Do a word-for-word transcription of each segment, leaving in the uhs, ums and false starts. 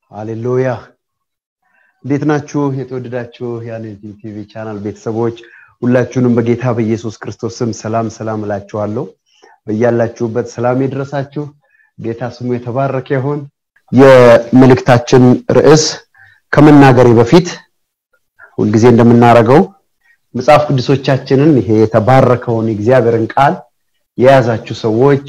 ሃሌሉያ እንዴት ናችሁ የተወደዳችሁ ያኔቲ ቲቪ ቻናል ቤተሰቦች ሁላችሁንም በጌታ በኢየሱስ ክርስቶስ ስም ሰላም ሰላም እላችኋለሁ በእያላችሁበት ሰላም ይድረሳችሁ ጌታ ስሙ የተባረከ ይሁን የመልእክታችን ርዕስ ከመናገሬ በፊት ሁሉ ጊዜ እንደምናረጋው መጽሐፍ ቅዱሶቻችንን ይሄ የተባረከውን እግዚአብሔርን ቃል የያዛችሁ ሰዎች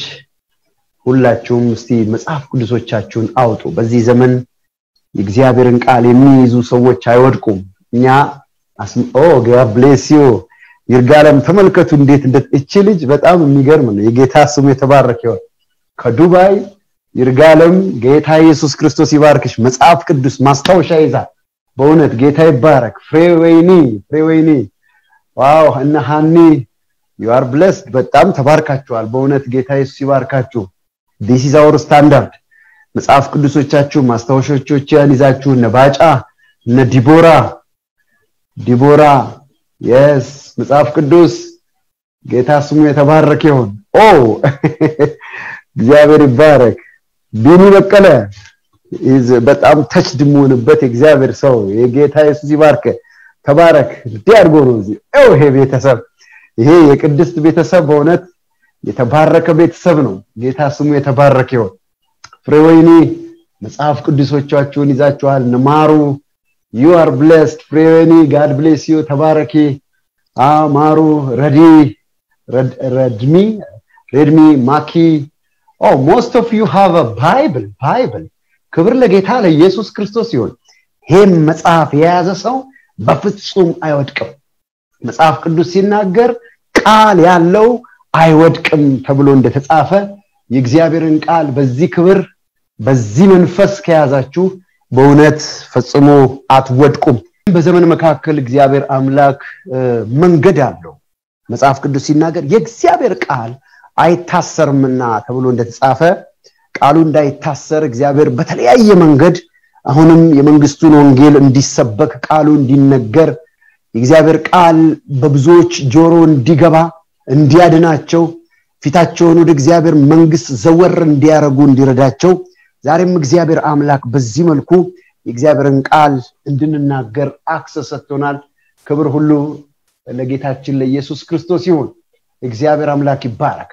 ሁላችሁም እስቲ መጽሐፍ ቅዱሶቻችሁን አውጡ በዚህ ዘመን የእግዚአብሔርን ቃል የሚይዙ ሰዎች አይወድቁም እኛ ኦ God bless you ይርጋለም ተመልከቱ እንዴት እንደእቺ ልጅ በጣም የሚገርም ነው የጌታ ስሙ የተባረከ ይሁን ከዱባይ ይርጋለም ጌታ ኢየሱስ ክርስቶስ ይባርክሽ መጽሐፍ ቅዱስ ማስታወሻ ይዛል በእውነት ጌታ ይባረክ ፍሬወይኒ ፍሬወይኒ ዋው እና ሃኒ you are blessed በጣም ተባርካችኋል በእውነት ጌታ ኢየሱስ ይባርካችሁ this is our standard መጽሐፍ ቅዱሶቻችሁ ማስታወሻዎቻችሁን ይዛችሁ ነባጫ ነዲቦራ ዲቦራ yes መጽሐፍ ቅዱስ ጌታ ስሙ የተባረከ ይሁን ኦ እግዚአብሔር ይባረክ ቢኒ በቀለ is በጣም touched ሙንበት እግዚአብሔር ሰው የጌታ ኢየሱስ ይባርክ ተባረክ ዲያርጎ ነው እዚ ኦ ይሄ ቤተሰብ ይሄ የቅድስት ቤተሰብ በእውነት የተባረከ ቤተሰብ ነው ጌታ ስሙ የተባረከ ይሁን ፍሬወይኒ መጽሐፍ ቅዱሶቻችሁን ይዛችኋል ነማሩ you are blessed ፍሬወይኒ God bless you ተባረኪ አማሩ ረዲ ረድሚ ረድሚ ማኪ oh most of you have a bible bible ክብር ለጌታ ለኢየሱስ ክርስቶስ ይሁን ይሄን መጽሐፍ የያዘ ሰው በፍጹም አይወድቅም መጽሐፍ ቅዱስ ሲናገር ቃል ያለው አይወድቅም ተብሎ እንደተጻፈ የእግዚአብሔርን ቃል በዚህ ክብር በዚህ መንፈስ ከያዛችሁ በእውነት ፈጽሞ አትወድቁም በዘመን መካከል እግዚአብሔር አምላክ መንገድ አለው መጽሐፍ ቅዱስ ሲናገር የእግዚአብሔር ቃል አይታሰርምና ተብሎ እንደተጻፈ ቃሉ እንዳይታሰር እግዚአብሔር በተለያየ መንገድ አሁንም የመንግስቱን ወንጌል እንዲሰበክ ቃሉ እንዲነገር የእግዚአብሔር ቃል በብዙዎች ጆሮ እንዲገባ እንዲያድናቸው ፊታቸውን ወደ እግዚአብሔር መንግስት ዘወር እንዲያረጉ እንዲረዳቸው ዛሬም እግዚአብሔር አምላክ በዚህ መልኩ የእግዚአብሔርን ቃል እንድንናገር አክሰስ ሰጥቶናል ክብር ሁሉ ለጌታችን ለኢየሱስ ክርስቶስ ይሁን እግዚአብሔር አምላክ ይባረክ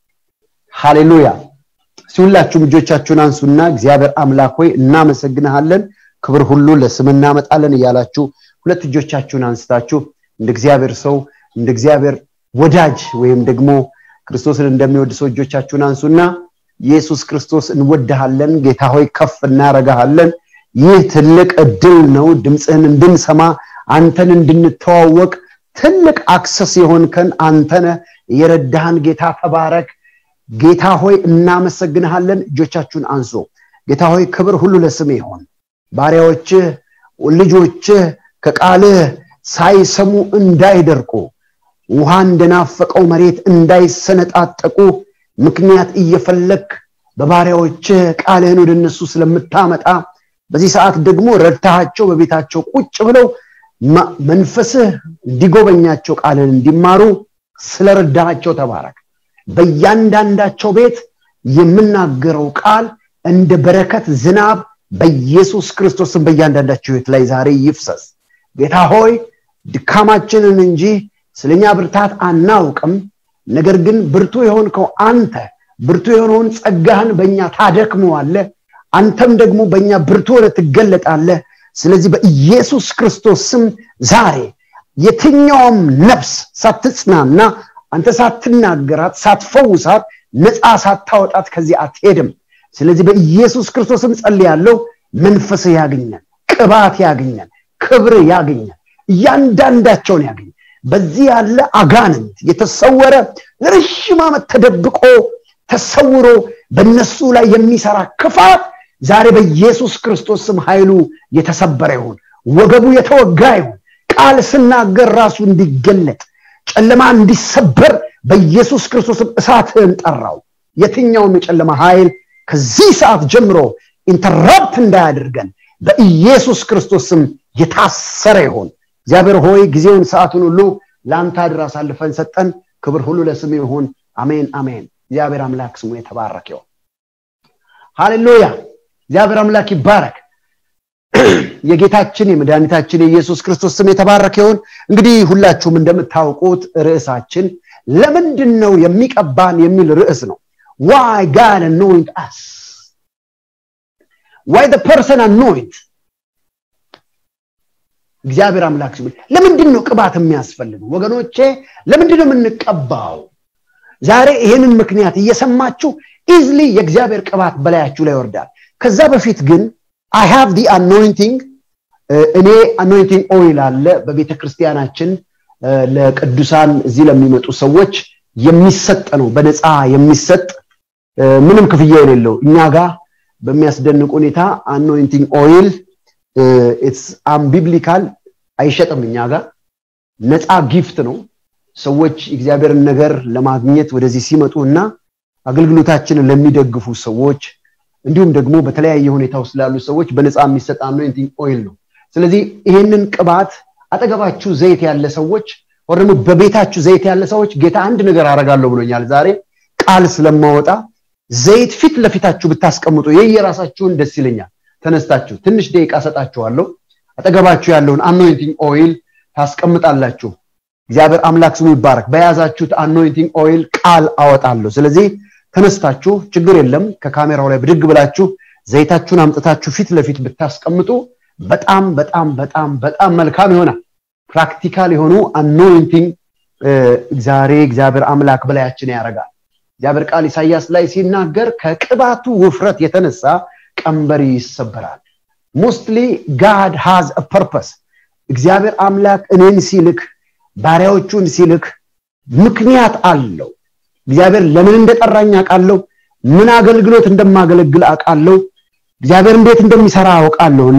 ሃሌሉያ ሁላችሁም እጆቻችሁን አንሱና እግዚአብሔር አምላክ ሆይ እናመሰግንሃለን ክብር ሁሉ ለስምህ እናመጣለን ይያላችሁ ሁለት እጆቻችሁን አንስታችሁ እንደ እግዚአብሔር ሰው እንደ እግዚአብሔር ወዳጅ ወይም ደግሞ ክርስቶስን እንደሚወድ ሰው እጆቻችሁን አንሱና ኢየሱስ ክርስቶስ እንወድሃለን ጌታ ሆይ ከፍ እናረጋሃለን ይህ ትልቅ እድል ነው ድምጽህን እንድንሰማ አንተን እንድንተዋወቅ ትልቅ አክሰስ የሆንከን አንተነ የረዳህን ጌታ ተባረክ ጌታ ሆይ እናመሰግንሃለን እጆቻችሁን አንሱ ጌታ ሆይ ክብር ሁሉ ለስምህ ይሁን ባሪያዎችህ ልጆችህ ከቃልህ ሳይሰሙ እንዳይደርቁ ውሃ እንደናፈቀው መሬት እንዳይሰነጣጠቁ ምክንያት እየፈለክ በባሪያዎችህ ቃልህን ወደነሱ ስለምታመጣ በዚህ ሰዓት ደግሞ ረድታቸው በቤታቸው ቁጭ ብለው መንፈስህ እንዲጎበኛቸው ቃልህን እንዲማሩ ስለረዳቸው ተባረክ በእያንዳንዳቸው ቤት የምናገረው ቃል እንደ በረከት ዝናብ በኢየሱስ ክርስቶስም በእያንዳንዳቸው ቤት ላይ ዛሬ ይፍሰስ ጌታ ሆይ ድካማችንን እንጂ ስለኛ ብርታት አናውቅም ነገር ግን ብርቱ የሆንከው አንተ ብርቱ የሆነውን ጸጋህን በእኛ ታደክመዋለህ አንተም ደግሞ በእኛ ብርቱ ሆነ ትገለጣለህ ስለዚህ በኢየሱስ ክርስቶስ ስም ዛሬ የትኛውም ነፍስ ሳትጽናና አንተ ሳትናገራት ሳትፈውሳት ነፃ ሳታወጣት ከዚህ አትሄድም ስለዚህ በኢየሱስ ክርስቶስ ስም ጸልያለሁ መንፈስ ያገኛል ቅባት ያገኛል ክብር ያገኛል እያንዳንዳቸውን ያገኛል በዚህ ያለ አጋንንት የተሰወረ ለረጅም ዓመት ተደብቆ ተሰውሮ በእነሱ ላይ የሚሰራ ክፋት ዛሬ በኢየሱስ ክርስቶስ ስም ኃይሉ የተሰበረ ይሁን ወገቡ የተወጋ ይሁን ቃል ስናገር ራሱ እንዲገለጥ ጨለማ እንዲሰበር በኢየሱስ ክርስቶስ ስም እሳትን ጠራው የትኛውም የጨለማ ኃይል ከዚህ ሰዓት ጀምሮ ኢንተራፕት እንዳያደርገን በኢየሱስ ክርስቶስ ስም የታሰረ ይሁን እግዚአብሔር ሆይ ጊዜውን ሰዓቱን ሁሉ ላንተ አድራ አሳልፈን ሰጠን ክብር ሁሉ ለስምህ ይሁን አሜን አሜን እግዚአብሔር አምላክ ስሙ የተባረከ ይሁን ሃሌሉያ እግዚአብሔር አምላክ ይባረክ የጌታችን የመድኃኒታችን የኢየሱስ ክርስቶስ ስም የተባረከ ይሁን። እንግዲህ ሁላችሁም እንደምታውቁት ርዕሳችን ለምንድነው የሚቀባን የሚል ርዕስ ነው። Why God anoint us? Why the person anoint? እግዚአብሔር አምላክ ሲል ለምንድነው ቅባት የሚያስፈልገው? ወገኖቼ ለምንድነው የምንቀባው? ዛሬ ይሄንን ምክንያት እየሰማችሁ easily የእግዚአብሔር ቅባት በላያችሁ ላይ ይወርዳል። ከዛ በፊት ግን I have the anointing እኔ anointing oil አለ በቤተክርስቲያናችን ለቅዱሳን እዚህ ለሚመጡ ሰዎች የሚሰጥ ነው። በነፃ የሚሰጥ ምንም ክፍያ የሌለው እኛ ጋር በሚያስደንቅ ሁኔታ anointing oil it's unbiblical አይሸጥም። እኛ ጋር ነፃ ጊፍት ነው። ሰዎች እግዚአብሔርን ነገር ለማግኘት ወደዚህ ሲመጡና አገልግሎታችንን ለሚደግፉ ሰዎች እንዲሁም ደግሞ በተለያየ ሁኔታ ውስጥ ላሉ ሰዎች በነፃ የሚሰጥ anointing oil ነው። ስለዚህ ይሄንን ቅባት አጠገባችሁ ዘይት ያለ ሰዎች ወርም በቤታችሁ ዘይት ያለ ሰዎች ጌታ አንድ ነገር አረጋለሁ ብሎኛል። ዛሬ ቃል ስለማወጣ ዘይት ፊት ለፊታችሁ ብታስቀምጡ የየራሳችሁን ደስ ይለኛል። ተነስታችሁ ትንሽ ደቂቃ ሰጣችኋለሁ። አጠገባችሁ ያለውን anointing oil ታስቀምጣላችሁ። እግዚአብሔር አምላክ ስሙ ይባረክ። በያዛችሁት anointing oil ቃል አወጣለሁ። ስለዚህ ተነስታችሁ ችግር የለም ከካሜራው ላይ ብድግ ብላችሁ ዘይታችሁን አምጥታችሁ ፊት ለፊት ብታስቀምጡ በጣም በጣም በጣም በጣም መልካም ይሆናል። ፕራክቲካል የሆኑ anointing ዛሬ እግዚአብሔር አምላክ በላያችን ያረጋል። እግዚአብሔር ቃል ኢሳይያስ ላይ ሲናገር ከቅባቱ ውፍረት የተነሳ ቀንበር ይሰበራል። mostly God has a purpose. እግዚአብሔር አምላክ እኔን ሲልክ ባሪያዎቹን ሲልክ ምክንያት አለው። እግዚአብሔር ለምን እንደጠራኝ አውቃለሁ። ምን አገልግሎት እንደማገለግል አውቃለሁ። እግዚአብሔር እንዴት እንደሚሰራ አውቃለሁና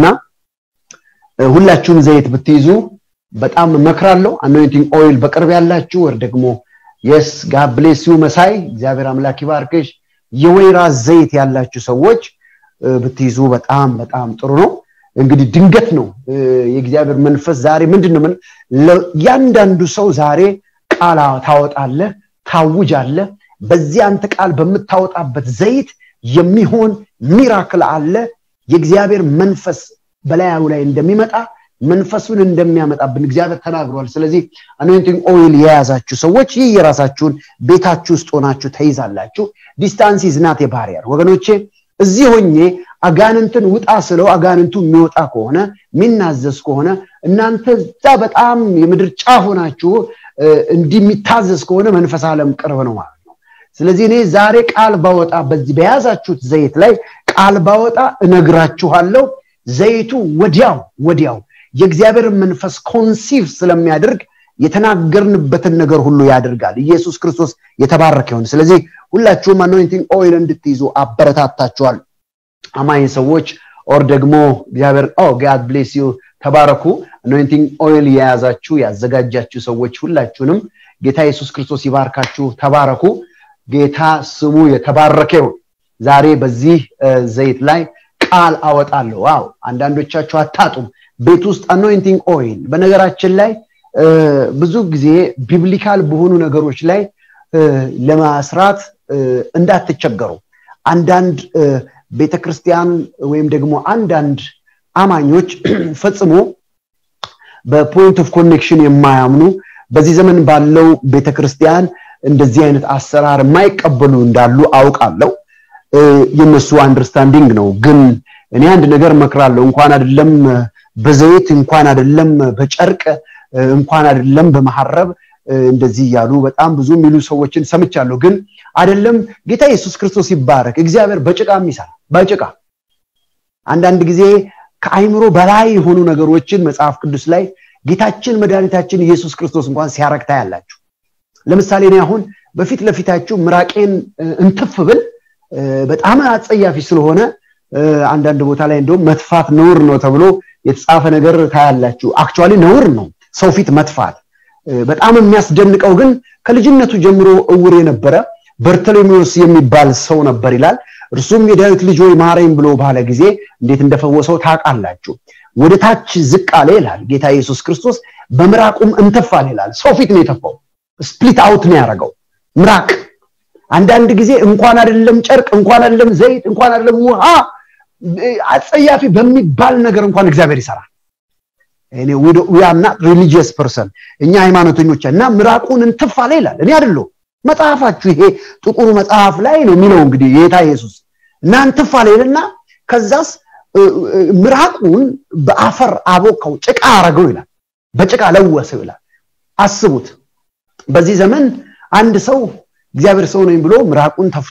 ሁላችሁም ዘይት ብትይዙ በጣም መክራለሁ። anointing oil በቅርብ ያላችሁ ወር ደግሞ yes God bless you መሳይ እግዚአብሔር አምላክ ይባርክሽ የወይራ ዘይት ያላችሁ ሰዎች ብትይዙ በጣም በጣም ጥሩ ነው። እንግዲህ ድንገት ነው የእግዚአብሔር መንፈስ ዛሬ ምንድነው ምን ያንዳንዱ ሰው ዛሬ ቃል ታወጣለህ ታውጃለህ። በዚህ አንተ ቃል በመታወጣበት ዘይት የሚሆን ሚራክል አለ። የእግዚአብሔር መንፈስ በላያው ላይ እንደሚመጣ መንፈሱን እንደሚያመጣብን እግዚአብሔር ተናግሯል። ስለዚህ anointing oil የያዛችሁ ሰዎች የየራሳችሁን ቤታችሁ ውስጥ ሆናችሁ ተይዛላችሁ። distance is not a barrier ወገኖቼ። እዚህ ሆኜ አጋንንትን ውጣ ስለው አጋንንቱ የሚወጣ ከሆነ ሚናዘዝ ከሆነ እናንተ ዛ በጣም የምድር ጫፍ ሆናችሁ እንዲሚታዘዝ ከሆነ መንፈስ ዓለም ቅርብ ነው ማለት ነው። ስለዚህ እኔ ዛሬ ቃል ባወጣ በዚህ በያዛችሁት ዘይት ላይ ቃል ባወጣ እነግራችኋለሁ። ዘይቱ ወዲያው ወዲያው የእግዚአብሔር መንፈስ ኮንሲቭ ስለሚያደርግ የተናገርንበትን ነገር ሁሉ ያደርጋል። ኢየሱስ ክርስቶስ የተባረከ ይሁን። ስለዚህ ሁላችሁም anointing oil እንድትይዙ አበረታታችኋል። አማኝ ሰዎች ኦር ደግሞ እግዚአብሔር oh God bless you ተባረኩ። anointing oil የያዛችሁ ያዘጋጃችሁ ሰዎች ሁላችሁንም ጌታ ኢየሱስ ክርስቶስ ይባርካችሁ። ተባረኩ። ጌታ ስሙ የተባረከ ይሁን። ዛሬ በዚህ ዘይት ላይ ቃል አወጣለሁ። ዋው አንዳንዶቻችሁ አታጡም ቤት ውስጥ anointing oil። በነገራችን ላይ ብዙ ጊዜ ቢብሊካል በሆኑ ነገሮች ላይ ለማስራት እንዳትቸገሩ። አንዳንድ ቤተክርስቲያን ወይም ደግሞ አንዳንድ አማኞች ፈጽሞ በፖይንት ኦፍ ኮኔክሽን የማያምኑ በዚህ ዘመን ባለው ቤተክርስቲያን እንደዚህ አይነት አሰራር የማይቀበሉ እንዳሉ አውቃለሁ። የነሱ አንደርስታንዲንግ ነው። ግን እኔ አንድ ነገር መክራለሁ። እንኳን አይደለም በዘይት እንኳን አይደለም በጨርቅ እንኳን አይደለም በመሐረብ እንደዚህ ያሉ በጣም ብዙ ሚሉ ሰዎችን ሰምቻለሁ። ግን አይደለም ጌታ ኢየሱስ ክርስቶስ ይባረክ እግዚአብሔር በጭቃም ይሰራል። በጭቃ አንዳንድ ጊዜ ከአይምሮ በላይ የሆኑ ነገሮችን መጽሐፍ ቅዱስ ላይ ጌታችን መድኃኒታችን ኢየሱስ ክርስቶስ እንኳን ሲያረክታ ያላችሁ። ለምሳሌ እኔ አሁን በፊት ለፊታችሁ ምራቄን እንትፍብል በጣም አጸያፊ ስለሆነ አንዳንድ ቦታ ላይ እንደው መጥፋት ነውር ነው ተብሎ የተጻፈ ነገር ታያላችሁ። አክቹአሊ ነውር ነው ሰው ፊት መጥፋት። በጣም የሚያስደንቀው ግን ከልጅነቱ ጀምሮ እውር የነበረ በርተሎሜዎስ የሚባል ሰው ነበር ይላል። እርሱም የዳዊት ልጅ ሆይ ማረኝ ብሎ ባለ ጊዜ እንዴት እንደፈወሰው ታውቃላችሁ። ወደ ታች ዝቅ አለ ይላል ጌታ ኢየሱስ ክርስቶስ በምራቁም እንተፋል ይላል። ሰው ፊት ነው የተፋው። ስፕሊት አውት ነው ያደረገው ምራቅ። አንዳንድ ጊዜ እንኳን አይደለም ጨርቅ እንኳን አይደለም ዘይት እንኳን አይደለም ውሃ አጸያፊ በሚባል ነገር እንኳን እግዚአብሔር ይሰራል እኔ we are not religious person እኛ ሃይማኖተኞች እና ምራቁን እንትፋለ ይላል እኔ አይደለም መጽሐፋችሁ ይሄ ጥቁሩ መጽሐፍ ላይ ነው የሚለው እንግዲህ ጌታ ኢየሱስ እና እንትፋለ ይልና ከዛስ ምራቁን በአፈር አቦካው ጭቃ አረገው ይላል በጭቃ ለወሰው ይላል አስቡት በዚህ ዘመን አንድ ሰው እግዚአብሔር ሰው ነኝ ብሎ ምራቁን ተፍቶ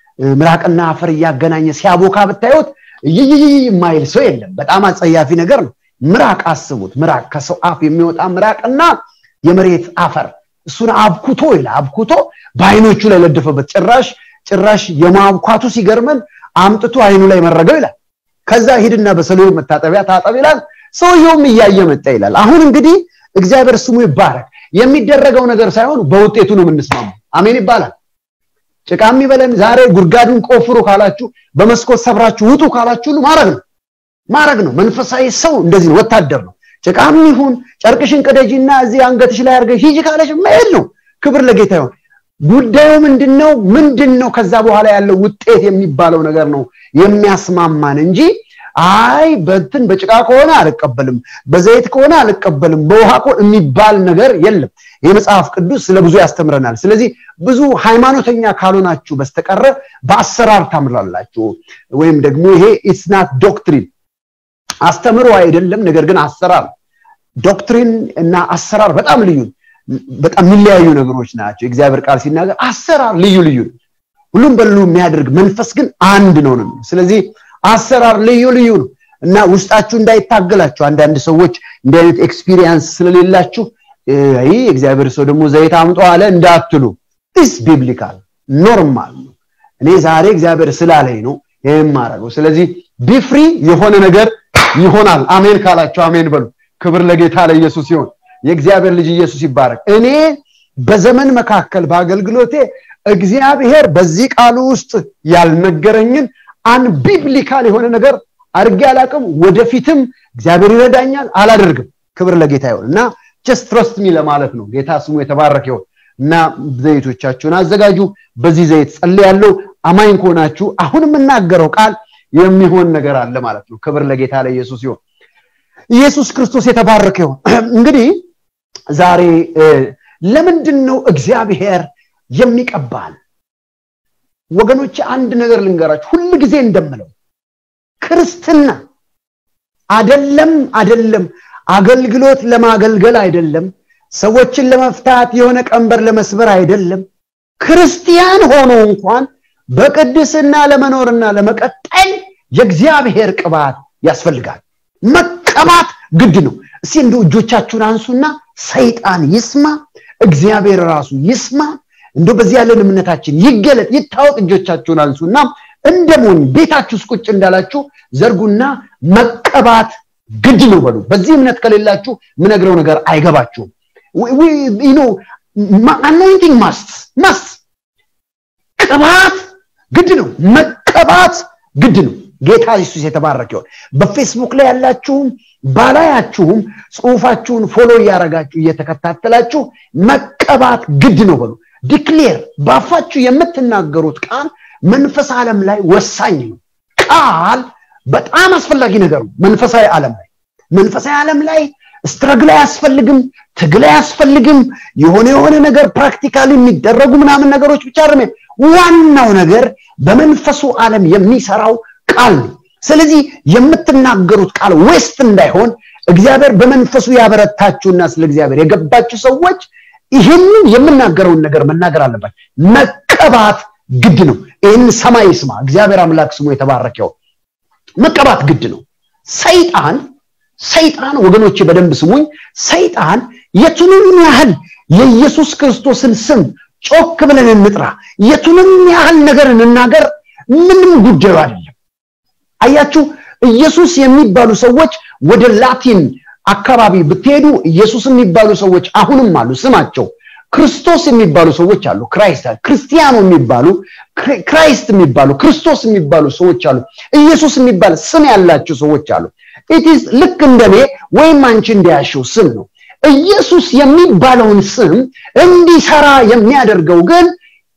ምራቅና አፈር ያገናኘ ሲያቦካ ብታዩት ይይይ ማይል ሰው የለም በጣም አጸያፊ ነገር ነው ምራቅ አስቡት ምራቅ ከሰው አፍ የሚወጣ ምራቅና የመሬት አፈር እሱን አብኩቶ ይላል አብኩቶ ባይኖቹ ላይ ለደፈበት ጭራሽ ጭራሽ የማብኳቱ ሲገርመን አምጥቶ አይኑ ላይ መረገው ይላል ከዛ ሄድና በሰለው መታጠቢያ ታጠብ ይላል ሰውየውም ይያየ መጣ ይላል አሁን እንግዲህ እግዚአብሔር ስሙ ይባረክ የሚደረገው ነገር ሳይሆን በውጤቱ ነው የምንስማማው አሜን ይባላል ጭቃም ይበለን ዛሬ ጉርጋዱን ቆፍሩ ካላችሁ በመስኮት ሰብራችሁ ውጡ ካላችሁ ማረግ ነው ማረግ ነው መንፈሳዊ ሰው እንደዚህ ነው ወታደር ነው ጭቃም ይሁን ጨርቅሽን ቀደጂና እዚ አንገትሽ ላይ አርገሽ ሂጂ ካለሽ መሄድ ነው ክብር ለጌታ ይሁን ጉዳዩ ምንድነው ምንድነው ከዛ በኋላ ያለው ውጤት የሚባለው ነገር ነው የሚያስማማን እንጂ አይ በእንትን በጭቃ ከሆነ አልቀበልም በዘይት ከሆነ አልቀበልም በውሃ ከሆነ የሚባል ነገር የለም የመጽሐፍ ቅዱስ ስለብዙ ያስተምረናል ስለዚህ ብዙ ሃይማኖተኛ ካልሆናችሁ በስተቀረ በአሰራር ታምራላችሁ ወይም ደግሞ ይሄ it's not doctrine አስተምሮ አይደለም ነገር ግን አሰራር ዶክትሪን እና አሰራር በጣም ልዩ በጣም የሚለያዩ ነገሮች ናቸው እግዚአብሔር ቃል ሲናገር አሰራር ልዩ ልዩ ሁሉም በሉ የሚያደርግ መንፈስ ግን አንድ ነው ነው ስለዚህ አሰራር ልዩ ልዩ ነው እና ውስጣችሁ እንዳይታገላችሁ አንዳንድ ሰዎች እንደ አይነት ኤክስፒሪየንስ ስለሌላችሁ አይ እግዚአብሔር ሰው ደግሞ ዘይት አምጦ አለ እንዳትሉ this biblical normal እኔ ዛሬ እግዚአብሔር ስላለኝ ነው የማረገው ስለዚህ ቢፍሪ የሆነ ነገር ይሆናል አሜን ካላችሁ አሜን በሉ ክብር ለጌታ ለኢየሱስ ይሁን የእግዚአብሔር ልጅ ኢየሱስ ይባረክ እኔ በዘመን መካከል በአገልግሎቴ እግዚአብሔር በዚህ ቃሉ ውስጥ ያልነገረኝን አን ቢብሊካል የሆነ ነገር አርጌ አላቀም ወደፊትም እግዚአብሔር ይረዳኛል አላደርግም ክብር ለጌታ ይሁንና just trust me ለማለት ነው ጌታ ስሙ የተባረከ ይሁን እና ዘይቶቻችሁን አዘጋጁ በዚህ ዘይት ጸልያለሁ አማኝ ኮናችሁ አሁን የምናገረው ቃል የሚሆን ነገር አለ ማለት ነው ክብር ለጌታ ለኢየሱስ ይሁን ኢየሱስ ክርስቶስ የተባረከ ይሁን እንግዲህ ዛሬ ለምንድነው እግዚአብሔር የሚቀባል ወገኖች አንድ ነገር ልንገራችሁ ሁሉ ጊዜ እንደምለው ክርስትና አይደለም አይደለም አገልግሎት ለማገልገል አይደለም ሰዎችን ለመፍታት የሆነ ቀንበር ለመስበር አይደለም ክርስቲያን ሆኖ እንኳን በቅድስና ለመኖርና ለመቀጠል የእግዚአብሔር ቅባት ያስፈልጋል መቀባት ግድ ነው እስኪ እንደው እጆቻችሁን አንሱና ሰይጣን ይስማ እግዚአብሔር ራሱ ይስማ እንደው በዚህ ያለን እምነታችን ይገለጥ ይታወቅ እጆቻችሁን አንሱና እንደሞን ቤታችሁ ቁጭ እንዳላችሁ ዘርጉና መቀባት ግድ ነው በሉ በዚህ እምነት ከሌላችሁ ምነግረው ነገር አይገባችሁም we you know anointing must must ቅባት ግድ ነው መቀባት ግድ ነው ጌታ ኢየሱስ የተባረከ ይሁን በፌስቡክ ላይ ያላችሁም ባላያችሁም ጽሁፋችሁን ፎሎ ያረጋችሁ እየተከታተላችሁ መቀባት ግድ ነው በሉ ዲክሌር ባፋችሁ የምትናገሩት ቃል መንፈስ ዓለም ላይ ወሳኝ ነው ቃል በጣም አስፈላጊ ነገር ነው መንፈሳዊ ዓለም ላይ መንፈሳዊ ዓለም ላይ ስትራግል ያስፈልግም ትግል ያስፈልግም የሆነ የሆነ ነገር ፕራክቲካሊ የሚደረጉ ምናምን ነገሮች ብቻ አይደለም ዋናው ነገር በመንፈሱ ዓለም የሚሰራው ቃል ስለዚህ የምትናገሩት ቃል ዌስት እንዳይሆን እግዚአብሔር በመንፈሱ ያበረታችሁና ስለ እግዚአብሔር የገባችሁ ሰዎች ይሄንን የምናገረውን ነገር መናገር አለባችሁ መቀባት ግድ ነው ይሄን ሰማይ ይስማ እግዚአብሔር አምላክ ስሙ የተባረከው መቀባት ግድ ነው ሰይጣን ሰይጣን ወገኖቼ በደንብ ስሙኝ ሰይጣን የቱንም ያህል የኢየሱስ ክርስቶስን ስም ጮክ ብለን እንጥራ የቱንም ያህል ነገር እንናገር ምንም ጉዳዩ አይደለም አያችሁ ኢየሱስ የሚባሉ ሰዎች ወደ ላቲን አካባቢ ብትሄዱ ኢየሱስ የሚባሉ ሰዎች አሁንም አሉ ስማቸው ክርስቶስ የሚባሉ ሰዎች አሉ ክራይስት ክርስቲያኖ የሚባሉ ክራይስት የሚባሉ ክርስቶስ የሚባሉ ሰዎች አሉ ኢየሱስ የሚባል ስም ያላቸው ሰዎች አሉ it is ልክ እንደኔ ወይም አንቺ እንዲያሽው ስም ነው ኢየሱስ የሚባለውን ስም እንዲሰራ የሚያደርገው ግን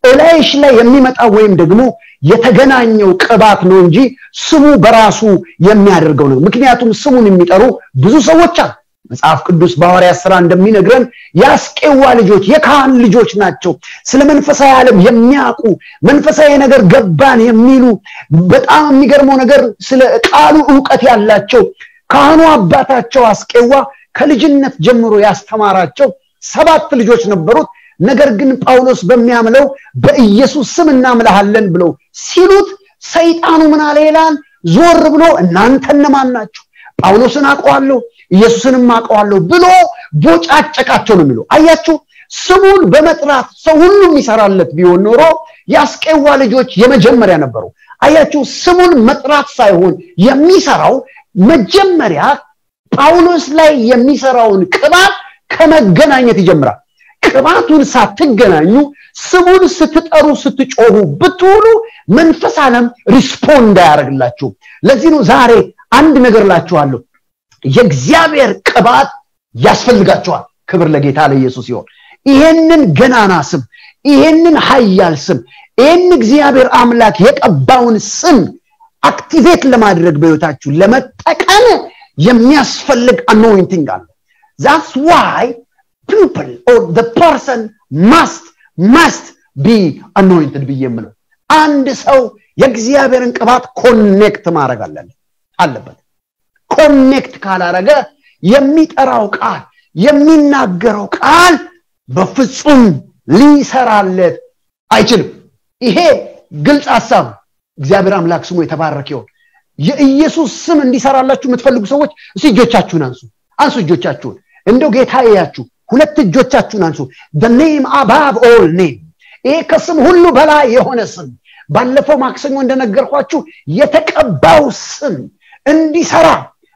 እላይሽ ላይ የሚመጣ ወይም ደግሞ የተገናኘው ቅባት ነው እንጂ ስሙ በራሱ የሚያደርገው ነው ምክንያቱም ስሙን የሚጠሩ ብዙ ሰዎች አሉ መጽሐፍ ቅዱስ በሐዋርያት ሥራ እንደሚነግረን ያስቄዋ ልጆች የካህን ልጆች ናቸው ስለ መንፈሳዊ ዓለም የሚያውቁ መንፈሳዊ ነገር ገባን የሚሉ በጣም የሚገርመው ነገር ስለ ቃሉ ዕውቀት ያላቸው ካህኑ አባታቸው አስቄዋ ከልጅነት ጀምሮ ያስተማራቸው ሰባት ልጆች ነበሩት ነገር ግን ጳውሎስ በሚያምለው በኢየሱስ ስም እናምልሃለን ብለው ሲሉት ሰይጣኑ ምን አለ ይላል ዞር ብሎ እናንተ እነማን ናችሁ ጳውሎስን አውቀዋለሁ ኢየሱስንም አውቀዋለሁ ብሎ ቦጫጨቃቸው ነው የሚለው አያችሁ ስሙን በመጥራት ሰው ሁሉ የሚሰራለት ቢሆን ኖሮ ያስቄዋ ልጆች የመጀመሪያ ነበሩ አያችሁ ስሙን መጥራት ሳይሆን የሚሰራው መጀመሪያ ጳውሎስ ላይ የሚሰራውን ቅባት ከመገናኘት ይጀምራል ቅባቱን ሳትገናኙ ስሙን ስትጠሩ ስትጮሁ ብትውሉ መንፈስ ዓለም ሪስፖንድ ያደርግላችሁ ለዚህ ነው ዛሬ አንድ ነገር ላችኋለሁ የእግዚአብሔር ቅባት ያስፈልጋችኋል ክብር ለጌታ ለኢየሱስ ይሁን ይሄንን ገናና ስም ይሄንን ኃያል ስም ይሄን እግዚአብሔር አምላክ የቀባውን ስም አክቲቬት ለማድረግ በህይወታችሁ ለመጠቀም የሚያስፈልግ anointing አለ that's why people or the person must must be anointed በየምለው አንድ ሰው የእግዚአብሔርን ቅባት ኮኔክት ማድረግ አለበት ኮኔክት ካላረገ የሚጠራው ቃል የሚናገረው ቃል በፍጹም ሊሰራለት አይችልም ይሄ ግልጽ ሐሳብ እግዚአብሔር አምላክ ስሙ የተባረከ ይሁን የኢየሱስ ስም እንዲሰራላችሁ የምትፈልጉ ሰዎች እጆቻችሁን አንሱ አንሱ እጆቻችሁን እንደው ጌታ ያያችሁ ሁለት እጆቻችሁን አንሱ the name above all name ይሄ ከስም ሁሉ በላይ የሆነ ስም ባለፈው ማክሰኞ እንደነገርኳችሁ የተቀባው ስም እንዲሰራ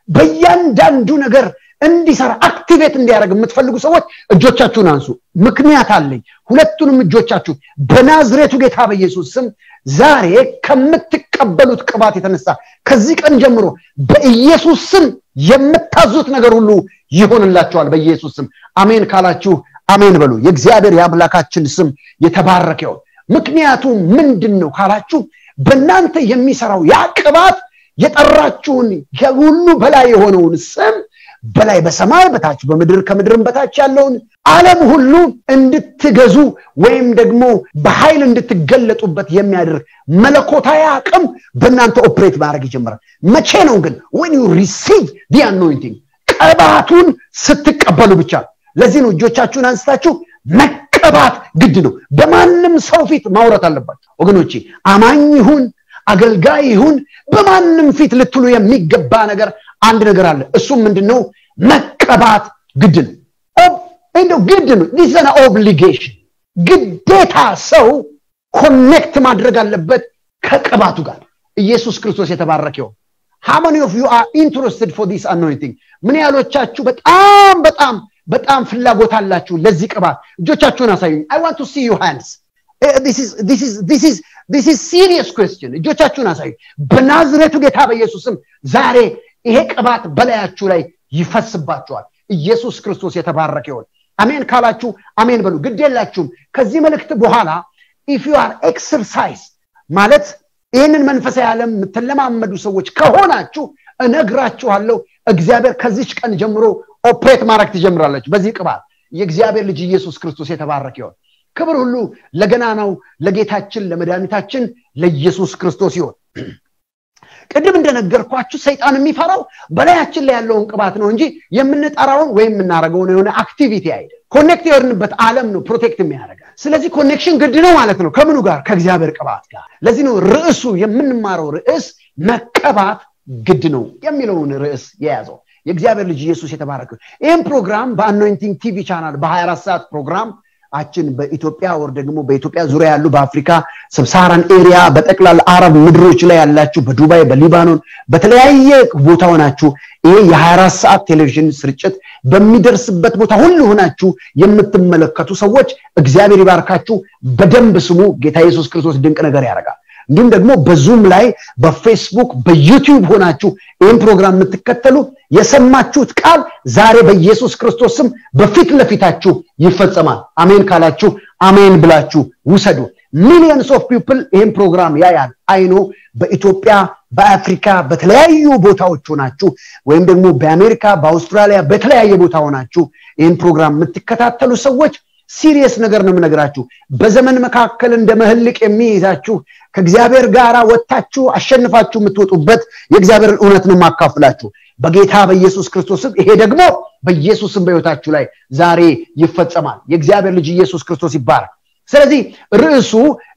በእያንዳንዱ ነገር እንዲሰራ አክቲቬት እንዲያደርግ የምትፈልጉ ሰዎች እጆቻችሁን አንሱ ምክንያት አለኝ ሁለቱንም እጆቻችሁ በናዝሬቱ ጌታ በኢየሱስ ስም ዛሬ ከምትቀበሉት ቅባት የተነሳ ከዚህ ቀን ጀምሮ በኢየሱስ ስም የምታዙት ነገር ሁሉ ይሆንላችኋል በኢየሱስ ስም አሜን ካላችሁ አሜን በሉ የእግዚአብሔር ያምላካችን ስም የተባረከ ይሁን ምክንያቱም ምንድነው ካላችሁ በእናንተ የሚሰራው ያ ቅባት የጠራችሁን የሁሉ በላይ የሆነውን ስም በላይ በሰማይ በታች በመድር ከምድርም በታች ያለውን ዓለም ሁሉ እንድትገዙ ወይም ደግሞ በኃይል እንድትገለጡበት የሚያደርግ መለኮታዊ አቅም በእናንተ ኦፕሬት ማድረግ ይጀምራል መቼ ነው ግን when you receive the anointing ቅባቱን ስትቀበሉ ብቻ ለዚህ ነው እጆቻችሁን አንስታችሁ መቀባት ግድ ነው በማንም ሰው ፊት ማውራት አለባችሁ ወገኖቼ አማኝ ይሁን አገልጋይ ይሁን በማንም ፊት ልትሉ የሚገባ ነገር አንድ ነገር አለ እሱም ምንድነው መቀባት ግድ ነው እንደው ግድ ነው this is an obligation ግዴታ ሰው ኮኔክት ማድረግ አለበት ከቅባቱ ጋር ኢየሱስ ክርስቶስ የተባረከ ይሁን how many of you are interested for this anointing ምን ያሎቻችሁ በጣም በጣም በጣም ፍላጎት አላችሁ ለዚህ ቅባት እጆቻችሁን አሳዩኝ I want to see your hands this is this is this is this is serious question እጆቻችሁን አሳዩኝ በናዝሬቱ ጌታ በኢየሱስም ዛሬ ይሄ ቅባት በላያችሁ ላይ ይፈስባችኋል ኢየሱስ ክርስቶስ የተባረከ ይሁን አሜን ካላችሁ አሜን በሉ ግዴላችሁም ከዚህ መልእክት በኋላ if you are exercise ማለት ይሄንን መንፈሳዊ ዓለም ተለማመዱ ሰዎች ከሆናችሁ እነግራችኋለሁ እግዚአብሔር ከዚህ ቀን ጀምሮ ኦፕሬት ማድረግ ትጀምራላችሁ በዚህ ቅባት የእግዚአብሔር ልጅ ኢየሱስ ክርስቶስ የተባረከ ይሁን ክብር ሁሉ ለገናናው ለጌታችን ለመድኃኒታችን ለኢየሱስ ክርስቶስ ይሁን ቅድም እንደነገርኳችሁ ሰይጣን የሚፈራው በላያችን ላይ ያለውን ቅባት ነው እንጂ የምንጠራውን ወይም የምናረገው ነው የሆነ አክቲቪቲ አይደል ኮኔክት የሆንበት ዓለም ነው ፕሮቴክት የሚያደርጋ ስለዚህ ኮኔክሽን ግድ ነው ማለት ነው ከምኑ ጋር ከእግዚአብሔር ቅባት ጋር ለዚህ ነው ርዕሱ የምንማረው ርዕስ መቀባት ግድ ነው የሚለውን ርዕስ የያዘው የእግዚአብሔር ልጅ ኢየሱስ የተባረከ ይሄን ፕሮግራም በአኖይንቲንግ ቲቪ ቻናል በ24 ሰዓት ፕሮግራም አችን በኢትዮጵያ ወር ደግሞ በኢትዮጵያ ዙሪያ ያሉ በአፍሪካ ሰብሳራን ኤሪያ በጠቅላላ አረብ ምድሮች ላይ ያላችሁ በዱባይ በሊባኖን በተለያየ ቦታው ናችሁ ይሄ የ24 ሰዓት ቴሌቪዥን ስርጭት በሚደርስበት ቦታ ሁሉ ሆናችሁ የምትመለከቱ ሰዎች እግዚአብሔር ይባርካችሁ በደንብ ስሙ ጌታ ኢየሱስ ክርስቶስ ድንቅ ነገር ያደርጋል እንዲሁም ደግሞ በዙም ላይ በፌስቡክ በዩቲዩብ ሆናችሁ ይሄን ፕሮግራም የምትከተሉ የሰማችሁት ቃል ዛሬ በኢየሱስ ክርስቶስ ስም በፊት ለፊታችሁ ይፈጸማል አሜን ካላችሁ አሜን ብላችሁ ውሰዱ millions of people ይሄን ፕሮግራም ያያል አይኖ በኢትዮጵያ በአፍሪካ በተለያዩ ቦታዎች ሆናችሁ ወይም ደግሞ በአሜሪካ በአውስትራሊያ በተለያየ ቦታ ሆናችሁ ይሄን ፕሮግራም የምትከታተሉ ሰዎች ሲሪየስ ነገር ነው የምነግራችሁ በዘመን መካከል እንደ መህልቅ የሚይዛችሁ ከእግዚአብሔር ጋራ ወጣችሁ አሸንፋችሁ የምትወጡበት የእግዚአብሔርን እውነት ነው ማካፈላችሁ በጌታ በኢየሱስ ክርስቶስ ይሄ ደግሞ በኢየሱስም በሕይወታችሁ ላይ ዛሬ ይፈጸማል የእግዚአብሔር ልጅ ኢየሱስ ክርስቶስ ይባረክ ስለዚህ ርዕሱ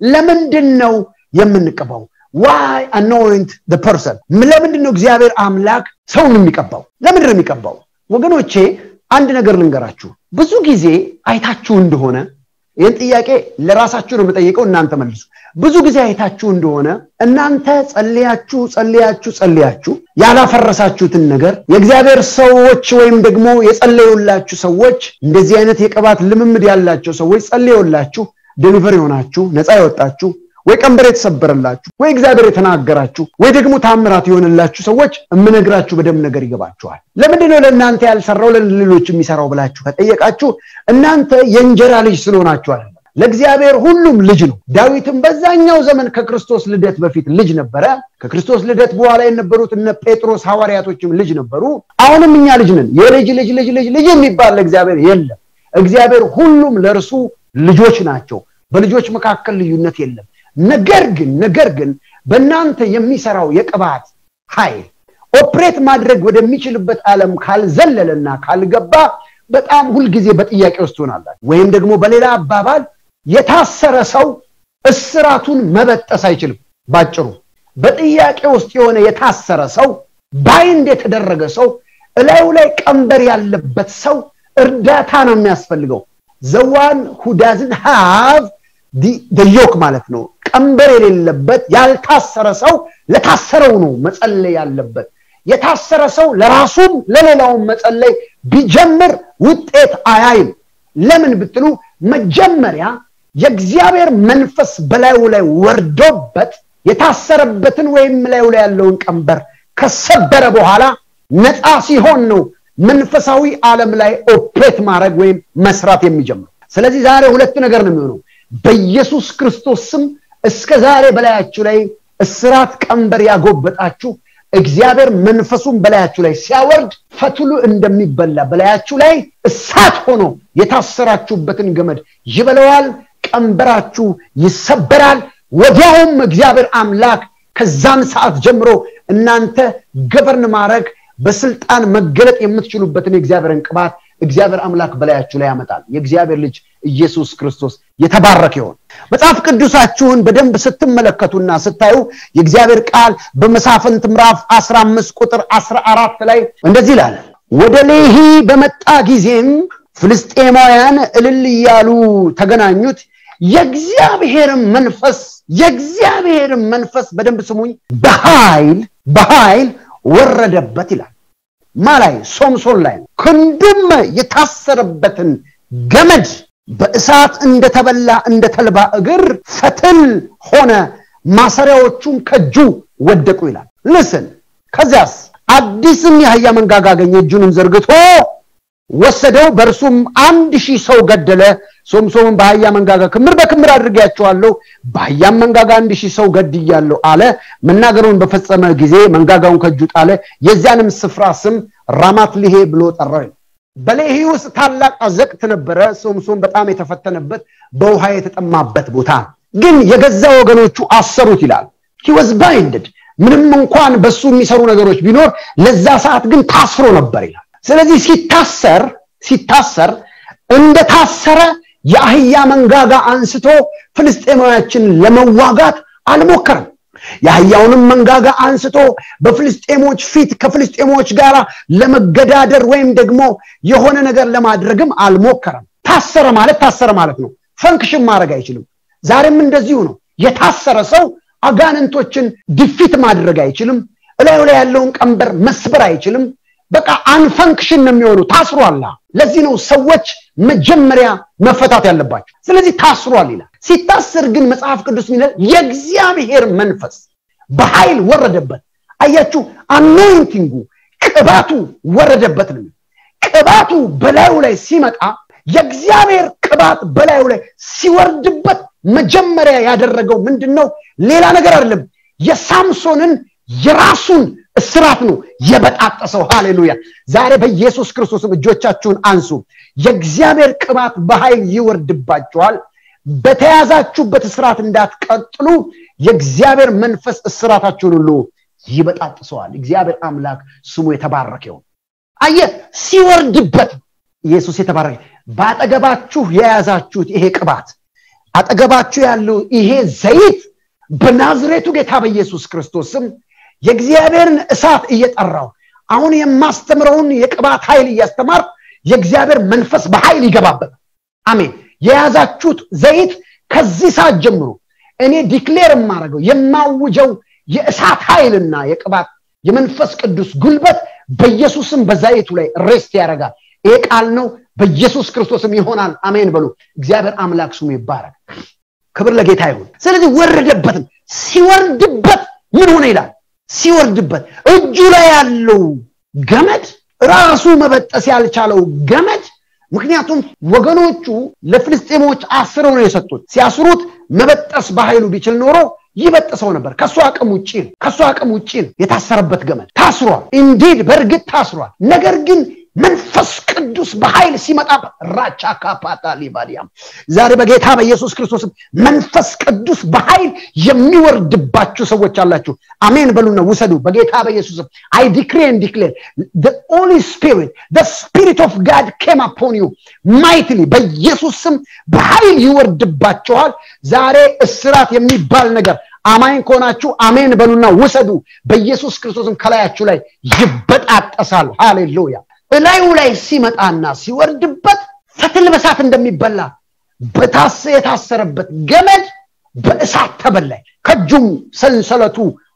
ለምንድነው የምንቀባው why anoint the person ለምንድነው እግዚአብሔር አምላክ ሰውን የሚቀባው ለምንድነው የሚቀባው ወገኖቼ አንድ ነገር ልንገራችሁ ብዙ ጊዜ አይታችሁ እንደሆነ ይሄን ጥያቄ ለራሳችሁ ነው የምጠይቀው እናንተ መልሱ ብዙ ጊዜ አይታችሁ እንደሆነ እናንተ ጸልያችሁ ጸልያችሁ ጸልያችሁ ያላፈረሳችሁትን ነገር የእግዚአብሔር ሰዎች ወይም ደግሞ የጸለዩላችሁ ሰዎች እንደዚህ አይነት የቅባት ልምምድ ያላቸው ሰዎች ጸልዩላችሁ ዴሊቨር ሆናችሁ ነፃ ያወጣችሁ ወይ ቀንበር የተሰበረላችሁ ወይ እግዚአብሔር የተናገራችሁ ወይ ደግሞ ታምራት ይሆንላችሁ ሰዎች እምነግራችሁ በደም ነገር ይገባችኋል ለምንድነው ለእናንተ ያልሰራው ለሌሎች የሚሰራው ብላችሁ ከጠየቃችሁ እናንተ የእንጀራ ልጅ ስለሆናችሁ አይደል ለእግዚአብሔር ሁሉም ልጅ ነው ዳዊትም በዛኛው ዘመን ከክርስቶስ ልደት በፊት ልጅ ነበረ ከክርስቶስ ልደት በኋላ የነበሩት እነ ጴጥሮስ ሐዋርያቶችም ልጅ ነበሩ አሁንም እኛ ልጅ ነን የልጅ ልጅ ልጅ ልጅ ልጅ የሚባል ለእግዚአብሔር የለም እግዚአብሔር ሁሉም ለርሱ ልጆች ናቸው በልጆች መካከል ልዩነት የለም ነገር ግን ነገር ግን በእናንተ የሚሰራው የቅባት ኃይል ኦፕሬት ማድረግ ወደሚችልበት ዓለም ካልዘለለና ካልገባ በጣም ሁሉ ጊዜ በጥያቄ ውስጥ ሆናላችሁ ወይም ደግሞ በሌላ አባባል የታሰረ ሰው እስራቱን መበጠስ አይችልም ባጭሩ በጥያቄ ውስጥ የሆነ የታሰረ ሰው ባይንድ የተደረገ ሰው እላዩ ላይ ቀንበር ያለበት ሰው እርዳታ ነው የሚያስፈልገው the one who doesn't have the the yoke ማለት ነው ቀንበር የሌለበት ያልታሰረ ሰው ለታሰረው ነው መጸለይ ያለበት የታሰረ ሰው ለራሱም ለሌላውም መጸለይ ቢጀምር ውጤት አያይም ለምን ብትሉ መጀመሪያ የእግዚአብሔር መንፈስ በላዩ ላይ ወርዶበት የታሰረበትን ወይም ላዩ ላይ ያለውን ቀንበር ከሰበረ በኋላ ነፃ ሲሆን ነው መንፈሳዊ ዓለም ላይ ኦፕሬት ማድረግ ወይም መስራት የሚጀምረው ስለዚህ ዛሬ ሁለት ነገር ነው የሚሆነው በኢየሱስ ክርስቶስ ስም እስከ ዛሬ በላያችሁ ላይ እስራት ቀንበር ያጎበጣችሁ እግዚአብሔር መንፈሱን በላያችሁ ላይ ሲያወርድ ፈትሉ እንደሚበላ በላያችሁ ላይ እሳት ሆኖ የታሰራችሁበትን ገመድ ይበለዋል ቀንበራችሁ ይሰበራል ወዲያውም እግዚአብሔር አምላክ ከዛን ሰዓት ጀምሮ እናንተ ገበርን ማረግ በስልጣን መገለጥ የምትችሉበትን የእግዚአብሔርን ቅባት እግዚአብሔር አምላክ በላያችሁ ላይ ያመጣል የእግዚአብሔር ልጅ ኢየሱስ ክርስቶስ የተባረከ ይሁን መጽሐፍ ቅዱሳችሁን በደንብ ስትመለከቱና ስታዩ የእግዚአብሔር ቃል በመሳፍንት ምዕራፍ አስራ አምስት ቁጥር አስራ አራት ላይ እንደዚህ ይላል ወደ ሌሂ በመጣ ጊዜም ፍልስጤማውያን እልል ይያሉ ተገናኙት የእግዚአብሔር መንፈስ የእግዚአብሔር መንፈስ በደንብ ስሙኝ በኃይል በኃይል ወረደበት ይላል ማላይ ሶምሶን ላይ ክንዱም የታሰረበትን ገመድ በእሳት እንደተበላ እንደተልባ እግር ፈትል ሆነ ማሰሪያዎቹም ከጁ ወደቁ ይላል listen ከዛስ አዲስም የአህያ መንጋጋ አገኘ እጁንም ዘርግቶ ወሰደው በርሱም አንድ ሺህ ሰው ገደለ ሶምሶን በአህያ መንጋጋ ክምር በክምር አድርጌያቸዋለሁ በአህያ መንጋጋ አንድ ሺህ ሰው ገድያለሁ አለ መናገሩን በፈጸመ ጊዜ መንጋጋውን ከጁ ጣለ የዚያንም ስፍራ ስም ራማት ሊሄ ብሎ ጠራው በሌሂ ውስጥ ታላቅ አዘቅት ነበረ ሶምሶን በጣም የተፈተነበት በውሃ የተጠማበት ቦታ ግን የገዛ ወገኖቹ አሰሩት ይላል he was blinded ምንም እንኳን በሱ የሚሰሩ ነገሮች ቢኖር ለዛ ሰዓት ግን ታስሮ ነበር ይላል ስለዚህ ሲታሰር ሲታሰር እንደ ታሰረ የአህያ መንጋጋ አንስቶ ፍልስጤማውያንን ለመዋጋት አልሞከረም የአህያውንም መንጋጋ አንስቶ በፍልስጤሞች ፊት ከፍልስጤሞች ጋር ለመገዳደር ወይም ደግሞ የሆነ ነገር ለማድረግም አልሞከረም ታሰረ ማለት ታሰረ ማለት ነው ፈንክሽን ማድረግ አይችልም ዛሬም እንደዚሁ ነው የታሰረ ሰው አጋንንቶችን ዲፊት ማድረግ አይችልም እላዩ ላይ ያለውን ቀንበር መስበር አይችልም በቃ አንፈንክሽን ነው የሚሆነው ታስሯል ለዚህ ነው ሰዎች መጀመሪያ መፈታት ያለባቸው ስለዚህ ታስሯል ይላል ሲታሰር ግን መጽሐፍ ቅዱስ ይላል የእግዚአብሔር መንፈስ በኃይል ወረደበት አያችሁ አኖይንቲንጉ ቅባቱ ወረደበት ነው ቅባቱ በላዩ ላይ ሲመጣ የእግዚአብሔር ቅባት በላዩ ላይ ሲወርድበት መጀመሪያ ያደረገው ምንድነው ሌላ ነገር አይደለም የሳምሶንን የራሱን እስራት ነው የበጣጠሰው ሃሌሉያ ዛሬ በኢየሱስ ክርስቶስ እጆቻችሁን አንሱ የእግዚአብሔር ቅባት በኃይል ይወርድባችኋል በተያዛችሁበት እስራት እንዳትቀጥሉ የእግዚአብሔር መንፈስ እስራታችሁን ሁሉ ይበጣጥሰዋል እግዚአብሔር አምላክ ስሙ የተባረከ ይሁን አየ ሲወርድበት ኢየሱስ የተባረከ ባጠገባችሁ የያዛችሁት ይሄ ቅባት አጠገባችሁ ያለው ይሄ ዘይት በናዝሬቱ ጌታ በኢየሱስ ክርስቶስም የእግዚአብሔርን እሳት እየጠራው አሁን የማስተምረውን የቅባት ኃይል እያስተማር የእግዚአብሔር መንፈስ በኃይል ይገባበት አሜን የያዛችሁት ዘይት ከዚህ ሰዓት ጀምሮ እኔ ዲክሌር ማረገው የማውጀው የእሳት ኃይልና የቅባት የመንፈስ ቅዱስ ጉልበት በኢየሱስም በዛይቱ ላይ ሬስት ያደርጋል ይሄ ቃል ነው በኢየሱስ ክርስቶስም ይሆናል አሜን በሉ እግዚአብሔር አምላክ ስሙ ይባረክ ክብር ለጌታ ይሁን ስለዚህ ወረደበት ሲወርድበት ምን ሆነ ይላል ሲወርድበት እጁ ላይ ያለው ገመድ ራሱ መበጠስ ያልቻለው ገመድ ምክንያቱም ወገኖቹ ለፍልስጤሞች አስረው ነው የሰጡት ሲያስሩት መበጠስ በኃይሉ ቢችል ኖሮ ይበጥሰው ነበር ከሱ አቅም ውጪ ከሱ አቅም ውጪ የታሰረበት ገመድ ታስሯል ኢንዲድ በርግጥ ታስሯል ነገር ግን መንፈስ ቅዱስ በኃይል ሲመጣ ራቻ ካፓታ ሊባዲያም ዛሬ በጌታ በኢየሱስ ክርስቶስ መንፈስ ቅዱስ በኃይል የሚወርድባችሁ ሰዎች አላችሁ አሜን በሉና ውሰዱ በጌታ በኢየሱስ I decree and declare the Holy Spirit the Spirit of God came upon you mightily በኢየሱስ ስም በኃይል ይወርድባችኋል ዛሬ እስራት የሚባል ነገር አማኝ ኮናችሁ አሜን በሉና ውሰዱ በኢየሱስ ክርስቶስም ከላያችሁ ላይ ይበጣጠሳል ሃሌሉያ በላዩ ላይ ሲመጣና ሲወርድበት ፈትል በሳት እንደሚበላ በታሰ የታሰረበት ገመድ በእሳት ተበላይ ከጁም ሰንሰለቱ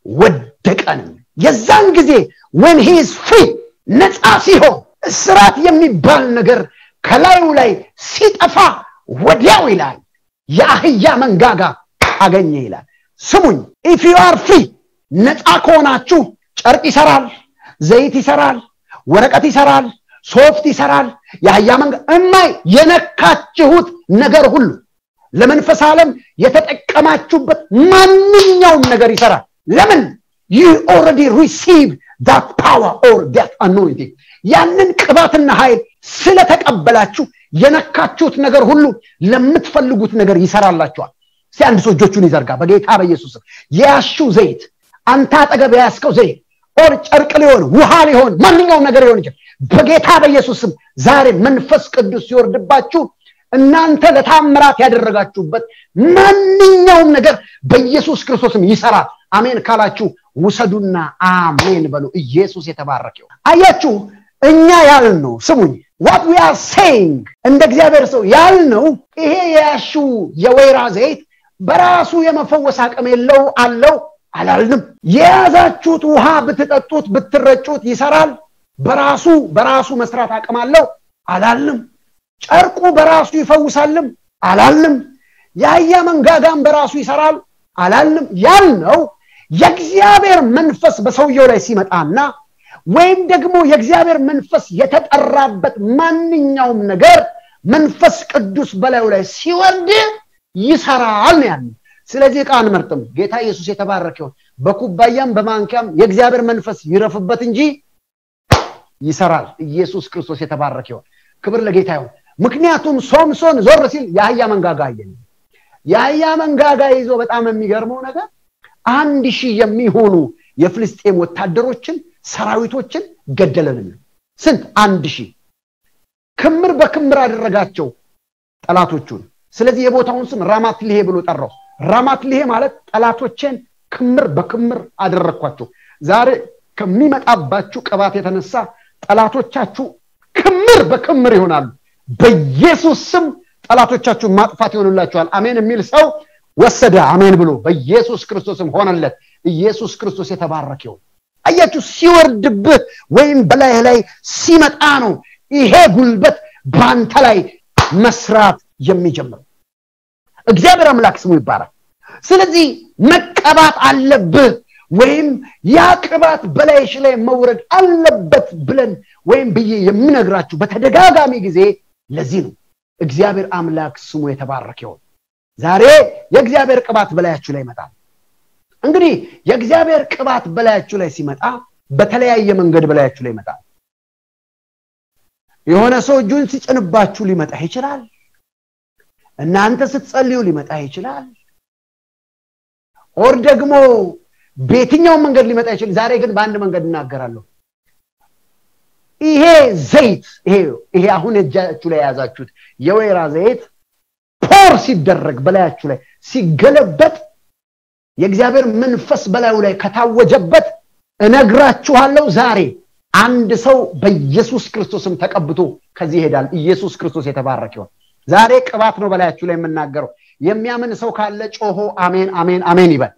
ወደቀን የዛን ጊዜ when he is free ነፃ ሲሆን እስራት የሚባል ነገር ከላዩ ላይ ሲጠፋ ወዲያው ይላል ያህያ መንጋጋ አገኘ ይላል ስሙኝ if you are free ነፃ ከሆናችሁ ጨርቅ ይሰራል ዘይት ይሰራል ወረቀት ይሰራል ሶፍት ይሰራል ያህያ መንጋ እማይ የነካችሁት ነገር ሁሉ ለመንፈስ ዓለም የተጠቀማችሁበት ማንኛውም ነገር ይሰራል ለምን you already received that power or that anointing ያንን ቅባትና ኃይል ስለተቀበላችሁ የነካችሁት ነገር ሁሉ ለምትፈልጉት ነገር ይሰራላችኋል ሲያንድ ሰዎቹን ይዘርጋ በጌታ በኢየሱስ ያሹ ዘይት አንተ አጠገብ ያስከው ዘይት ኦር ጨርቅ ሊሆን ውሃ ሊሆን ማንኛውም ነገር ሊሆን ይችላል በጌታ በኢየሱስ ስም ዛሬ መንፈስ ቅዱስ ይወርድባችሁ እናንተ ለታምራት ያደረጋችሁበት ማንኛውም ነገር በኢየሱስ ክርስቶስም ይሰራል አሜን ካላችሁ ውሰዱና አሜን በሉ ኢየሱስ የተባረከው አያችሁ እኛ ያልነው ስሙኝ what we are saying እንደ እግዚአብሔር ሰው ያልነው ይሄ ያሹ የወይራ ዘይት በራሱ የመፈወስ አቅም የለው አለው አላልንም የያዛችሁት ውሃ ብትጠጡት ብትረጩት ይሰራል በራሱ በራሱ መስራት አቅም አለው አላልንም ጨርቁ በራሱ ይፈውሳልም አላልንም ያህያ መንጋጋም በራሱ ይሰራል አላልንም ያልነው የእግዚአብሔር መንፈስ በሰውየው ላይ ሲመጣና ወይም ደግሞ የእግዚአብሔር መንፈስ የተጠራበት ማንኛውም ነገር መንፈስ ቅዱስ በላዩ ላይ ሲወርድ ይሰራል ነው ያለው ስለዚህ ቃል መርጥም ጌታ ኢየሱስ የተባረከው በኩባያም በማንኪያም የእግዚአብሔር መንፈስ ይረፍበት እንጂ ይሰራል ኢየሱስ ክርስቶስ የተባረከው ክብር ለጌታ ይሁን ምክንያቱም ሶምሶን ዞር ሲል ያህያ መንጋጋ አየኝ ያህያ መንጋጋ ይዞ በጣም የሚገርመው ነገር አንድ ሺህ የሚሆኑ የፍልስጤም ወታደሮችን ሰራዊቶችን ገደለልን ስንት አንድ ሺህ ክምር በክምር አደረጋቸው ጠላቶቹን ስለዚህ የቦታውን ስም ራማት ሊሄ ብሎ ጠራው ራማት ሊሄ ማለት ጠላቶችን ክምር በክምር አደረኳቸው ዛሬ ከሚመጣባችሁ ቅባት የተነሳ ጠላቶቻችሁ ክምር በክምር ይሆናሉ በኢየሱስ ስም ጠላቶቻችሁ ማጥፋት ይሆንላችኋል አሜን የሚል ሰው ወሰደ አሜን ብሎ በኢየሱስ ክርስቶስም ሆነለት ኢየሱስ ክርስቶስ የተባረከው አያችሁ ሲወርድብህ ወይም በላይ ላይ ሲመጣ ነው ይሄ ጉልበት ባንተ ላይ መስራት የሚጀምረው እግዚአብሔር አምላክ ስሙ ይባረክ ስለዚህ መቀባት አለብህ ወይም ያ ቅባት በላይሽ ላይ መውረድ አለበት ብለን ወይም በየ የምነግራችሁ በተደጋጋሚ ጊዜ ለዚህ ነው እግዚአብሔር አምላክ ስሙ የተባረከው ዛሬ የእግዚአብሔር ቅባት በላያችሁ ላይ ይመጣል እንግዲህ የእግዚአብሔር ቅባት በላያችሁ ላይ ሲመጣ በተለያየ መንገድ በላያችሁ ላይ ይመጣል የሆነ ሰው እጁን ሲጭንባችሁ ሊመጣ ይችላል እናንተ ስትጸልዩ ሊመጣ ይችላል ኦር ደግሞ በየትኛው መንገድ ሊመጣ ይችላል ዛሬ ግን በአንድ መንገድ እናገራለሁ ይሄ ዘይት ይሄ ይሄ አሁን እጃችሁ ላይ ያዛችሁት የወይራ ዘይት ፖር ሲደረግ በላያችሁ ላይ ሲገለበጥ የእግዚአብሔር መንፈስ በላዩ ላይ ከታወጀበት እነግራችኋለሁ ዛሬ አንድ ሰው በኢየሱስ ክርስቶስም ተቀብቶ ከዚህ ይሄዳል ኢየሱስ ክርስቶስ የተባረከ ይሁን ዛሬ ቅባት ነው በላያችሁ ላይ የምናገረው የሚያምን ሰው ካለ ጮሆ አሜን አሜን አሜን ይበል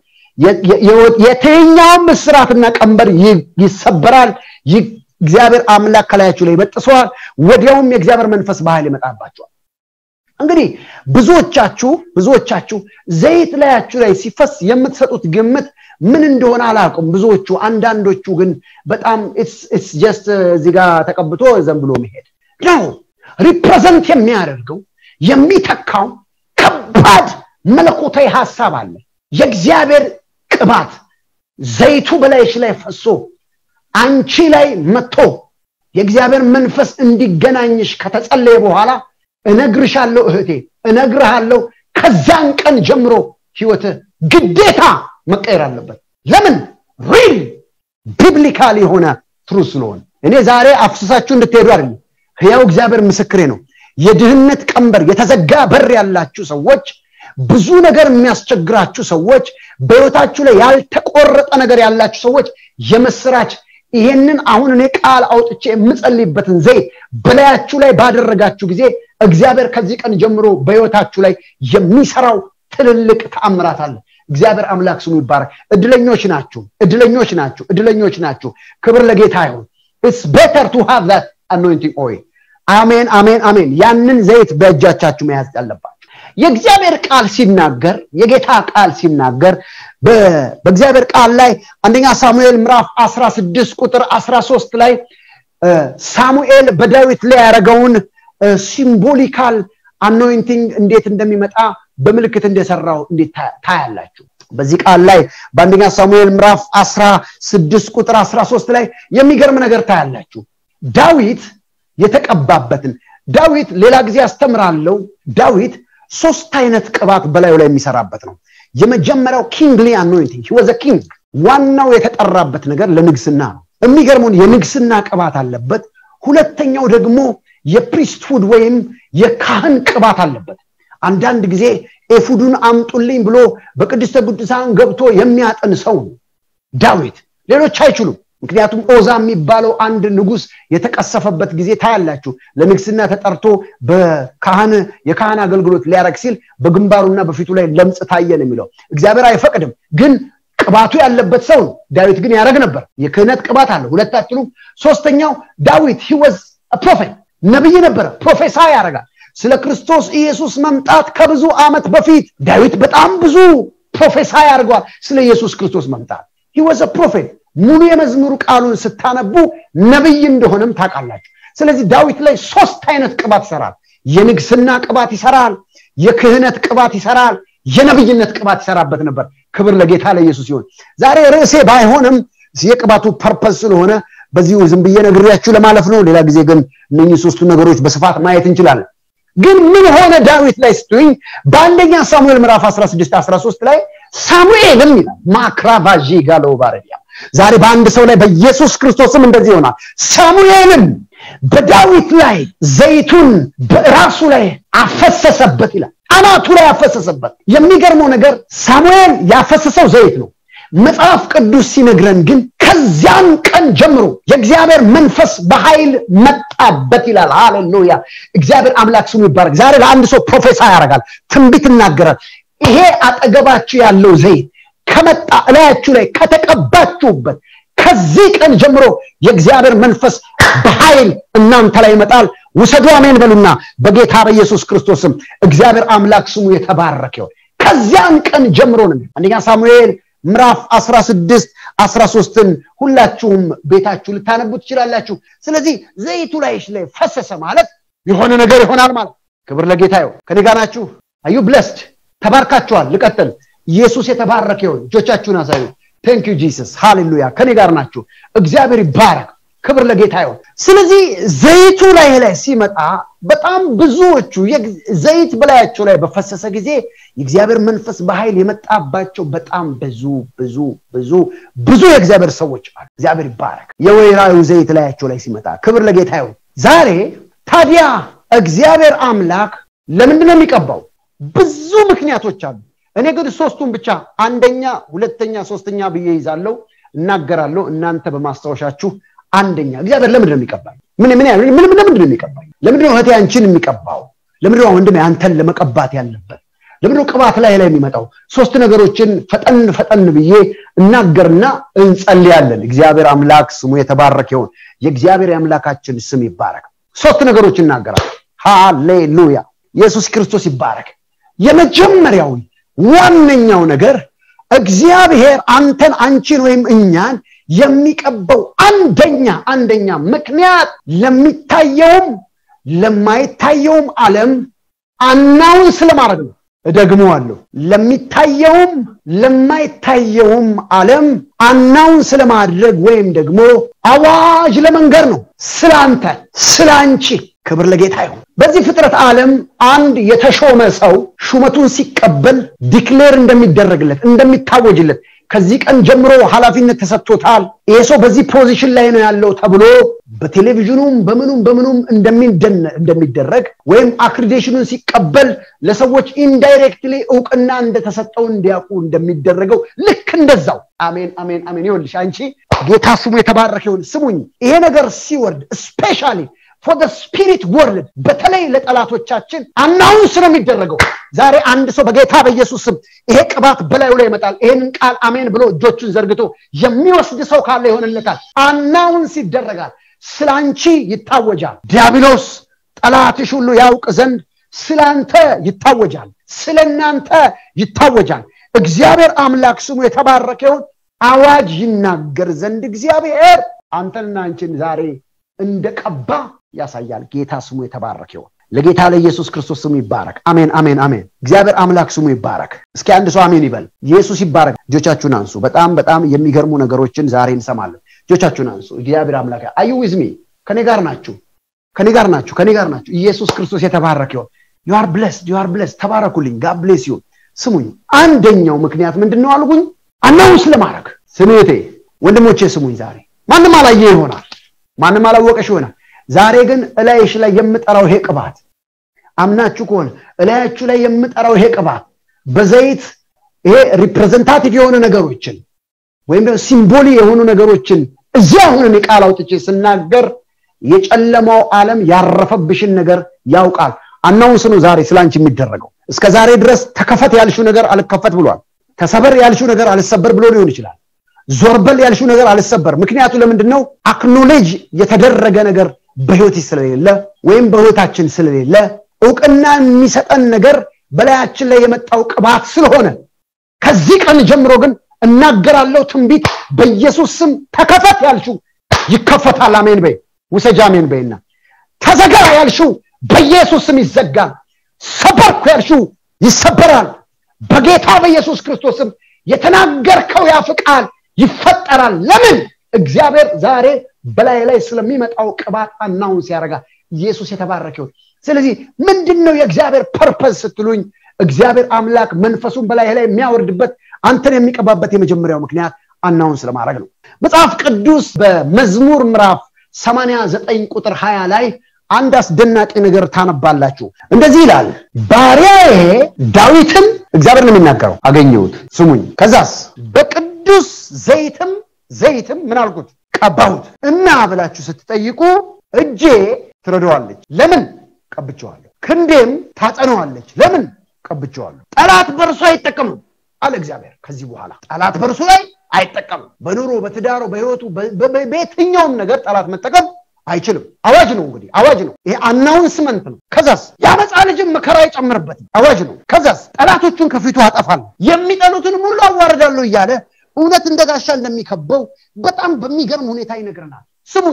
የትኛው ምስራትና ቀንበር ይሰበራል እግዚአብሔር አምላክ ከላያችሁ ላይ ይበጥሰዋል ወዲያውም የእግዚአብሔር መንፈስ በኃይል ይመጣባችኋል እንግዲህ ብዙዎቻችሁ ብዙዎቻችሁ ዘይት ላያችሁ ላይ ሲፈስ የምትሰጡት ግምት ምን እንደሆነ አላውቅም ብዙዎቹ አንዳንዶቹ ግን በጣም it's it's just እዚህ ጋር ተቀብቶ ዘም ብሎ መሄድ ነው ሪፕሬዘንት የሚያደርገው የሚተካው ከባድ መለኮታዊ ሐሳብ አለ የእግዚአብሔር ቅባት ዘይቱ በላይሽ ላይ ፈሶ አንቺ ላይ መጥቶ የእግዚአብሔር መንፈስ እንዲገናኝሽ ከተጸለየ በኋላ እነግርሻለሁ እህቴ እነግርሃለሁ ከዛን ቀን ጀምሮ ህይወት ግዴታ መቀየር አለበት ለምን ሪል ቢብሊካል የሆነ ትሩዝ ነው እኔ ዛሬ አፍስሳችሁ እንድትሄዱ አይደል ያው እግዚአብሔር ምስክሬ ነው የድህነት ቀንበር የተዘጋ በር ያላችሁ ሰዎች ብዙ ነገር የሚያስቸግራችሁ ሰዎች በህይወታችሁ ላይ ያልተቆረጠ ነገር ያላችሁ ሰዎች የመስራች ይሄንን አሁን እኔ ቃል አውጥቼ የምጸልይበትን ዘይት በላያችሁ ላይ ባደረጋችሁ ጊዜ እግዚአብሔር ከዚህ ቀን ጀምሮ በህይወታችሁ ላይ የሚሰራው ትልልቅ ተአምራት አለ እግዚአብሔር አምላክ ስሙ ይባረክ እድለኞች ናችሁ እድለኞች ናችሁ እድለኞች ናችሁ ክብር ለጌታ ይሁን it's better to have that anointing oil አሜን አሜን አሜን ያንን ዘይት በእጃቻችሁ መያዝ አለባችሁ የእግዚአብሔር ቃል ሲናገር የጌታ ቃል ሲናገር በእግዚአብሔር ቃል ላይ አንደኛ ሳሙኤል ምዕራፍ አስራ ስድስት ቁጥር አስራ ሶስት ላይ ሳሙኤል በዳዊት ላይ ያረጋውን ሲምቦሊካል anointing እንዴት እንደሚመጣ በመልእክት እንደሰራው እንዴት ታያላችሁ በዚህ ቃል ላይ በአንደኛ ሳሙኤል ምዕራፍ አስራ ስድስት ቁጥር አስራ ሶስት ላይ የሚገርም ነገር ታያላችሁ ዳዊት የተቀባበትን ዳዊት ሌላ ጊዜ አስተምራለሁ ዳዊት ሶስት አይነት ቅባት በላዩ ላይ የሚሰራበት ነው የመጀመሪያው ኪንግሊ anointing he was a king ዋናው የተጠራበት ነገር ለንግስና ነው የሚገርመው የንግስና ቅባት አለበት ሁለተኛው ደግሞ የፕሪስትሁድ ወይም የካህን ቅባት አለበት አንዳንድ ጊዜ ኤፉዱን አምጡልኝ ብሎ በቅድስተ ቅዱሳን ገብቶ የሚያጠን ሰው ዳዊት ሌሎች አይችሉም ምክንያቱም ኦዛ የሚባለው አንድ ንጉስ የተቀሰፈበት ጊዜ ታያላችሁ ለንግስና ተጠርቶ በካህን የካህን አገልግሎት ሊያረግ ሲል በግንባሩና በፊቱ ላይ ለምጽ ታየን የሚለው እግዚአብሔር አይፈቅድም ግን ቅባቱ ያለበት ሰው ዳዊት ግን ያረግ ነበር የክህነት ቅባት አለ ሁለታችሁም ሶስተኛው ዳዊት he was a prophet ነብይ ነበር ፕሮፌሳይ ያረጋል ስለ ክርስቶስ ኢየሱስ መምጣት ከብዙ አመት በፊት ዳዊት በጣም ብዙ ፕሮፌሳይ ያርጓል ስለ ኢየሱስ ክርስቶስ መምጣት he was a prophet ሙሉ የመዝሙሩ ቃሉን ስታነቡ ነብይ እንደሆነም ታውቃላችሁ ስለዚህ ዳዊት ላይ ሶስት አይነት ቅባት ይሰራል የንግስና ቅባት ይሰራል የክህነት ቅባት ይሰራል የነብይነት ቅባት ይሰራበት ነበር ክብር ለጌታ ለኢየሱስ ይሁን ዛሬ ርዕሴ ባይሆንም የቅባቱ ፐርፐስ ስለሆነ በዚሁ ዝም ብዬ ነግሬያችሁ ለማለፍ ነው ሌላ ጊዜ ግን እነኚህ ሶስቱ ነገሮች በስፋት ማየት እንችላለን ግን ምን ሆነ ዳዊት ላይ ስትኝ በአንደኛ ሳሙኤል ምዕራፍ አስራ ስድስት አስራ ሶስት ላይ ሳሙኤልም ይላል ማክራቫጂ ጋለው ባረዲያ ዛሬ በአንድ ሰው ላይ በኢየሱስ ክርስቶስም እንደዚህ ይሆናል ሳሙኤልም በዳዊት ላይ ዘይቱን በራሱ ላይ አፈሰሰበት ይላል አናቱ ላይ አፈሰሰበት የሚገርመው ነገር ሳሙኤል ያፈሰሰው ዘይት ነው መጽሐፍ ቅዱስ ሲነግረን ግን ከዚያን ቀን ጀምሮ የእግዚአብሔር መንፈስ በኃይል መጣበት ይላል ሃሌሉያ እግዚአብሔር አምላክ ስሙ ይባረክ ዛሬ ለአንድ ሰው ፕሮፌሳይ ያረጋል ትንቢት ይናገራል ይሄ አጠገባችሁ ያለው ዘይት ከመጣ እላያችሁ ላይ ከተቀባችሁበት ከዚህ ቀን ጀምሮ የእግዚአብሔር መንፈስ በኃይል እናንተ ላይ ይመጣል ወሰዱ አሜን በሉና በጌታ በኢየሱስ ክርስቶስም እግዚአብሔር አምላክ ስሙ የተባረከ ይሁን ከዚያን ቀን ጀምሮ ነው አንደኛ ሳሙኤል ምዕራፍ አስራ ስድስት አስራ ሶስትን ሁላችሁም ቤታችሁ ልታነቡት ይችላልላችሁ ስለዚህ ዘይቱ ላይሽ ላይ ፈሰሰ ማለት የሆነ ነገር ይሆናል ማለት ክብር ለጌታ ይሁን ከኔ ጋር ናችሁ are you blessed ተባርካችኋል ልቀጥል ኢየሱስ የተባረከ ይሁን እጆቻችሁን አሳዩ thank you Jesus hallelujah ከኔ ጋር ናችሁ እግዚአብሔር ይባረክ ክብር ለጌታ ይሁን ስለዚህ ዘይቱ ላይ ላይ ሲመጣ በጣም ብዙዎቹ ዘይት በላያቸው ላይ በፈሰሰ ጊዜ የእግዚአብሔር መንፈስ በኃይል የመጣባቸው በጣም ብዙ ብዙ ብዙ ብዙ የእግዚአብሔር ሰዎች አሉ እግዚአብሔር ይባረክ የወይራው ዘይት ላያቸው ላይ ሲመጣ ክብር ለጌታ ይሁን ዛሬ ታዲያ እግዚአብሔር አምላክ ለምንድን ነው የሚቀባው ብዙ ምክንያቶች አሉ እኔ ግን ሶስቱን ብቻ አንደኛ ሁለተኛ ሶስተኛ ብዬ ይዛለው እናገራለሁ እናንተ በማስተዋሻችሁ አንደኛ እግዚአብሔር ለምንድን ነው የሚቀባው ምን ምን ምን ለምንድን ነው የሚቀባው ለምንድን ነው እህቴ አንቺን የሚቀባው ለምንድን ነው ወንድሜ አንተን ለመቀባት ያለበት ለምንድን ነው ቅባት ላይ ላይ የሚመጣው ሶስት ነገሮችን ፈጠን ፈጠን ብዬ እናገርና እንጸልያለን እግዚአብሔር አምላክ ስሙ የተባረከ ይሁን የእግዚአብሔር አምላካችን ስም ይባረክ ሶስት ነገሮችን እናገራለን ሃሌሉያ ኢየሱስ ክርስቶስ ይባረክ የመጀመሪያው ዋነኛው ነገር እግዚአብሔር አንተን አንቺን ወይም እኛን የሚቀበው አንደኛ አንደኛ ምክንያት ለሚታየውም ለማይታየውም ዓለም አናውንስ ለማድረግ ነው እደግመዋለሁ ለሚታየውም ለማይታየውም ዓለም አናውንስ ለማድረግ ወይም ደግሞ አዋጅ ለመንገር ነው ስላንተ ስላንቺ ክብር ለጌታ ይሁን በዚህ ፍጥረት ዓለም አንድ የተሾመ ሰው ሹመቱን ሲቀበል ዲክሌር እንደሚደረግለት እንደሚታወጅለት ከዚህ ቀን ጀምሮ ኃላፊነት ተሰጥቶታል ይሄ ሰው በዚህ ፖዚሽን ላይ ነው ያለው ተብሎ በቴሌቪዥኑም በምኑም በምኑም እንደሚደነ እንደሚደረግ ወይም አክሬዲቴሽኑን ሲቀበል ለሰዎች ኢንዳይሬክትሊ ዕውቅና እንደተሰጠው እንዲያውቁ እንደሚደረገው ልክ እንደዛው አሜን አሜን አሜን ይሁንልሽ አንቺ ጌታ ስሙ የተባረከ ይሁን ስሙኝ ይሄ ነገር ሲወርድ ስፔሻሊ for the spirit world በተለይ ለጠላቶቻችን አናውንስ ነው የሚደረገው ዛሬ አንድ ሰው በጌታ በኢየሱስ ስም ይሄ ቅባት በላዩ ላይ ይመጣል ይሄንን ቃል አሜን ብሎ እጆቹን ዘርግቶ የሚወስድ ሰው ካለ ይሆንለታል አናውንስ ይደረጋል ስላንቺ ይታወጃል ዲያብሎስ ጠላትሽ ሁሉ ያውቅ ዘንድ ስላንተ ይታወጃል ስለናንተ ይታወጃል እግዚአብሔር አምላክ ስሙ የተባረከ ይሁን አዋጅ ይናገር ዘንድ እግዚአብሔር አንተና አንቺን ዛሬ እንደቀባ ያሳያል ጌታ ስሙ የተባረከ ይሁን ለጌታ ለኢየሱስ ክርስቶስ ስሙ ይባረክ አሜን አሜን አሜን እግዚአብሔር አምላክ ስሙ ይባረክ እስኪ አንድ ሰው አሜን ይበል ኢየሱስ ይባረክ እጆቻችሁን አንሱ በጣም በጣም የሚገርሙ ነገሮችን ዛሬ እንሰማለን እጆቻችሁን አንሱ እግዚአብሔር አምላክ አዩ ዊዝ ሚ ከኔ ጋር ናችሁ ከኔ ጋር ናችሁ ከኔ ጋር ናችሁ ኢየሱስ ክርስቶስ የተባረከ ይሁን you are blessed you are blessed ተባረኩልኝ god bless you ስሙኝ አንደኛው ምክንያት ምንድነው አልኩኝ አናውንስ ለማድረግ ስሜቴ ወንድሞቼ ስሙኝ ዛሬ ማንንም አላየ ይሆናል ማንንም አላወቀሽ ይሆናል ዛሬ ግን እላይሽ ላይ የምጠራው ይሄ ቅባት አምናችሁ ከሆነ እላያችሁ ላይ የምጠራው ይሄ ቅባት በዘይት ይሄ ሪፕሬዘንታቲቭ የሆነ ነገሮችን ወይም ደግሞ ሲምቦሊ የሆኑ ነገሮችን እዚያ ሆነን ቃል አውጥቼ ስናገር የጨለማው ዓለም ያረፈብሽን ነገር ያውቃል አናውንስ ነው ዛሬ ስላንቺ የሚደረገው እስከ ዛሬ ድረስ ተከፈት ያልሽው ነገር አልከፈት ብሏል ተሰበር ያልሽው ነገር አልሰበር ብሎ ሊሆን ይችላል ዞርበል ያልሽው ነገር አልሰበር ምክንያቱ ለምንድነው አክኖሌጅ የተደረገ ነገር በህይወት ስለሌለ ወይም በህይወታችን ስለሌለ ዕውቅና የሚሰጠን ነገር በላያችን ላይ የመጣው ቅባት ስለሆነ ከዚህ ቀን ጀምሮ ግን እናገራለሁ ትንቢት በኢየሱስ ስም ተከፈት ያልሽው ይከፈታል አሜን በይ ወሰጃ አሜን በይና ተዘጋ ያልሽው በኢየሱስ ስም ይዘጋል ሰበርኩ ያልሽው ይሰበራል በጌታ በኢየሱስ ክርስቶስ ስም የተናገርከው ያፍቃል ይፈጠራል ለምን እግዚአብሔር ዛሬ በላይ ላይ ስለሚመጣው ቅባት አናውንስ ያደርጋል ኢየሱስ የተባረከ ይሁን ስለዚህ ምንድነው የእግዚአብሔር ፐርፐዝ ስትሉኝ እግዚአብሔር አምላክ መንፈሱን በላይ ላይ የሚያወርድበት አንተን የሚቀባበት የመጀመሪያው ምክንያት አናውንስ ለማድረግ ነው መጽሐፍ ቅዱስ በመዝሙር ምዕራፍ ሰማንያ ዘጠኝ ቁጥር ሃያ ላይ አንድ አስደናቂ ነገር ታነባላችሁ እንደዚህ ይላል ባሪያዬ ዳዊትን እግዚአብሔር ነው የሚናገረው አገኘሁት ስሙኝ ከዛስ በቅዱስ ዘይትም ዘይትም ምን አልኩት ቀባሁት እና ብላችሁ ስትጠይቁ እጄ ትረዳዋለች ለምን ቀብቼዋለሁ ክንዴም ታጸነዋለች ለምን ቀብቼዋለሁ ጠላት በርሱ አይጠቀምም አለ እግዚአብሔር ከዚህ በኋላ ጠላት በርሱ ላይ አይጠቀምም በኑሮ በትዳሮ በህይወቱ በቤትኛውም ነገር ጠላት መጠቀም አይችልም አዋጅ ነው እንግዲህ አዋጅ ነው ይሄ አናውንስመንት ነው ከዛስ ያመጻ ልጅም መከራ ይጨምርበት አዋጅ ነው ከዛስ ጠላቶቹን ከፊቱ አጠፋለሁ የሚጠሉትን ሁሉ አዋርዳለሁ እያለ እውነት እንደጋሻ እንደሚከበው በጣም በሚገርም ሁኔታ ይነግረናል ስሙኝ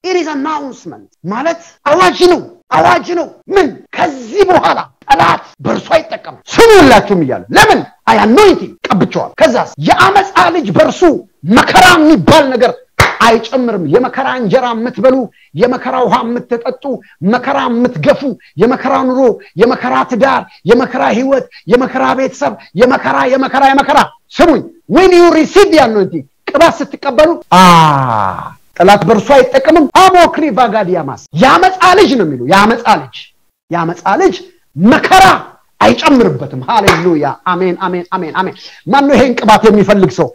it is announcement ማለት አዋጅ ነው አዋጅ ነው ምን ከዚህ በኋላ ጠላት በርሱ አይጠቀም ስሙላችሁም ይያል ለምን አይ anointing ቀብቻው ከዛስ የአመጻ ልጅ በርሱ መከራ የሚባል ነገር አይጨምርም የመከራ እንጀራ የምትበሉ የመከራ ውሃ የምትጠጡ መከራ የምትገፉ የመከራ ኑሮ የመከራ ትዳር የመከራ ህይወት የመከራ ቤተሰብ የመከራ የመከራ የመከራ ስሙኝ when you receive the anointing ቅባት ስትቀበሉ አ ጠላት በርሱ አይጠቀምም አሞክሪ ባጋዲያማስ ያመጻ ልጅ ነው የሚሉ ያመጻ ልጅ ያመጻ ልጅ መከራ አይጨምርበትም ሃሌሉያ አሜን አሜን አሜን አሜን ማን ነው ይሄን ቅባት የሚፈልግ ሰው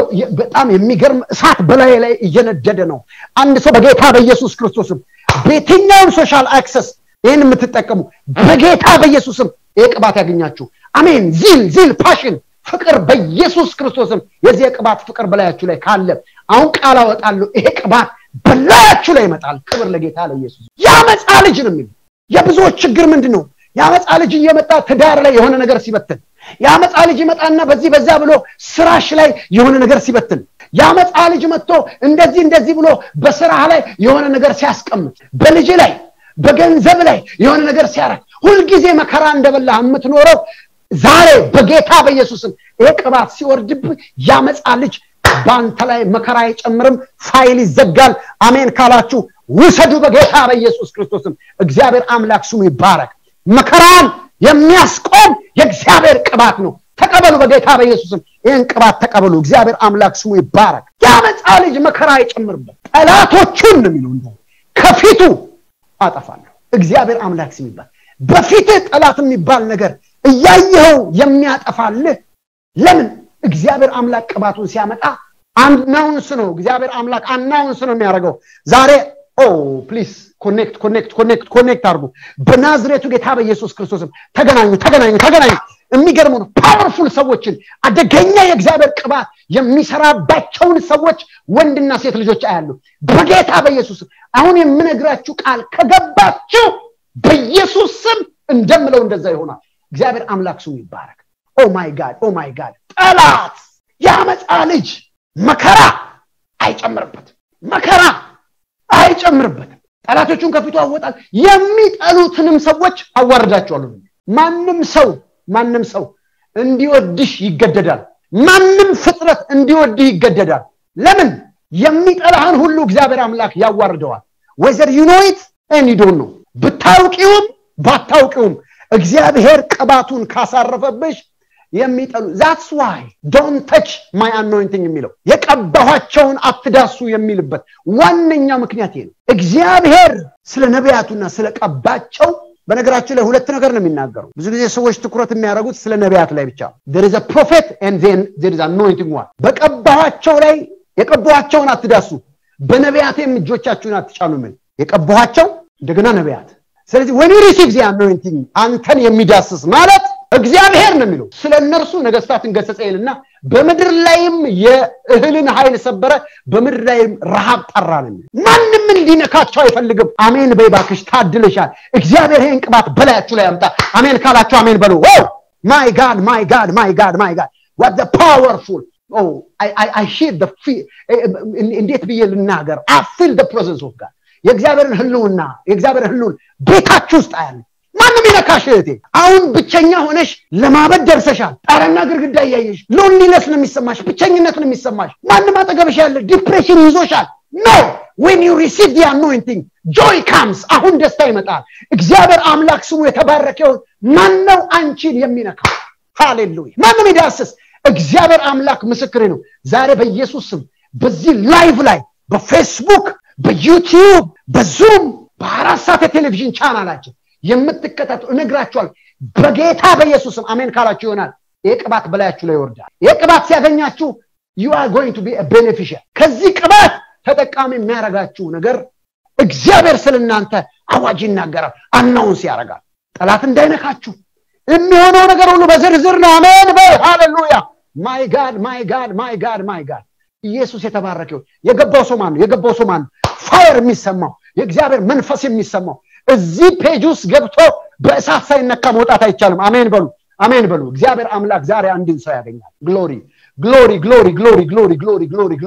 በጣም የሚገርም እሳት በላይ ላይ እየነደደ ነው አንድ ሰው በጌታ በኢየሱስ ክርስቶስም በየትኛውም ሶሻል አክሰስ ይሄን የምትጠቀሙ በጌታ በኢየሱስም ይሄ ቅባት ያገኛችሁ አሜን ዚል ዚል ፓሽን ፍቅር በኢየሱስ ክርስቶስም የዚህ ቅባት ፍቅር በላያችሁ ላይ ካለ አሁን ቃል አወጣለሁ ይሄ ቅባት በላያችሁ ላይ ይመጣል ክብር ለጌታ ለኢየሱስ ያመጻ ልጅ ነው የሚሉ የብዙዎች ችግር ምንድነው ያመጻ ልጅ እየመጣ ትዳር ላይ የሆነ ነገር ሲበትን ያመጻ ልጅ ይመጣና በዚህ በዛ ብሎ ስራሽ ላይ የሆነ ነገር ሲበትን ያመጻ ልጅ መጥቶ እንደዚህ እንደዚህ ብሎ በስራህ ላይ የሆነ ነገር ሲያስቀምጥ በልጅ ላይ በገንዘብ ላይ የሆነ ነገር ሲያረክ ሁሉ ጊዜ መከራ እንደበላ የምትኖረው ዛሬ በጌታ በኢየሱስም ይሄ ቅባት ሲወርድብ ያመጻ ልጅ ባንተ ላይ መከራ አይጨምርም ፋይል ይዘጋል አሜን ካላችሁ ውሰዱ በጌታ በኢየሱስ ክርስቶስም እግዚአብሔር አምላክ ስሙ ይባረክ መከራን የሚያስቆም የእግዚአብሔር ቅባት ነው ተቀበሉ በጌታ በኢየሱስም ይሄን ቅባት ተቀበሉ እግዚአብሔር አምላክ ስሙ ይባረክ ያመጻ ልጅ መከራ አይጨምርበት ጠላቶቹን ነው የሚሉ እንደው ከፊቱ አጠፋለሁ እግዚአብሔር አምላክ ስሙ ይባረክ በፊት ጠላት የሚባል ነገር እያየው የሚያጠፋልህ ለምን እግዚአብሔር አምላክ ቅባቱን ሲያመጣ አናውንስ ነው እግዚአብሔር አምላክ አናውንስ ነው የሚያደርገው ዛሬ ኦ ፕሊዝ ኮኔክት ኮኔክት ኮኔክት ኮኔክት አርጉ በናዝሬቱ ጌታ በኢየሱስ ክርስቶስም ተገናኙ ተገናኙ ተገናኙ የሚገርሙ ፓወርፉል ሰዎችን አደገኛ የእግዚአብሔር ቅባት የሚሰራባቸውን ሰዎች ወንድና ሴት ልጆች አያሉ በጌታ በኢየሱስ አሁን የምነግራችሁ ቃል ከገባችሁ በኢየሱስ ስም እንደምለው እንደዛ ይሆናል እግዚአብሔር አምላክ ስሙ ይባረክ ኦ ማይ ጋድ ኦ ማይ ጋድ ጠላት ያመጻ ልጅ መከራ አይጨምርበት መከራ አይጨምርበት ጠላቶቹን ከፊቱ አወጣል የሚጠሉትንም ሰዎች አዋርዳቸዋለሁ ማንንም ሰው ማንንም ሰው እንዲወድሽ ይገደዳል ማንንም ፍጥረት እንዲወድህ ይገደዳል ለምን የሚጠላህን ሁሉ እግዚአብሔር አምላክ ያዋርደዋል whether you know it and you don't know ብታውቂውም ባታውቂውም እግዚአብሔር ቅባቱን ካሳረፈብሽ የሚጠሉ that's why don't touch my anointing የሚለው የቀባኋቸውን አትዳሱ የሚልበት ዋነኛ ምክንያት ይሄ ነው እግዚአብሔር ስለ ነቢያቱና ስለ ቀባቸው በነገራችን ላይ ሁለት ነገር ነው የሚናገረው ብዙ ጊዜ ሰዎች ትኩረት የሚያደርጉት ስለ ነቢያት ላይ ብቻ there is a prophet and then there is anointing one በቀባኋቸው ላይ የቀባኋቸውን አትዳሱ በነቢያቴም እጆቻችሁን አትጫኑ ምን የቀባኋቸው እንደገና ነቢያት ስለዚህ when you receive the anointing አንተን የሚዳስስ ማለት እግዚአብሔር ነው የሚለው ስለነርሱ ነገስታትን ገሰጸይልና በመድር ላይም የእህልን ኃይል ሰበረ በመድር ላይም ረሃብ ጠራ ነው ማንንም እንዲነካቸው አይፈልግም አሜን በይባክሽ ታድለሻል እግዚአብሔር ይሄን ቅባት በላያችሁ ላይ ያምጣ አሜን ካላችሁ አሜን በሉ ኦ my god my god my god my god what the powerful oh i i i hear the እንዴት ብዬ ልናገር I feel the presence of God የእግዚአብሔርን ህልውና የእግዚአብሔርን ህልውና ቤታችሁ ውስጥ አያለ ማንንም ይነካሽ እህቴ አሁን ብቸኛ ሆነሽ ለማበድ ደርሰሻል ጣራና ግርግዳ ያያየሽ ሎንሊነስ ነው የሚሰማሽ ብቸኝነት ነው የሚሰማሽ ማንንም አጠገብሽ ያለ ዲፕሬሽን ይዞሻል no when you receive the anointing joy comes አሁን ደስታ ይመጣል እግዚአብሔር አምላክ ስሙ የተባረከው ማን ነው አንቺን የሚነካው ሃሌሉያ ማንንም ይዳስስ እግዚአብሔር አምላክ ምስክሬ ነው ዛሬ በኢየሱስ ስም በዚህ ላይቭ ላይ በፌስቡክ በዩቲዩብ በዙም በአራሳተ ቴሌቪዥን ቻናላችን የምትከታተሉ ነግራችኋል በጌታ በኢየሱስም አሜን ካላችሁ ይሆናል የቅባት በላያችሁ ላይ ይወርዳል የቅባት ሲያገኛችሁ you are going to be a beneficiary ከዚህ ቅባት ተጠቃሚ የሚያረጋችሁ ነገር እግዚአብሔር ስለናንተ አዋጅ ይናገራል አናውንስ ያረጋል ጠላት እንዳይነካችሁ የሚሆነው ነገር ሁሉ በዝርዝር ነው አሜን ሃሌሉያ my god my god my god my god ኢየሱስ የተባረከው የገባው ሰው ማን ነው የገባው ሰው ማን ፋየር የሚሰማው የእግዚአብሔር መንፈስ የሚሰማው እዚህ ፔጅ ውስጥ ገብቶ በእሳት ሳይነካ መውጣት አይቻልም አሜን በሉ አሜን በሉ እግዚአብሔር አምላክ ዛሬ አንድን ሰው ያገኛል ግሎሪ ግሎሪ ግሎሪ ግሎሪ ግሎሪ ግሎሪ ግሎሪ ግሎሪ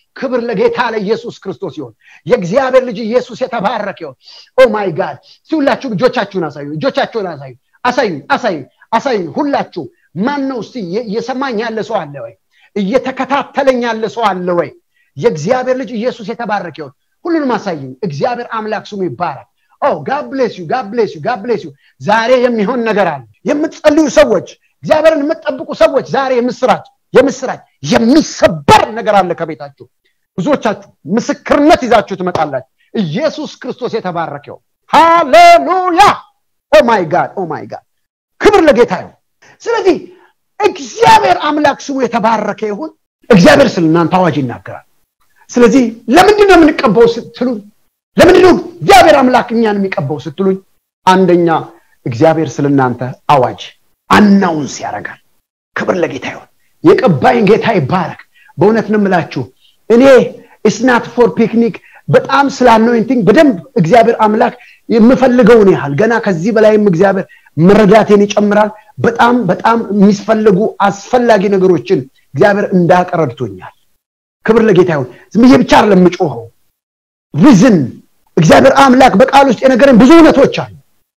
ክብር ለጌታ ለኢየሱስ ክርስቶስ ይሁን የእግዚአብሔር ልጅ ኢየሱስ የተባረከ ይሁን ኦ ማይ ጋድ ሁላችሁ እጆቻችሁን አሳዩ እጆቻችሁን አሳዩ አሳዩ አሳዩ አሳዩ ሁላችሁ ማን ነው እስቲ የሰማኝ ያለ ሰው አለ ወይ እየተከታተለኝ ያለ ሰው አለ ወይ የእግዚአብሔር ልጅ ኢየሱስ የተባረከ ይሁን ሁሉንም አሳዩኝ እግዚአብሔር አምላክ ስሙ ይባረክ ኦ God bless you God bless you God bless you ዛሬ የሚሆን ነገር አለ የምትጸልዩ ሰዎች እግዚአብሔርን የምትጠብቁ ሰዎች ዛሬ የምስራች የምስራች የሚሰበር ነገር አለ ከቤታችሁ ብዙዎቻችሁ ምስክርነት ይዛችሁ ትመጣላችሁ ኢየሱስ ክርስቶስ የተባረከ ይሁን ሃሌሉያ ኦ ማይ ጋድ ኦ ማይ ጋድ ክብር ለጌታ ይሁን ስለዚህ እግዚአብሔር አምላክ ስሙ የተባረከ ይሁን እግዚአብሔር ስለናንተ አዋጅ ይናገራል ስለዚህ ለምንድን ነው የምንቀበው ስትሉ ለምንድን ነው እግዚአብሔር አምላክ እኛን የሚቀበው ስትሉኝ አንደኛ እግዚአብሔር ስለናንተ አዋጅ አናውንስ ያደርጋል ክብር ለጌታ ይሁን የቀባይን ጌታ ይባረክ በእውነት ነው የምላችሁ እኔ it's not for picnic በጣም ስለ anointing በደንብ እግዚአብሔር አምላክ የምፈልገውን ያህል ገና ከዚህ በላይም እግዚአብሔር መረዳቴን ይጨምራል በጣም በጣም የሚስፈልጉ አስፈላጊ ነገሮችን እግዚአብሔር እንዳቀረድቶኛል ክብር ለጌታ ይሁን ዝም ብዬ ብቻ አይደለም የምጮኸው ሪዝን እግዚአብሔር አምላክ በቃል ውስጥ የነገረን ብዙ እውነቶች አሉ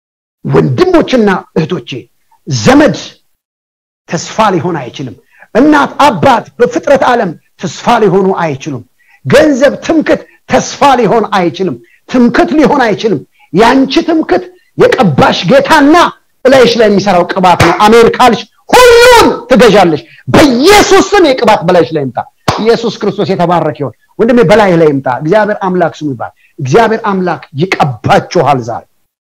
ወንድሞችና እህቶቼ ዘመድ ተስፋ ሊሆን አይችልም እናት አባት በፍጥረት ዓለም ተስፋ ሊሆኑ አይችሉም ገንዘብ ትምክት ተስፋ ሊሆን አይችልም ትምክት ሊሆን አይችልም ያንቺ ትምክት የቀባሽ ጌታና እላይሽ ላይ የሚሰራው ቅባት ነው አሜን ካልሽ ሁሉን ትገዣለሽ በኢየሱስ ስም የቅባት በላይሽ ላይ ይምጣ ኢየሱስ ክርስቶስ የተባረከ ይሁን ወንድሜ በላይ ላይ ይምጣ እግዚአብሔር አምላክ ስሙ ይባል እግዚአብሔር አምላክ ይቀባችኋል ዛሬ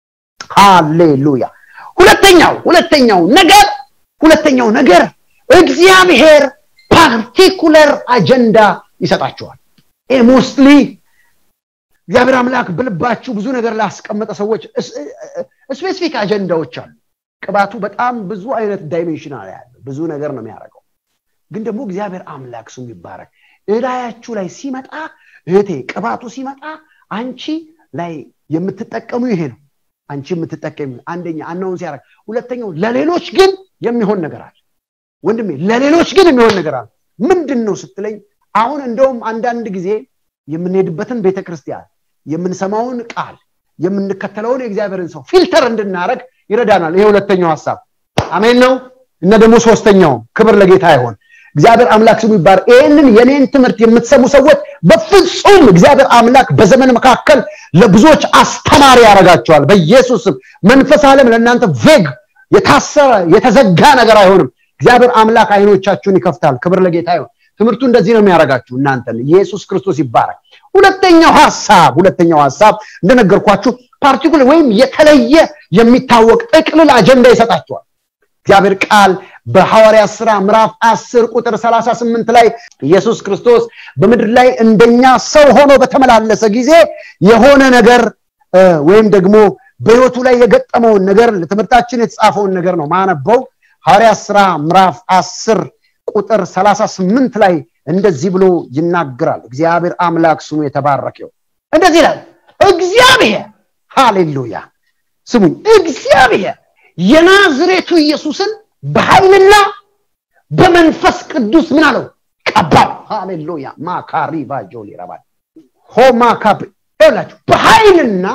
ሃሌሉያ ሁለተኛው ሁለተኛው ነገር ሁለተኛው ነገር እግዚአብሔር ፓርቲኩላር አጀንዳ ይሰጣችኋል ኤ ሞስትሊ እግዚአብሔር አምላክ በልባችሁ ብዙ ነገር ላስቀመጠ ሰዎች ስፔሲፊክ አጀንዳዎች አሉ ቅባቱ በጣም ብዙ አይነት ዳይሜንሽናል ያለው ብዙ ነገር ነው የሚያደርገው ግን ደግሞ እግዚአብሔር አምላክ ስሙ ይባረክ እዳያችሁ ላይ ሲመጣ እህቴ ቅባቱ ሲመጣ አንቺ ላይ የምትጠቀሙ ይሄ ነው አንቺ የምትጠቀሙ አንደኛ አናውንስ ያደርግ ሁለተኛው ለሌሎች ግን የሚሆን ነገር አለ ወንድሜ ለሌሎች ግን የሚሆን ነገር አለ ምንድነው ስትለኝ አሁን እንደውም አንዳንድ ጊዜ የምንሄድበትን ቤተክርስቲያን የምንሰማውን ቃል የምንከተለውን የእግዚአብሔርን ሰው ፊልተር እንድናረግ ይረዳናል ይሄ ሁለተኛው ሐሳብ አሜን ነው እና ደግሞ ሶስተኛው ክብር ለጌታ ይሁን እግዚአብሔር አምላክ ስሙ ይባር ይሄንን የኔን ትምህርት የምትሰሙ ሰዎች በፍጹም እግዚአብሔር አምላክ በዘመን መካከል ለብዙዎች አስተማሪ ያረጋቸዋል በኢየሱስ መንፈስ ዓለም ለእናንተ ቬግ የታሰረ የተዘጋ ነገር አይሆንም እግዚአብሔር አምላክ አይኖቻችሁን ይከፍታል ክብር ለጌታ ይሁን ትምህርቱ እንደዚህ ነው የሚያረጋችሁ እናንተን ኢየሱስ ክርስቶስ ይባረክ ሁለተኛው ሐሳብ ሁለተኛው ሐሳብ እንደነገርኳችሁ ፓርቲኩላር ወይም የተለየ የሚታወቅ ጥቅልል አጀንዳ ይሰጣችኋል እግዚአብሔር ቃል በሐዋርያት ሥራ ምዕራፍ አስር ቁጥር ሰላሳ ስምንት ላይ ኢየሱስ ክርስቶስ በመድር ላይ እንደኛ ሰው ሆኖ በተመላለሰ ጊዜ የሆነ ነገር ወይም ደግሞ በህይወቱ ላይ የገጠመውን ነገር ለትምህርታችን የተጻፈውን ነገር ነው ማነበው ሐዋርያት ሥራ ምዕራፍ አስር ቁጥር ሰላሳ ስምንት ላይ እንደዚህ ብሎ ይናገራል እግዚአብሔር አምላክ ስሙ የተባረከው እንደዚህ ይላል እግዚአብሔር ሃሌሉያ ስሙኝ እግዚአብሔር የናዝሬቱ ኢየሱስን በኃይልና በመንፈስ ቅዱስ ምን አለው ቀባው ሃሌሉያ ማካሪ ባጆሊ ረባል ሆማካፕ እላችሁ በኃይልና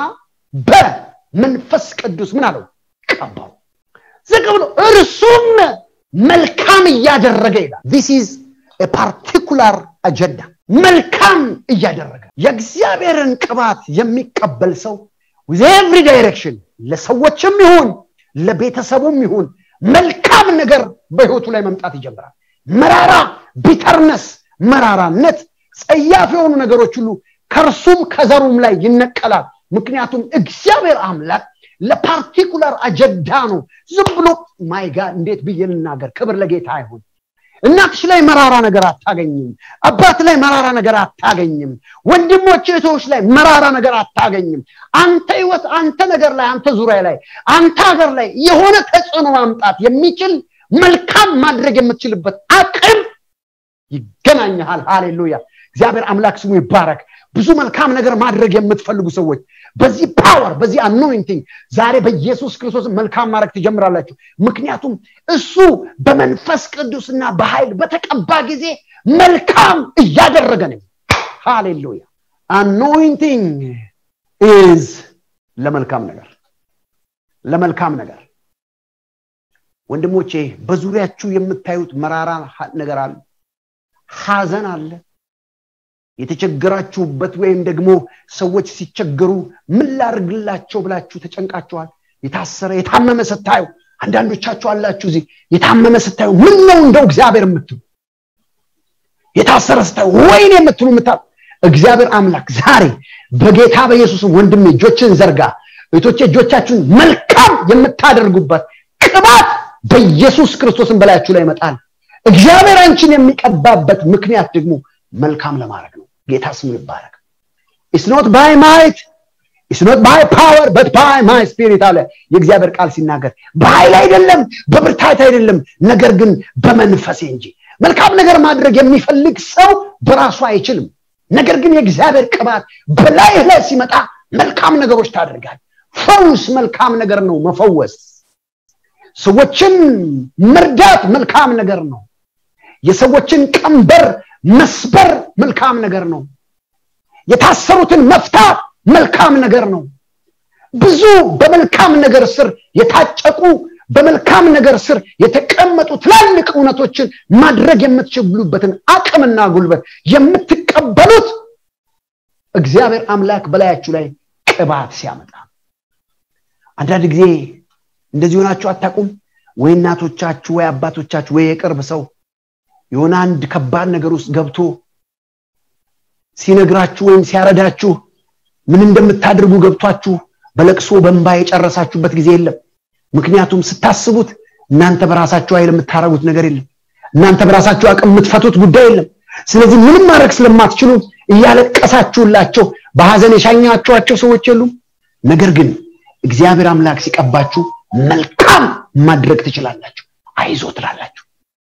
በመንፈስ ቅዱስ ምን አለው ቀባው ዘቀብሎ እርሱም መልካም ያደረገ ይላል this is a particular agenda መልካም ያደረገ የእግዚአብሔርን ቅባት የሚቀበል ሰው with every direction ለሰዎችም ይሁን ለቤተሰቡም ይሁን መልካም ነገር በህይወቱ ላይ መምጣት ይጀምራል መራራ ቢተርነስ መራራነት ጸያፍ የሆኑ ነገሮች ሁሉ ከርሱም ከዘሩም ላይ ይነቀላል ምክንያቱም እግዚአብሔር አምላክ ለፓርቲኩላር አጀንዳ ነው ዝም ብሎ ማይ ጋድ እንዴት ብየልናገር ክብር ለጌታ ይሁን እናትሽ ላይ መራራ ነገር አታገኝም አባት ላይ መራራ ነገር አታገኝም ወንድሞች እህቶች ላይ መራራ ነገር አታገኝም አንተ ህይወት አንተ ነገር ላይ አንተ ዙሪያ ላይ አንተ ሀገር ላይ የሆነ ተጽዕኖ ማምጣት የሚችል መልካም ማድረግ የምትችልበት አቅም ይገናኛል ሃሌሉያ እግዚአብሔር አምላክ ስሙ ይባረክ ብዙ መልካም ነገር ማድረግ የምትፈልጉ ሰዎች በዚህ ፓወር በዚህ አኖይንቲንግ ዛሬ በኢየሱስ ክርስቶስ መልካም ማድረግ ትጀምራላችሁ ምክንያቱም እሱ በመንፈስ ቅዱስና በኃይል በተቀባ ጊዜ መልካም ያደረገ ነው hallelujah anointing is ለመልካም ነገር ለመልካም ነገር ወንድሞቼ በዙሪያችሁ የምታዩት መራራ ነገር አለ ሐዘን አለ የተቸገራችሁበት ወይም ደግሞ ሰዎች ሲቸገሩ ምን ላርግላቸው ብላችሁ ተጨንቃችኋል የታሰረ የታመመ ስታዩ አንዳንዶቻችሁ አላችሁ እዚህ የታመመ ስታዩ ምን ነው እንደው እግዚአብሔር የምትሉ የታሰረ ስታዩ ወይኔ የምትሉ ምታ እግዚአብሔር አምላክ ዛሬ በጌታ በኢየሱስ ወንድሜ እጆችን ዘርጋ እቶቼ እጆቻችሁን መልካም የምታደርጉበት ቅባት በኢየሱስ ክርስቶስን በላያችሁ ላይ ይመጣል እግዚአብሔር አንቺን የሚቀባበት ምክንያት ደግሞ መልካም ለማድረግ ነው ጌታ ስሙ ይባረክ it's not by might it's not by power but by my spirit አለ የእግዚአብሔር ቃል ሲናገር በኃይል አይደለም በብርታት አይደለም ነገር ግን በመንፈስ እንጂ መልካም ነገር ማድረግ የሚፈልግ ሰው በራሱ አይችልም ነገር ግን የእግዚአብሔር ቅባት በላይ ላይ ሲመጣ መልካም ነገሮች ታደርጋል ፈውስ መልካም ነገር ነው መፈወስ ሰዎችን መርዳት መልካም ነገር ነው የሰዎችን ቀንበር መስበር መልካም ነገር ነው የታሰሩትን መፍታት መልካም ነገር ነው ብዙ በመልካም ነገር ስር የታጨቁ በመልካም ነገር ስር የተቀመጡ ትላልቅ እውነቶችን ማድረግ የምትችሉበትን አቅምና ጉልበት የምትቀበሉት እግዚአብሔር አምላክ በላያችሁ ላይ ቅባት ሲያመጣ አንዳንድ ጊዜ እንደዚህ ሆናችሁ አታቁም ወይ እናቶቻችሁ ወይ አባቶቻችሁ ወይ የቅርብ ሰው የሆነ አንድ ከባድ ነገር ውስጥ ገብቶ ሲነግራችሁ ወይም ሲያረዳችሁ ምን እንደምታደርጉ ገብቷችሁ በለቅሶ በእንባ የጨረሳችሁበት ጊዜ የለም ምክንያቱም ስታስቡት እናንተ በራሳችሁ ኃይል የምታረጉት ነገር የለም እናንተ በራሳችሁ አቅም የምትፈቱት ጉዳይ የለም ስለዚህ ምንም ማድረግ ስለማትችሉ እያለቀሳችሁላቸው በሐዘን የሻኛችኋቸው ሰዎች የሉም ነገር ግን እግዚአብሔር አምላክ ሲቀባችሁ መልካም ማድረግ ትችላላችሁ አይዞ ትላላችሁ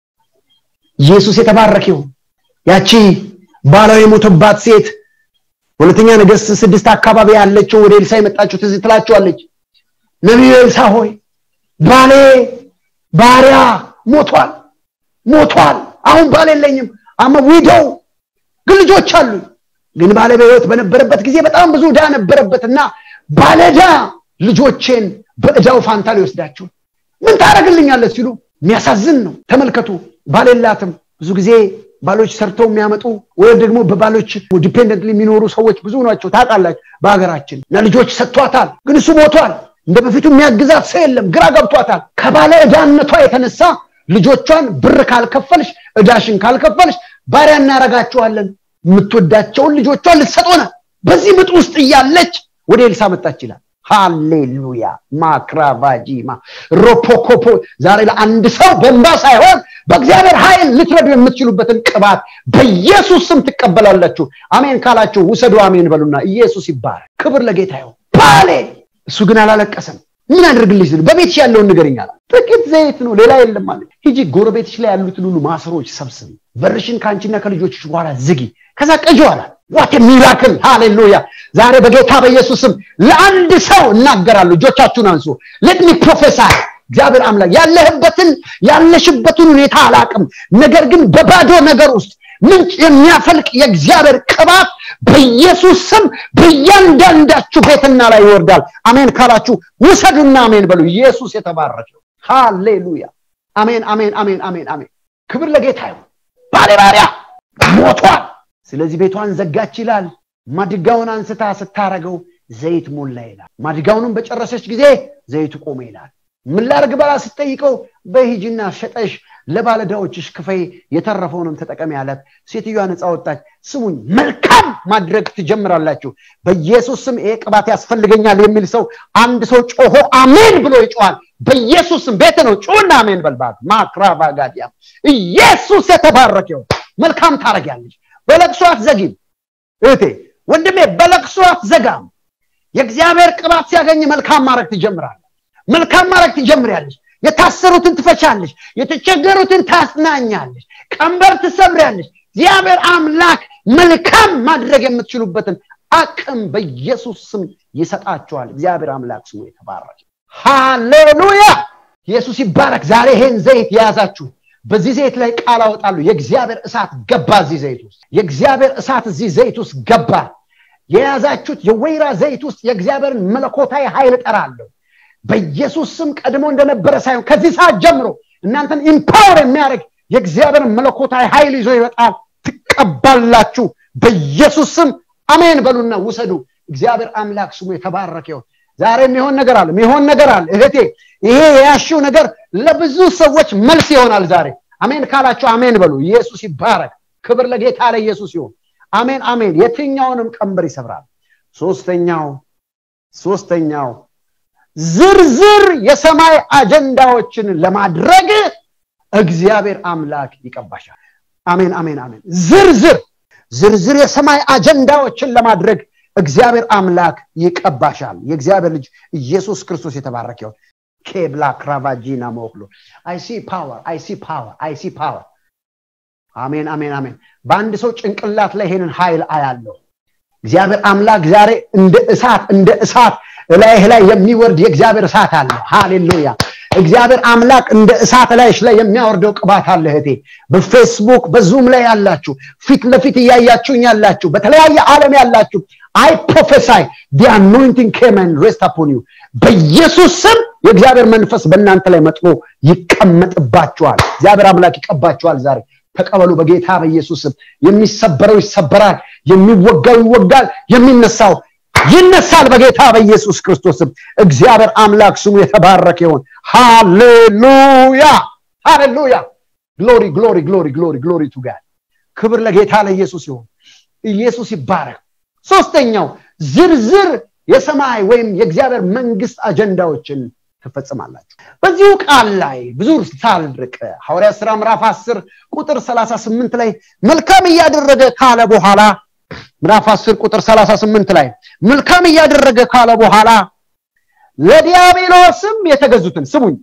ኢየሱስ የተባረከ ይሁን ያቺ ባላው የሞተባት ሴት ሁለተኛ ነገሥት ስድስት አካባቢ ያለችው ወደ ኤልሳ የመጣችው ትዝ ትላችኋለች ነብዩ ኤልሳ ሆይ ባሌ ባሪያ ሞቷል ሞቷል አሁን ባል የለኝም አማ ዊዶው ግን ልጆች አሉ ግን ባለ በህይወት በነበረበት ጊዜ በጣም ብዙ ዳ ነበረበትና ባለዳ ልጆችን በእዳው ፋንታ ሊወስዳቸው ምን ታረግልኛለህ ሲሉ የሚያሳዝን ነው ተመልከቱ ባለላትም ብዙ ጊዜ ባሎች ሰርተው የሚያመጡ ወይ ደግሞ በባሎች ዲፔንደንትሊ የሚኖሩ ሰዎች ብዙ ናቸው ታጣላችሁ በአገራችን ለልጆች ሰጥቷታል ግን እሱ ሞቷል እንደበፊቱ የሚያግዛት ሰው የለም ግራ ገብቷታል ከባለ እዳነቷ የተነሳ ልጆቿን ብር ካልከፈልሽ እዳሽን ካልከፈልሽ ባሪያ እናረጋቸዋለን የምትወዳቸውን ልጆቿን ልትሰጡና በዚህ ምጥ ውስጥ ያለች ወደ ኤልሳ መጣች ይላል ሃሌሉያ ማክራቫጂማ ሮፖኮፖ ዛሬ ለአንድ ሰው በእንባ ሳይሆን በእግዚአብሔር ኃይል ልትረዱ የምትችሉበትን ቅባት በኢየሱስ ስም ትቀበላላችሁ አሜን ካላችሁ ውሰዱ አሜን በሉና ኢየሱስ ይባረክ ክብር ለጌታ ይሁን ባሌ እሱ ግን አላለቀሰም ምን አድርግልሽ ነው በቤትሽ ያለውን ንገሪኛል ጥቂት ዘይት ነው ሌላ የለም ማለት ሂጂ ጎረቤትሽ ላይ ያሉትን ሁሉ ማሰሮች ሰብስቢ በርሽን ካንቺና ከልጆችሽ በኋላ ዝጊ ከዛ ቀጆዋላ what a miracle hallelujah ዛሬ በጌታ በኢየሱስም ለአንድ ሰው እናገራለሁ እጆቻችሁን አንሱ let me prophesy እግዚአብሔር አምላክ ያለህበትን ያለሽበትን ሁኔታ አላቅም ነገር ግን በባዶ ነገር ውስጥ ምንጭ የሚያፈልቅ የእግዚአብሔር ቅባት በኢየሱስ ስም በእያንዳንዳችሁ ቤትና ላይ ይወርዳል አሜን ካላችሁ ውሰዱና አሜን በሉ ኢየሱስ የተባረከ ሃሌሉያ አሜን አሜን አሜን አሜን አሜን ክብር ለጌታ ይሁን ባለ ባሪያ ሞቷል ስለዚህ ቤቷን ዘጋች ይላል ማድጋውን አንስታ ስታረገው ዘይት ሞላ ይላል ማድጋውንም በጨረሰች ጊዜ ዘይቱ ቆመ ይላል ምን ላርግ በላ ስትጠይቀው በሂጂና ሸጠሽ ለባለዳዎችሽ ክፈይ የተረፈውንም ተጠቀሚ ያላት ሴትዮዋ ነፃ ወጣች ስሙኝ መልካም ማድረግ ትጀምራላችሁ በኢየሱስ ስም ይሄ ቅባት ያስፈልገኛል የሚል ሰው አንድ ሰው ጮሆ አሜን ብሎ ይጮሃል በኢየሱስ ስም ቤት ነው ጮና አሜን በልባት ማክራቫጋዲያ ኢየሱስ የተባረከው መልካም ታረጋለች በለቅሶ አትዘጊም እቴ ወንድሜ በለቅሶ አትዘጋም የእግዚአብሔር ቅባት ሲያገኝ መልካም ማድረግ ትጀምራለህ መልካም ማድረግ ትጀምሪያለሽ የታሰሩትን ትፈቻለሽ የተቸገሩትን ታጽናኛለሽ ቀንበር ትሰብሪያለሽ እግዚአብሔር አምላክ መልካም ማድረግ የምትችሉበትን አቅም በኢየሱስ ስም ይሰጣችኋል እግዚአብሔር አምላክ ስሙ የተባረከ ሃሌሉያ ኢየሱስ ይባረክ ዛሬ ይሄን ዘይት ያዛችሁ በዚህ ዘይት ላይ ቃል አወጣለሁ የእግዚአብሔር እሳት ገባ እዚህ ዘይት ውስጥ የእግዚአብሔር እሳት እዚህ ዘይት ውስጥ ገባ የያዛችሁት የወይራ ዘይት ውስጥ የእግዚአብሔርን መለኮታዊ ኃይል ጠራለሁ በኢየሱስ ስም ቀድሞ እንደነበረ ሳይሆን ከዚህ ሰዓት ጀምሮ እናንተን ኢምፓወር የሚያደርግ የእግዚአብሔርን መለኮታዊ ኃይል ይዞ ይወጣል ትቀበላችሁ በኢየሱስ ስም አሜን በሉና ውሰዱ እግዚአብሔር አምላክ ስሙ የተባረከ ይሁን ዛሬ የሚሆን ነገር አለ የሚሆን ነገር አለ እህቴ ይሄ ያሽው ነገር ለብዙ ሰዎች መልስ ይሆናል ዛሬ አሜን ካላችሁ አሜን በሉ ኢየሱስ ይባረክ ክብር ለጌታ ለኢየሱስ ይሁን አሜን አሜን የትኛውንም ቀንበር ይሰብራል ሶስተኛው ሶስተኛው ዝርዝር የሰማይ አጀንዳዎችን ለማድረግ እግዚአብሔር አምላክ ይቀባሻል አሜን አሜን አሜን ዝርዝር ዝርዝር የሰማይ አጀንዳዎችን ለማድረግ እግዚአብሔር አምላክ ይቀባሻል የእግዚአብሔር ልጅ ኢየሱስ ክርስቶስ የተባረከ ይሁን ኬብላ ክራቫጂና ሞክሎ I see power I see power I see power አሜን አሜን አሜን በአንድ ሰው ጭንቅላት ላይ ይሄንን ኃይል አያለው እግዚአብሔር አምላክ ዛሬ እንደ እሳት እንደ እሳት ላይ ላይ የሚወርድ የእግዚአብሔር እሳት አለ ሃሌሉያ እግዚአብሔር አምላክ እንደ እሳት ላይሽ ላይ የሚያወርደው ቅባት አለ እህቴ በፌስቡክ በዙም ላይ ያላችሁ ፊት ለፊት ያያችሁኝ ያላችሁ በተለያየ ዓለም ያላችሁ I prophesy the anointing came and rest upon you በኢየሱስ ስም የእግዚአብሔር መንፈስ በእናንተ ላይ መጥቶ ይቀመጥባችኋል እግዚአብሔር አምላክ ይቀባችኋል ዛሬ ተቀበሉ በጌታ በኢየሱስ ስም የሚሰበረው ይሰበራል የሚወጋው ይወጋል የሚነሳው ይነሳል በጌታ በኢየሱስ ክርስቶስ ስም እግዚአብሔር አምላክ ስሙ የተባረከ ይሁን ሃሌሉያ ሃሌሉያ glory glory glory glory glory to God ክብር ለጌታ ለኢየሱስ ይሁን ኢየሱስ ይባረክ ሶስተኛው ዝርዝር የሰማይ ወይም የእግዚአብሔር መንግስት አጀንዳዎችን ተፈጽማላችሁ በዚሁ ቃል ላይ ብዙ ሳልርቅ ሐዋርያት ሥራ ምዕራፍ አስር ቁጥር ሰላሳ ስምንት ላይ መልካም ያደረገ ካለ በኋላ ምዕራፍ አስር ቁጥር ሰላሳ ስምንት ላይ መልካም ያደረገ ካለ በኋላ ለዲያብሎስም የተገዙትን ስሙኝ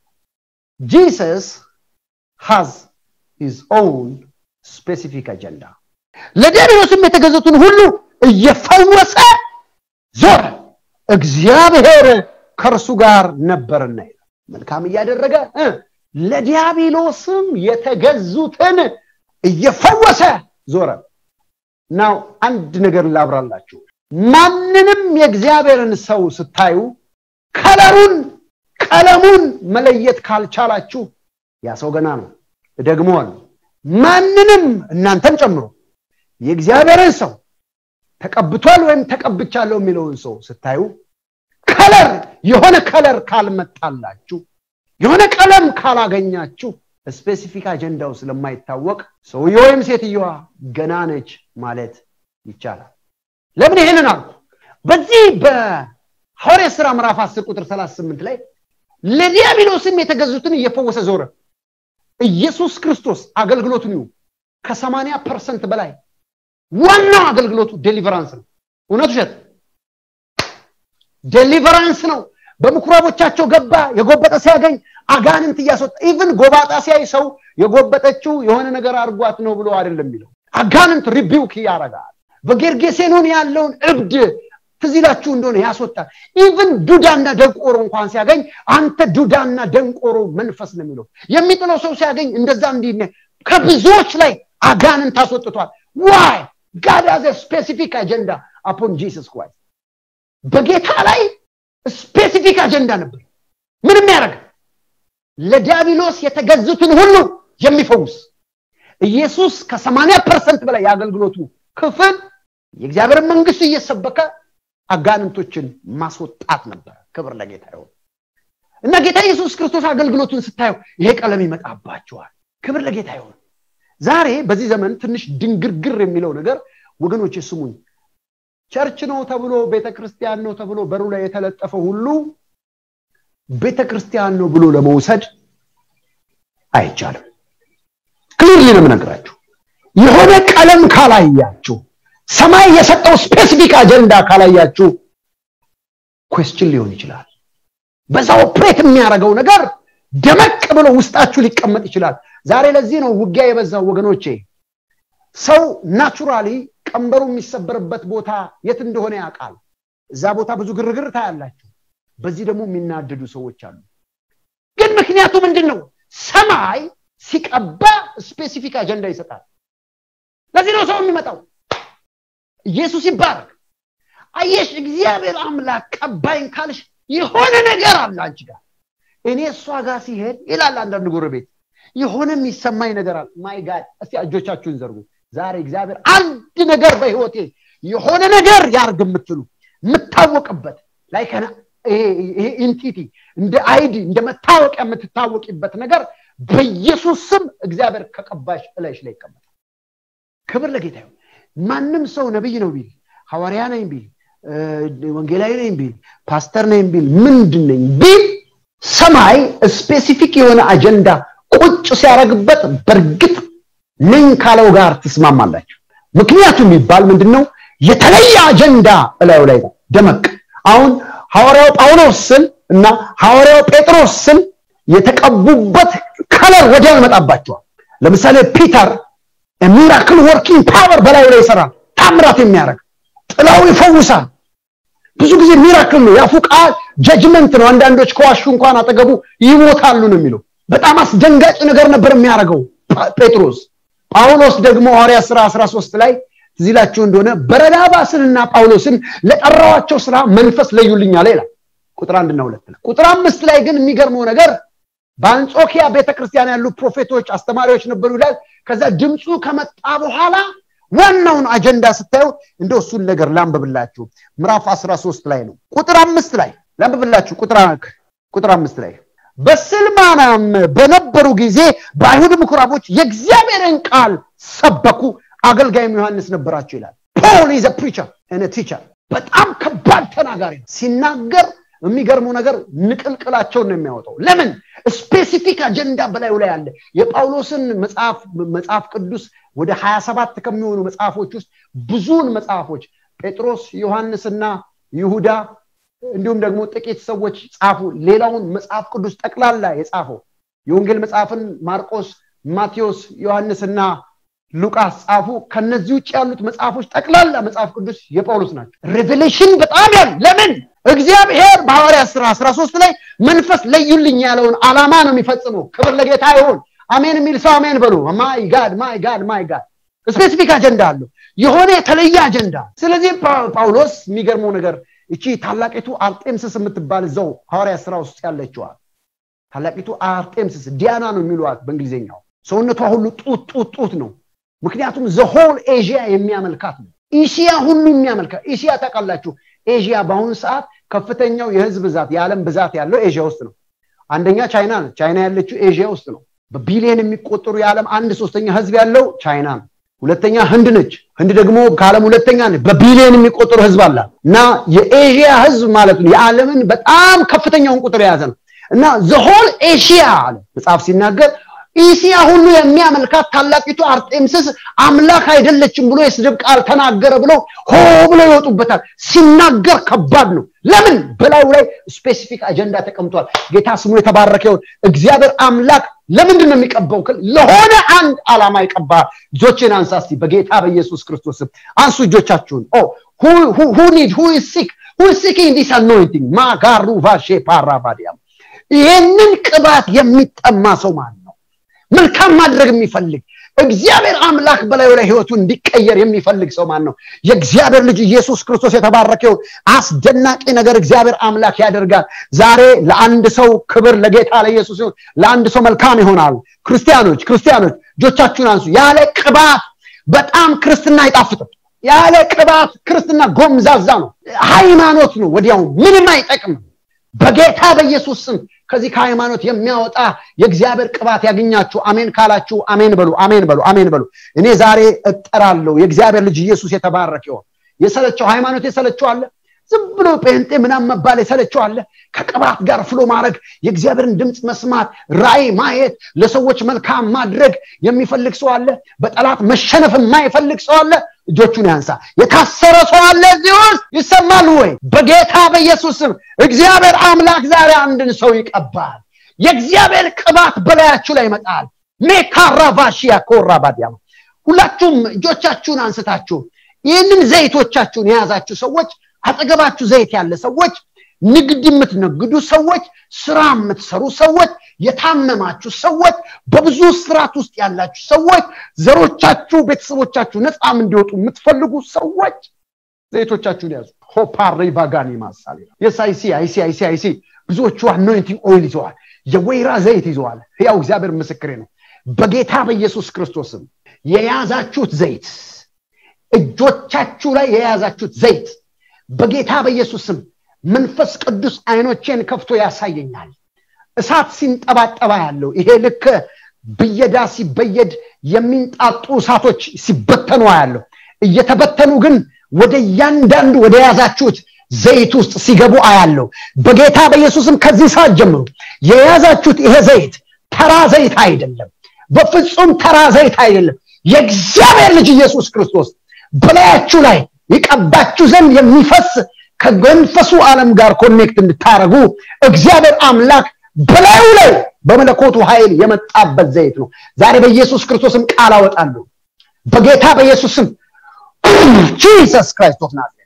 Jesus has his own specific agenda ለዲያብሎስም የተገዙትን ሁሉ እየፈወሰ ዞረ እግዚአብሔር ከርሱ ጋር ነበርና መልካም ያደረገ ለዲያብሎስም የተገዙትን እየፈወሰ ዞረ now አንድ ነገር ላብራላችሁ ማንንም የእግዚአብሔርን ሰው ስታዩ ከለሩን ቀለሙን መለየት ካልቻላችሁ ያ ሰው ገና ነው ደግሞዋል ማንንም እናንተን ጨምሮ የእግዚአብሔርን ሰው ተቀብቷል ወይም ተቀብቻለሁ የሚለውን ሰው ስታዩ ከለር የሆነ ከለር ካልመጣላችሁ የሆነ ቀለም ካላገኛችሁ ስፔሲፊክ አጀንዳው ስለማይታወቅ ሰውየው ወይም ሴትየዋ ገና ነች ማለት ይቻላል ለምን ይሄንን አልኩ በዚህ በሐዋርያት ሥራ ምዕራፍ አስር ቁጥር ሰላሳ ስምንት ላይ ለዲያብሎስም የተገዙትን እየፈወሰ ዞረ ኢየሱስ ክርስቶስ አገልግሎቱን ይው ከ80 ፐርሰንት በላይ ዋናው አገልግሎቱ ዴሊቨራንስ ነው እውነቱ ሸት ዴሊቨራንስ ነው በምኩራቦቻቸው ገባ የጎበጠ ሲያገኝ አጋንንት ያስወጣ ኢቭን ጎባጣ ሲያይ ሰው የጎበጠችው የሆነ ነገር አርጓት ነው ብሎ አይደለም የሚለው አጋንንት ሪቢውክ ያረጋል በጌርጌሴኖን ያለውን እብድ ትዚላችሁ እንደሆነ ያስወጣል ኢቭን ዱዳና ደንቆሮ እንኳን ሲያገኝ አንተ ዱዳና ደንቆሮ መንፈስ ነው የሚለው የሚጥለው ሰው ሲያገኝ እንደዛ እንዲነ ከብዙዎች ላይ አጋንንት አስወጥቷል why God has a specific agenda upon Jesus Christ በጌታ ላይ ስፔሲፊክ አጀንዳ ነበር ምንም ያረጋ ለዲያብሎስ የተገዙትን ሁሉ የሚፈውስ ኢየሱስ ከ80 ፐርሰንት በላይ ያገልግሎቱ ክፍል የእግዚአብሔር መንግስት እየሰበከ አጋንንቶችን ማስወጣት ነበር ክብር ለጌታ ይሁን እና ጌታ ኢየሱስ ክርስቶስ አገልግሎቱን ስታዩ ይሄ ቀለም ይመጣባቸዋል ክብር ለጌታ ይሁን ዛሬ በዚህ ዘመን ትንሽ ድንግርግር የሚለው ነገር ወገኖች ስሙኝ ቸርች ነው ተብሎ ቤተክርስቲያን ነው ተብሎ በሩ ላይ የተለጠፈ ሁሉ ቤተክርስቲያን ነው ብሎ ለመውሰድ አይቻልም ክሊርሊ ነው የምነግራችሁ የሆነ ቀለም ካላያችሁ ሰማይ የሰጠው ስፔሲፊክ አጀንዳ ካላያችሁ ኩዌስችን ሊሆን ይችላል በዛው ኦፕሬት የሚያደርገው ነገር ደመቅ ብሎ ውስጣችሁ ሊቀመጥ ይችላል ዛሬ ለዚህ ነው ውጊያ የበዛው ወገኖቼ ሰው ናቹራሊ ቀንበሩ የሚሰበርበት ቦታ የት እንደሆነ ያውቃል እዛ ቦታ ብዙ ግርግር ታያላችሁ በዚህ ደግሞ የሚናደዱ ሰዎች አሉ ግን ምክንያቱ ምንድነው ሰማይ ሲቀባ ስፔሲፊክ አጀንዳ ይሰጣል ለዚህ ነው ሰው የሚመጣው ኢየሱስ ይባረክ አየሽ እግዚአብሔር አምላክ ቀባይን ካልሽ የሆነ ነገር አለ አንቺ ጋር እኔ እሷ ጋር ሲሄድ ይላል አንዳንድ ጎረቤት የሆነ የሚሰማኝ ነገር አለ ማይ ጋድ እስቲ እጆቻችሁን ዘርጉ ዛሬ እግዚአብሔር አንድ ነገር በህይወቴ የሆነ ነገር ያርግ የምትሉ የምታወቅበት ላይክ ይሄ ኢንቲቲ እንደ አይዲ እንደ መታወቂያ የምትታወቂበት ነገር በኢየሱስ ስም እግዚአብሔር ከቀባሽ እላይሽ ላይ ይቀመጣል ክብር ለጌታ ይሁን ማንም ሰው ነብይ ነው ቢል ሐዋርያ ነኝ ቢል ወንጌላዊ ነኝ ቢል ፓስተር ነኝ ቢል ምንድነኝ ቢል ሰማይ ስፔሲፊክ የሆነ አጀንዳ ቁጭ ሲያረግበት በርግጥ ነኝ ካለው ጋር ተስማማላችሁ ምክንያቱም ይባል ምንድነው የተለየ አጀንዳ እላዩ ላይ ደመቅ አሁን ሐዋርያው ጳውሎስን እና ሐዋርያው ጴጥሮስን የተቀቡበት ከለር ወዲያው ይመጣባቸዋል ለምሳሌ ፒተር a miracle working power በላዩ ላይ ይሰራል ታምራት የሚያደርግ ጥላው ይፈውሳል ብዙ ጊዜ ሚራክል ነው ያፉቃል ጀጅመንት ነው አንዳንዶች ከዋሹ እንኳን አጠገቡ ይሞታሉ ነው የሚለው በጣም አስደንጋጭ ነገር ነበር የሚያደርገው ጴጥሮስ ጳውሎስ ደግሞ ሐዋርያ ሥራ አስራ ሶስት ላይ ትዝላችሁ እንደሆነ በረናባስንና ጳውሎስን ለጠራዋቸው ስራ መንፈስ ለዩልኝ አለ ይላል ቁጥር አንድ እና ሁለት ላይ ቁጥር አምስት ላይ ግን የሚገርመው ነገር በአንጾኪያ ቤተክርስቲያን ያሉ ፕሮፌቶች አስተማሪዎች ነበሩ ይላል ከዛ ድምጹ ከመጣ በኋላ ዋናውን አጀንዳ ስታዩ እንደው እሱን ነገር ላምብብላችሁ ምዕራፍ አስራ ሶስት ላይ ነው ቁጥር አምስት ላይ ላምብብላችሁ ቁጥር ቁጥር አምስት ላይ በስልማናም በነበሩ ጊዜ በአይሁድ ምኩራቦች የእግዚአብሔርን ቃል ሰበኩ አገልጋይም ዮሐንስ ነበራቸው ይላል Paul is a preacher and a teacher በጣም ከባድ ተናጋሪ ነው ሲናገር የሚገርመው ነገር ንቅልቅላቸው ነው የሚያወጣው ለምን ስፔሲፊክ አጀንዳ በላዩ ላይ አለ የጳውሎስን መጽሐፍ መጽሐፍ ቅዱስ ወደ ሃያ ሰባት ከሚሆኑ መጽሐፎች ውስጥ ብዙውን መጽሐፎች ጴጥሮስ ዮሐንስና ይሁዳ እንዲሁም ደግሞ ጥቂት ሰዎች ጻፉ ሌላውን መጽሐፍ ቅዱስ ጠቅላላ የጻፈው የወንጌል መጽሐፍን ማርቆስ ማቴዎስ ዮሐንስና ሉቃስ ጻፉ ከነዚህ ውጭ ያሉት መጽሐፎች ጠቅላላ መጽሐፍ ቅዱስ የጳውሎስ ናቸው ሬቨሌሽን በጣም ያለ ለምን እግዚአብሔር በሐዋርያ ሥራ አስራ ሶስት ላይ መንፈስ ለዩልኝ ያለውን ዓላማ ነው የሚፈጽመው ክብር ለጌታ ይሁን አሜን የሚል ሰው አሜን በሉ ማይ ጋድ ማይ ጋድ ማይ ጋድ ስፔሲፊክ አጀንዳ አለው የሆነ የተለየ አጀንዳ ስለዚህ ጳውሎስ የሚገርመው ነገር እቺ ታላቂቱ አርጤምስስ የምትባል ዘው ሐዋርያ ሥራ ውስጥ ያለችው ታላቂቱ አርጤምስስ ዲያና ነው የሚሏት በእንግሊዘኛው ሰውነቷ ሁሉ ጡት ጡት ጡት ነው ምክንያቱም ዘ ሆል ኤዥያ የሚያመልካት ነው ኤሽያ ሁሉ የሚያመልካት ኤሽያ ታውቃላችሁ ኤዥያ በአሁኑ ሰዓት ከፍተኛው የህዝብ ብዛት የዓለም ብዛት ያለው ኤዥያ ውስጥ ነው አንደኛ ቻይና ነው ቻይና ያለችው ኤዥያ ውስጥ ነው በቢሊየን የሚቆጠሩ የዓለም አንድ ሶስተኛ ህዝብ ያለው ቻይና ነው ሁለተኛ ህንድ ነች ህንድ ደግሞ ከዓለም ሁለተኛ ነው በቢሊየን የሚቆጠሩ ህዝብ አላት እና የኤዥያ ህዝብ ማለት ነው የዓለምን በጣም ከፍተኛውን ቁጥር የያዘ ነው እና the whole Asia መጽሐፍ ሲናገር ኤሽያ ሁሉ የሚያመልካት ታላቂቱ አርጤምስስ አምላክ አይደለችም ብሎ የስድብ ቃል ተናገረ ብሎ ሆ ብሎ ይወጡበታል ሲናገር ከባድ ነው ለምን በላዩ ላይ ስፔሲፊክ አጀንዳ ተቀምጧል ጌታ ስሙ የተባረከ ይሁን እግዚአብሔር አምላክ ለምንድን ነው የሚቀባው ለሆነ አንድ ዓላማ ይቀባል እጆችን አንሳስቲ በጌታ በኢየሱስ ክርስቶስ አንሱ እጆቻችሁን ኦ who who who need who is sick who is seeking this anointing ማጋሩ ቫሼ ፓራባዲያም ይሄንን ቅባት የሚጠማ ሰው ማለት መልካም ማድረግ የሚፈልግ እግዚአብሔር አምላክ በላዩ ላይ ህይወቱ እንዲቀየር የሚፈልግ ሰው ማን ነው የእግዚአብሔር ልጅ ኢየሱስ ክርስቶስ የተባረከው አስደናቂ ነገር እግዚአብሔር አምላክ ያደርጋል ዛሬ ለአንድ ሰው ክብር ለጌታ ለኢየሱስ ይሁን ለአንድ ሰው መልካም ይሆናል ክርስቲያኖች ክርስቲያኖች እጆቻችሁን አንሱ ያለ ቅባት በጣም ክርስትና አይጣፍጥም ያለ ቅባት ክርስትና ጎምዛዛ ነው ሃይማኖት ነው ወዲያው ምንም አይጠቅም በጌታ በኢየሱስ ስም ከዚህ ከሃይማኖት የሚያወጣ የእግዚአብሔር ቅባት ያገኛችሁ አሜን ካላችሁ አሜን በሉ አሜን በሉ አሜን በሉ እኔ ዛሬ እጠራለሁ የእግዚአብሔር ልጅ ኢየሱስ የተባረከ ይሁን የሰለቸው ሃይማኖት የሰለቸው አለ ዝም ብሎ ጴንጤ ምናምን መባል የሰለቸው አለ ከቅባት ጋር ፍሎ ማድረግ የእግዚአብሔርን ድምጽ መስማት ራይ ማየት ለሰዎች መልካም ማድረግ የሚፈልግ ሰው አለ በጠላት መሸነፍ የማይፈልግ ሰው አለ እጆቹን ያንሳ የታሰረ ሰው አለ እዚህ ውስጥ ይሰማል ወይ በጌታ በኢየሱስ ስም እግዚአብሔር አምላክ ዛሬ አንድን ሰው ይቀባል የእግዚአብሔር ቅባት በላያችሁ ላይ ይመጣል ሜካራቫሺያ ኮራባዲያም ሁላችሁም እጆቻችሁን አንስታችሁ ይህንን ዘይቶቻችሁን የያዛችሁ ሰዎች አጠገባችሁ ዘይት ያለ ሰዎች ንግድ የምትነግዱ ሰዎች ስራ የምትሰሩ ሰዎች የታመማችሁ ሰዎች በብዙ ስራት ውስጥ ያላችሁ ሰዎች ዘሮቻችሁ ቤተሰቦቻችሁ ነፃም እንዲወጡ የምትፈልጉ ሰዎች ዘይቶቻችሁን ያዙ ሆፓሪ ባጋኒ ማሳሌ yes i see i see i see i see ብዙዎቹ anointing oil ይዘዋል የወይራ ዘይት ይዘዋል ያው እግዚአብሔር ምስክሬ ነው በጌታ በኢየሱስ ክርስቶስም የያዛችሁት ዘይት እጆቻችሁ ላይ የያዛችሁት ዘይት በጌታ በኢየሱስም መንፈስ ቅዱስ አይኖቼን ከፍቶ ያሳየኛል እሳት ሲንጠባጠባ ያለው ይሄ ልክ በየዳ ሲበየድ የሚንጣጡ እሳቶች ሲበተኑ ያለው እየተበተኑ ግን ወደ ያንዳንዱ ወደ ያዛችሁት ዘይት ውስጥ ሲገቡ አያለው በጌታ በኢየሱስም ከዚህ ሰዓት ጀምሮ የያዛችሁት ይሄ ዘይት ተራ ዘይት አይደለም በፍጹም ተራ ዘይት አይደለም የእግዚአብሔር ልጅ ኢየሱስ ክርስቶስ በላያችሁ ላይ ይቀባችሁ ዘንድ የሚፈስ ከመንፈሱ ዓለም ጋር ኮኔክት እንድታረጉ እግዚአብሔር አምላክ በላዩ ላይ በመለኮቱ ኃይል የመጣበት ዘይት ነው ዛሬ በኢየሱስ ክርስቶስም ቃል አወጣለሁ በጌታ በኢየሱስም Jesus Christ of Nazareth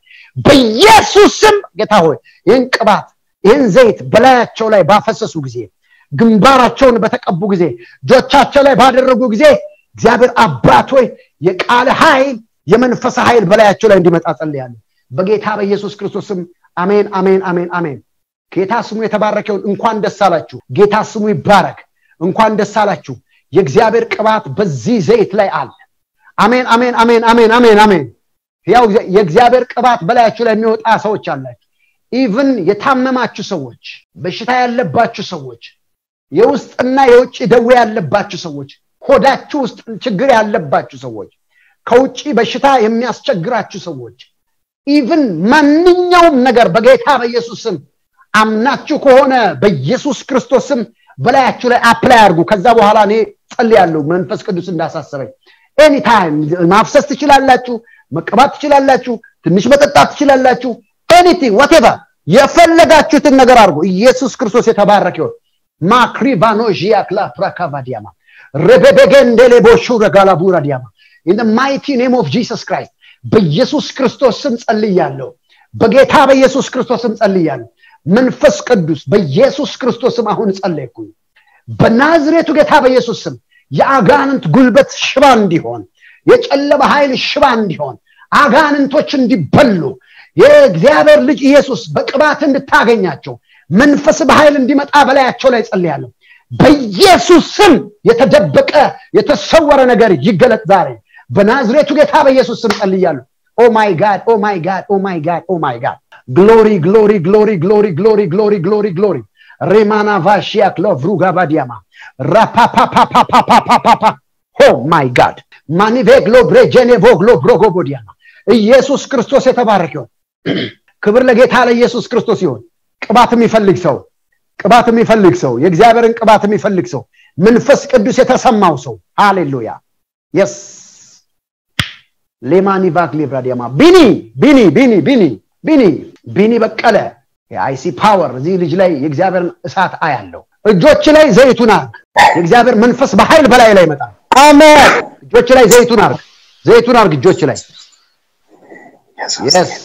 በኢየሱስም ጌታ ሆይ ይህን ቅባት ይህን ዘይት በላያቸው ላይ ባፈሰሱ ጊዜ ግንባራቸውን በተቀቡ ጊዜ ጆቻቸው ላይ ባደረጉ ጊዜ እግዚአብሔር አባት ሆይ የቃል ኃይል የመንፈስ ኃይል በላያቸው ላይ እንዲመጣ ጸልያለሁ በጌታ በኢየሱስ ክርስቶስም አሜን አሜን አሜን አሜን ጌታ ስሙ የተባረከው እንኳን ደስ አላችሁ ጌታ ስሙ ይባረክ እንኳን ደስ አላችሁ የእግዚአብሔር ቅባት በዚህ ዘይት ላይ አለ አሜን አሜን አሜን አሜን አሜን አሜን ያው የእግዚአብሔር ቅባት በላያችሁ ላይ የሚወጣ ሰዎች አላችሁ ኢቭን የታመማችሁ ሰዎች በሽታ ያለባችሁ ሰዎች የውስጥና የውጭ ደዌ ያለባችሁ ሰዎች ሆዳችሁ ውስጥ ችግር ያለባችሁ ሰዎች ከውጪ በሽታ የሚያስቸግራችሁ ሰዎች ኢቭን ማንኛውም ነገር በጌታ በኢየሱስ ስም አምናችሁ ከሆነ በኢየሱስ ክርስቶስ ስም በላያችሁ ላይ አፕላይ አድርጉ ከዛ በኋላ እኔ ጸልያለሁ መንፈስ ቅዱስ እንዳሳሰበኝ any time ማፍሰስ ትችላላችሁ መቀባት ትችላላችሁ ትንሽ መጠጣት ትችላላችሁ anything whatever የፈለጋችሁትን ነገር አድርጉ ኢየሱስ ክርስቶስ የተባረከው ማክሪቫኖጂያ ክላፕራካቫዲያማ ረበበገንደሌ ቦሹረ ጋላቡራ ዲያማ in the mighty name of Jesus Christ በኢየሱስ ክርስቶስ ስም ጸልያለሁ በጌታ በኢየሱስ ክርስቶስ ስም ጸልያለሁ መንፈስ ቅዱስ በኢየሱስ ክርስቶስ ስም አሁን ጸልይኩኝ በናዝሬቱ ጌታ በኢየሱስ ስም የአጋንንት ጉልበት ሽባ እንዲሆን የጨለማ ኃይል ሽባ እንዲሆን አጋንንቶች እንዲበሉ የእግዚአብሔር ልጅ ኢየሱስ በቅባት እንድታገኛቸው መንፈስ በኃይል እንዲመጣ በላያቸው ላይ ጸልያለሁ በኢየሱስ ስም የተደበቀ የተሰወረ ነገር ይገለጥ ዛሬ በናዝሬቱ ጌታ በኢየሱስ ስም ጸልያለሁ oh my god oh my god oh my god oh my god glory glory glory glory glory glory glory glory remana vashia klovruga badiama rapa pa pa pa pa pa pa pa pa oh my god manive globre genevo globrogo bodiama ኢየሱስ ክርስቶስ የተባረከው ክብር ለጌታ ለኢየሱስ ክርስቶስ ይሁን ቅባት የሚፈልግ ሰው ቅባት የሚፈልግ ሰው የእግዚአብሔርን ቅባት የሚፈልግ ሰው መንፈስ ቅዱስ የተሰማው ሰው ሃሌሉያ yes ሌማኒ ቫክሊ ብራዲያማ ቢኒ ቢኒ ቢኒ ቢኒ ቢኒ ቢኒ በቀለ የአይሲ ፓወር እዚህ ልጅ ላይ የእግዚአብሔርን እሳት አያለው እጆች ላይ ዘይቱን አርግ የእግዚአብሔር መንፈስ በኃይል በላይ ላይ መጣ አሜን እጆች ላይ ዘይቱን አርግ ዘይቱን አርግ እጆች ላይ yes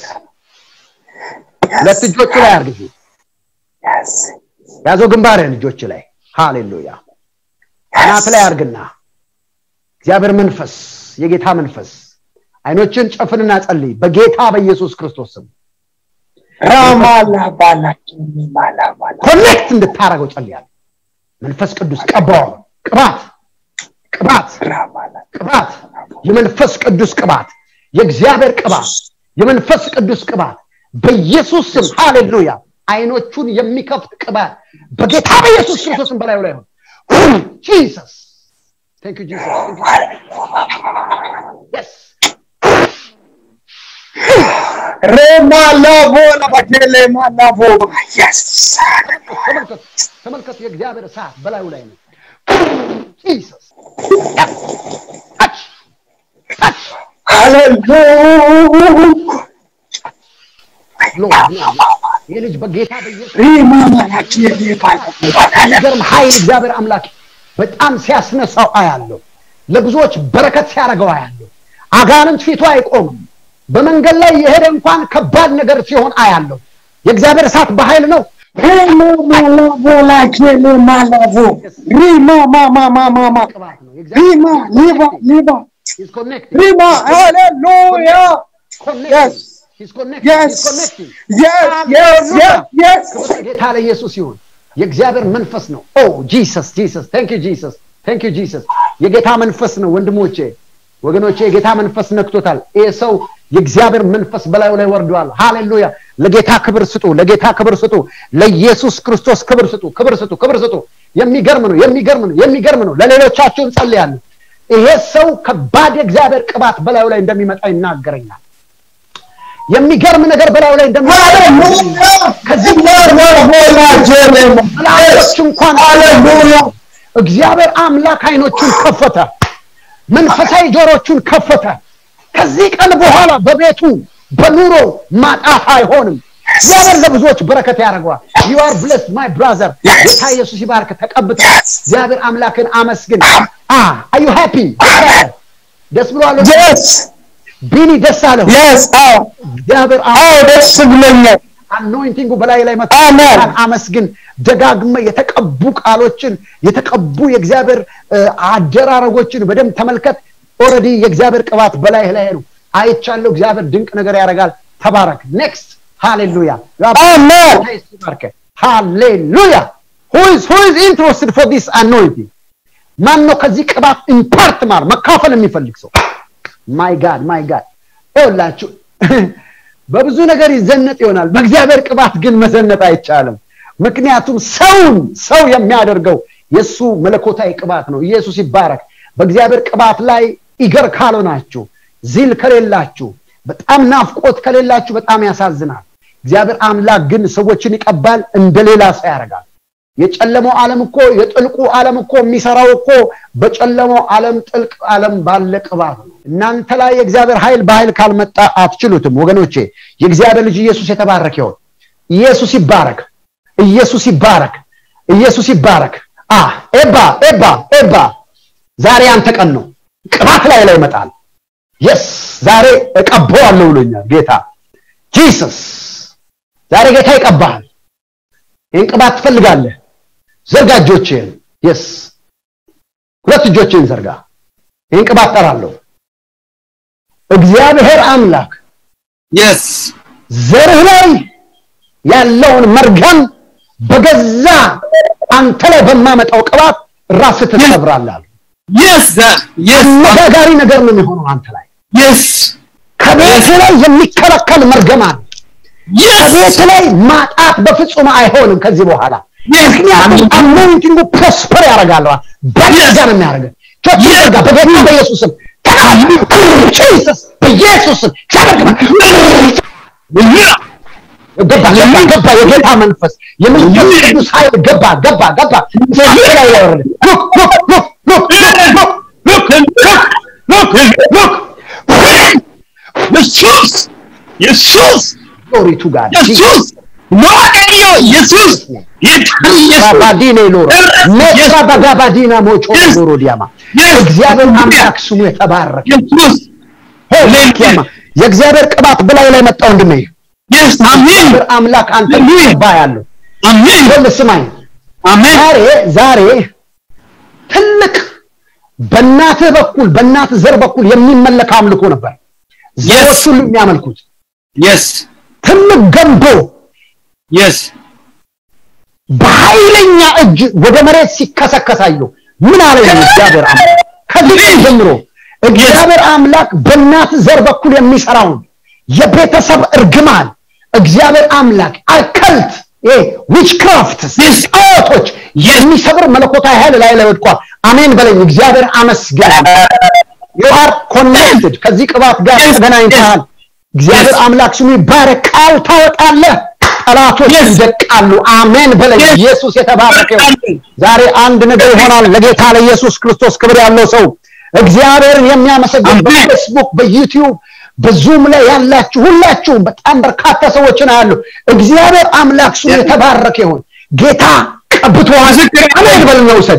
ለእጆች ላይ አርግ yes ያዞ ግንባርህን እጆች ላይ ሃሌሉያ አናት ላይ አርግና እግዚአብሔር መንፈስ የጌታ መንፈስ አይኖችን ጨፍንና ጸልይ በጌታ በኢየሱስ ክርስቶስ ስም ራማላ ባላኪ ማላ ባላ ኮኔክት እንድታረገው ጸልያለሁ መንፈስ ቅዱስ ቀባው ቅባት ቅባት ራማላ ቅባት የመንፈስ ቅዱስ ቅባት የእግዚአብሔር ቅባት የመንፈስ ቅዱስ ቅባት በኢየሱስ ስም ሃሌሉያ አይኖቹን የሚከፍት ቅባት በጌታ በኢየሱስ ክርስቶስ ስም በላዩ ላይ ነው Jesus thank you Jesus thank you. yes Remala bola bakele malavo yes ተመልከት ተመልከት የእግዚአብሔር እሳት በላዩ ላይ ነው Jesus አች አች hallelujah የልጅ በጌታ በኢየሱስ ሪማማላኪ የባይ ነገርም ኃይል እግዚአብሔር አምላክ በጣም ሲያስነሳው አያለው ለብዙዎች በረከት ሲያረጋው አያለው አጋንንት ፊቱ አይቆምም በመንገድ ላይ የሄደ እንኳን ከባድ ነገር ሲሆን አያለው የእግዚአብሔር እሳት በኃይል ነው Rima malavo la kele malavo. Rima mama mama mama. Rima liva liva. He's connecting. Rima hallelujah. Connecting. Yes. He's connecting. Yes. He's connecting. Yes, yes, yes, yes. ጌታ ለኢየሱስ ይሁን የእግዚአብሔር መንፈስ ነው ኦ ጂሰስ ጂሰስ thank you Jesus thank you Jesus የጌታ መንፈስ ነው ወንድሞቼ ወገኖቼ የጌታ መንፈስ ነክቶታል ይሄ ሰው የእግዚአብሔር መንፈስ በላዩ ላይ ወርዷል ሃሌሉያ ለጌታ ክብር ስጡ ለጌታ ክብር ስጡ ለኢየሱስ ክርስቶስ ክብር ስጡ ክብር ስጡ ክብር ስጡ የሚገርም ነው የሚገርም ነው የሚገርም ነው ለሌሎቻችሁ እንጸልያለን ይሄ ሰው ከባድ የእግዚአብሔር ቅባት በላዩ ላይ እንደሚመጣ ይናገረኛል የሚገርም ነገር በላዩ ላይ እንደሚመጣ ከዚህ ላጆች እንኳን ሃሌሉያ እግዚአብሔር አምላክ አይኖቹን ከፈተ መንፈሳዊ ጆሮቹን ከፈተ ከዚህ ቀን በኋላ በቤቱ በኑሮ ማጣት አይሆንም እግዚአብሔር ለብዙዎች በረከት ያደርጋል you are blessed my brother ጌታ ኢየሱስ ይባርክ ተቀብተ እግዚአብሔር አምላክን አመስግን ah are you happy ደስ ብሏል Yes. ቢኒ ደስ አለው Yes. አዎ እግዚአብሔር አዎ ደስ ብሎኛል anointing በላይ ላይ መጣ አመስግን ደጋግመ የተቀቡ ቃሎችን የተቀቡ የእግዚአብሔር አደራረጎችን በደም ተመልከት ኦሬዲ የእግዚአብሔር ቅባት በላይ ላይ ነው አይቻለሁ እግዚአብሔር ድንቅ ነገር ያደርጋል ተባረክ next hallelujah amen hallelujah who is who is interested for this anointing ማን ነው ከዚህ ቅባት ኢምፓርት ማር መካፈል የሚፈልግ ሰው my god my god ኦላችሁ በብዙ ነገር ይዘነጥ ይሆናል በእግዚአብሔር ቅባት ግን መዘነጥ አይቻልም ምክንያቱም ሰውን ሰው የሚያደርገው የሱ መለኮታዊ ቅባት ነው ኢየሱስ ይባረክ በእግዚአብሔር ቅባት ላይ ኢገር ካልሆናችሁ ዚል ከሌላችሁ በጣም ናፍቆት ከሌላችሁ በጣም ያሳዝናል እግዚአብሔር አምላክ ግን ሰዎችን ይቀባል እንደሌላ ሰው ያደርጋል የጨለመው ዓለም እኮ የጥልቁ ዓለም እኮ የሚሰራው እኮ በጨለመው ዓለም ጥልቅ ዓለም ባለ ቅባት ነው እናንተ ላይ የእግዚአብሔር ኃይል በኃይል ካልመጣ አትችሉትም ወገኖቼ የእግዚአብሔር ልጅ ኢየሱስ የተባረከ ይሁን ኢየሱስ ይባረክ ኢየሱስ ይባረክ ኢየሱስ ይባረክ አ ኤባ ኤባ ኤባ ዛሬ አንተ ቀን ነው ቅባት ላይ ላይ ይመጣል yes ዛሬ እቀባዋለሁ ብሎኛል ጌታ Jesus ዛሬ ጌታ ይቀባል ይህን ቅባት ትፈልጋለህ ዘርጋ እጆችህን yes ሁለት እጆችህን ዘርጋ ይህን ቅባት ጠራለሁ እግዚአብሔር አምላክ yes ዘርህ ላይ ያለውን መርገም በገዛ አንተ ላይ በማመጣው ቅባት ራስህ ትሰብራለህ yes yes መጋጋሪ ነገር ነው የሚሆነው አንተ ላይ yes ከቤት ላይ የሚከለከል መርገም አለ ከቤት ላይ ማጣት በፍጹም አይሆንም ከዚህ በኋላ ምክንያቱም anointing prosper ያደርጋል በዛ ነው የሚያደርገው ቸርጋ በጌታ በኢየሱስ ስም Jesus በኢየሱስ ስም ቸርጋ ገባ ገባ የጌታ መንፈስ የመንፈስ ቅዱስ ኃይል ገባ ገባ ገባ ላይ ያወርድ look look look look look look look look Jesus Jesus glory to God Jesus no elio Jesus ባባዲኔ ሎሮ ነሳ ባባዲና ሞቾ ሎሮ ዲያማ እግዚአብሔር አምላክ ስሙ የተባረከ Jesus ሆሌኪያማ የእግዚአብሔር ቅባት በላይ ላይ መጣው እንደምን yes amen አምላክ አንተ ባያለው amen ወልስማኝ amen ዛሬ ዛሬ ትልቅ በእናት በኩል በእናት ዘር በኩል የሚመለክ አምልኮ ነበር ዘሮች ሁሉ የሚያመልኩት yes ትልቅ ገንቦ yes በኃይለኛ እጅ ወደ መሬት ሲከሰከሳየው ምን አለ እግዚአብሔር አምላክ ከዚህ ጀምሮ እግዚአብሔር አምላክ በእናት ዘር በኩል የሚሰራው የቤተሰብ እርግማን እግዚአብሔር አምላክ አከልት እ ዊችክራፍት ስፒሪቶች የሚሰብር መለኮታዊ ኃይል ላይ ላይ ወድቋል አሜን በለኝ እግዚአብሔር አመስግን you are connected ከዚህ ቅባት ጋር ተገናኝተሃል እግዚአብሔር አምላክ ስሙ ይባረክ ቃል ታወጣለህ ጠላቶች ይደቃሉ አሜን በለኝ ኢየሱስ የተባረከ ዛሬ አንድ ነገር ይሆናል ለጌታ ለኢየሱስ ክርስቶስ ክብር ያለው ሰው እግዚአብሔርን የሚያመሰግን በፌስቡክ በዩቲዩብ በዙም ላይ ያላችሁ ሁላችሁም በጣም በርካታ ሰዎች ናቸው እግዚአብሔር አምላክ ስሙ የተባረከ ይሁን ጌታ ቀብቶ አዝክር አሜን በለኝ ወሰድ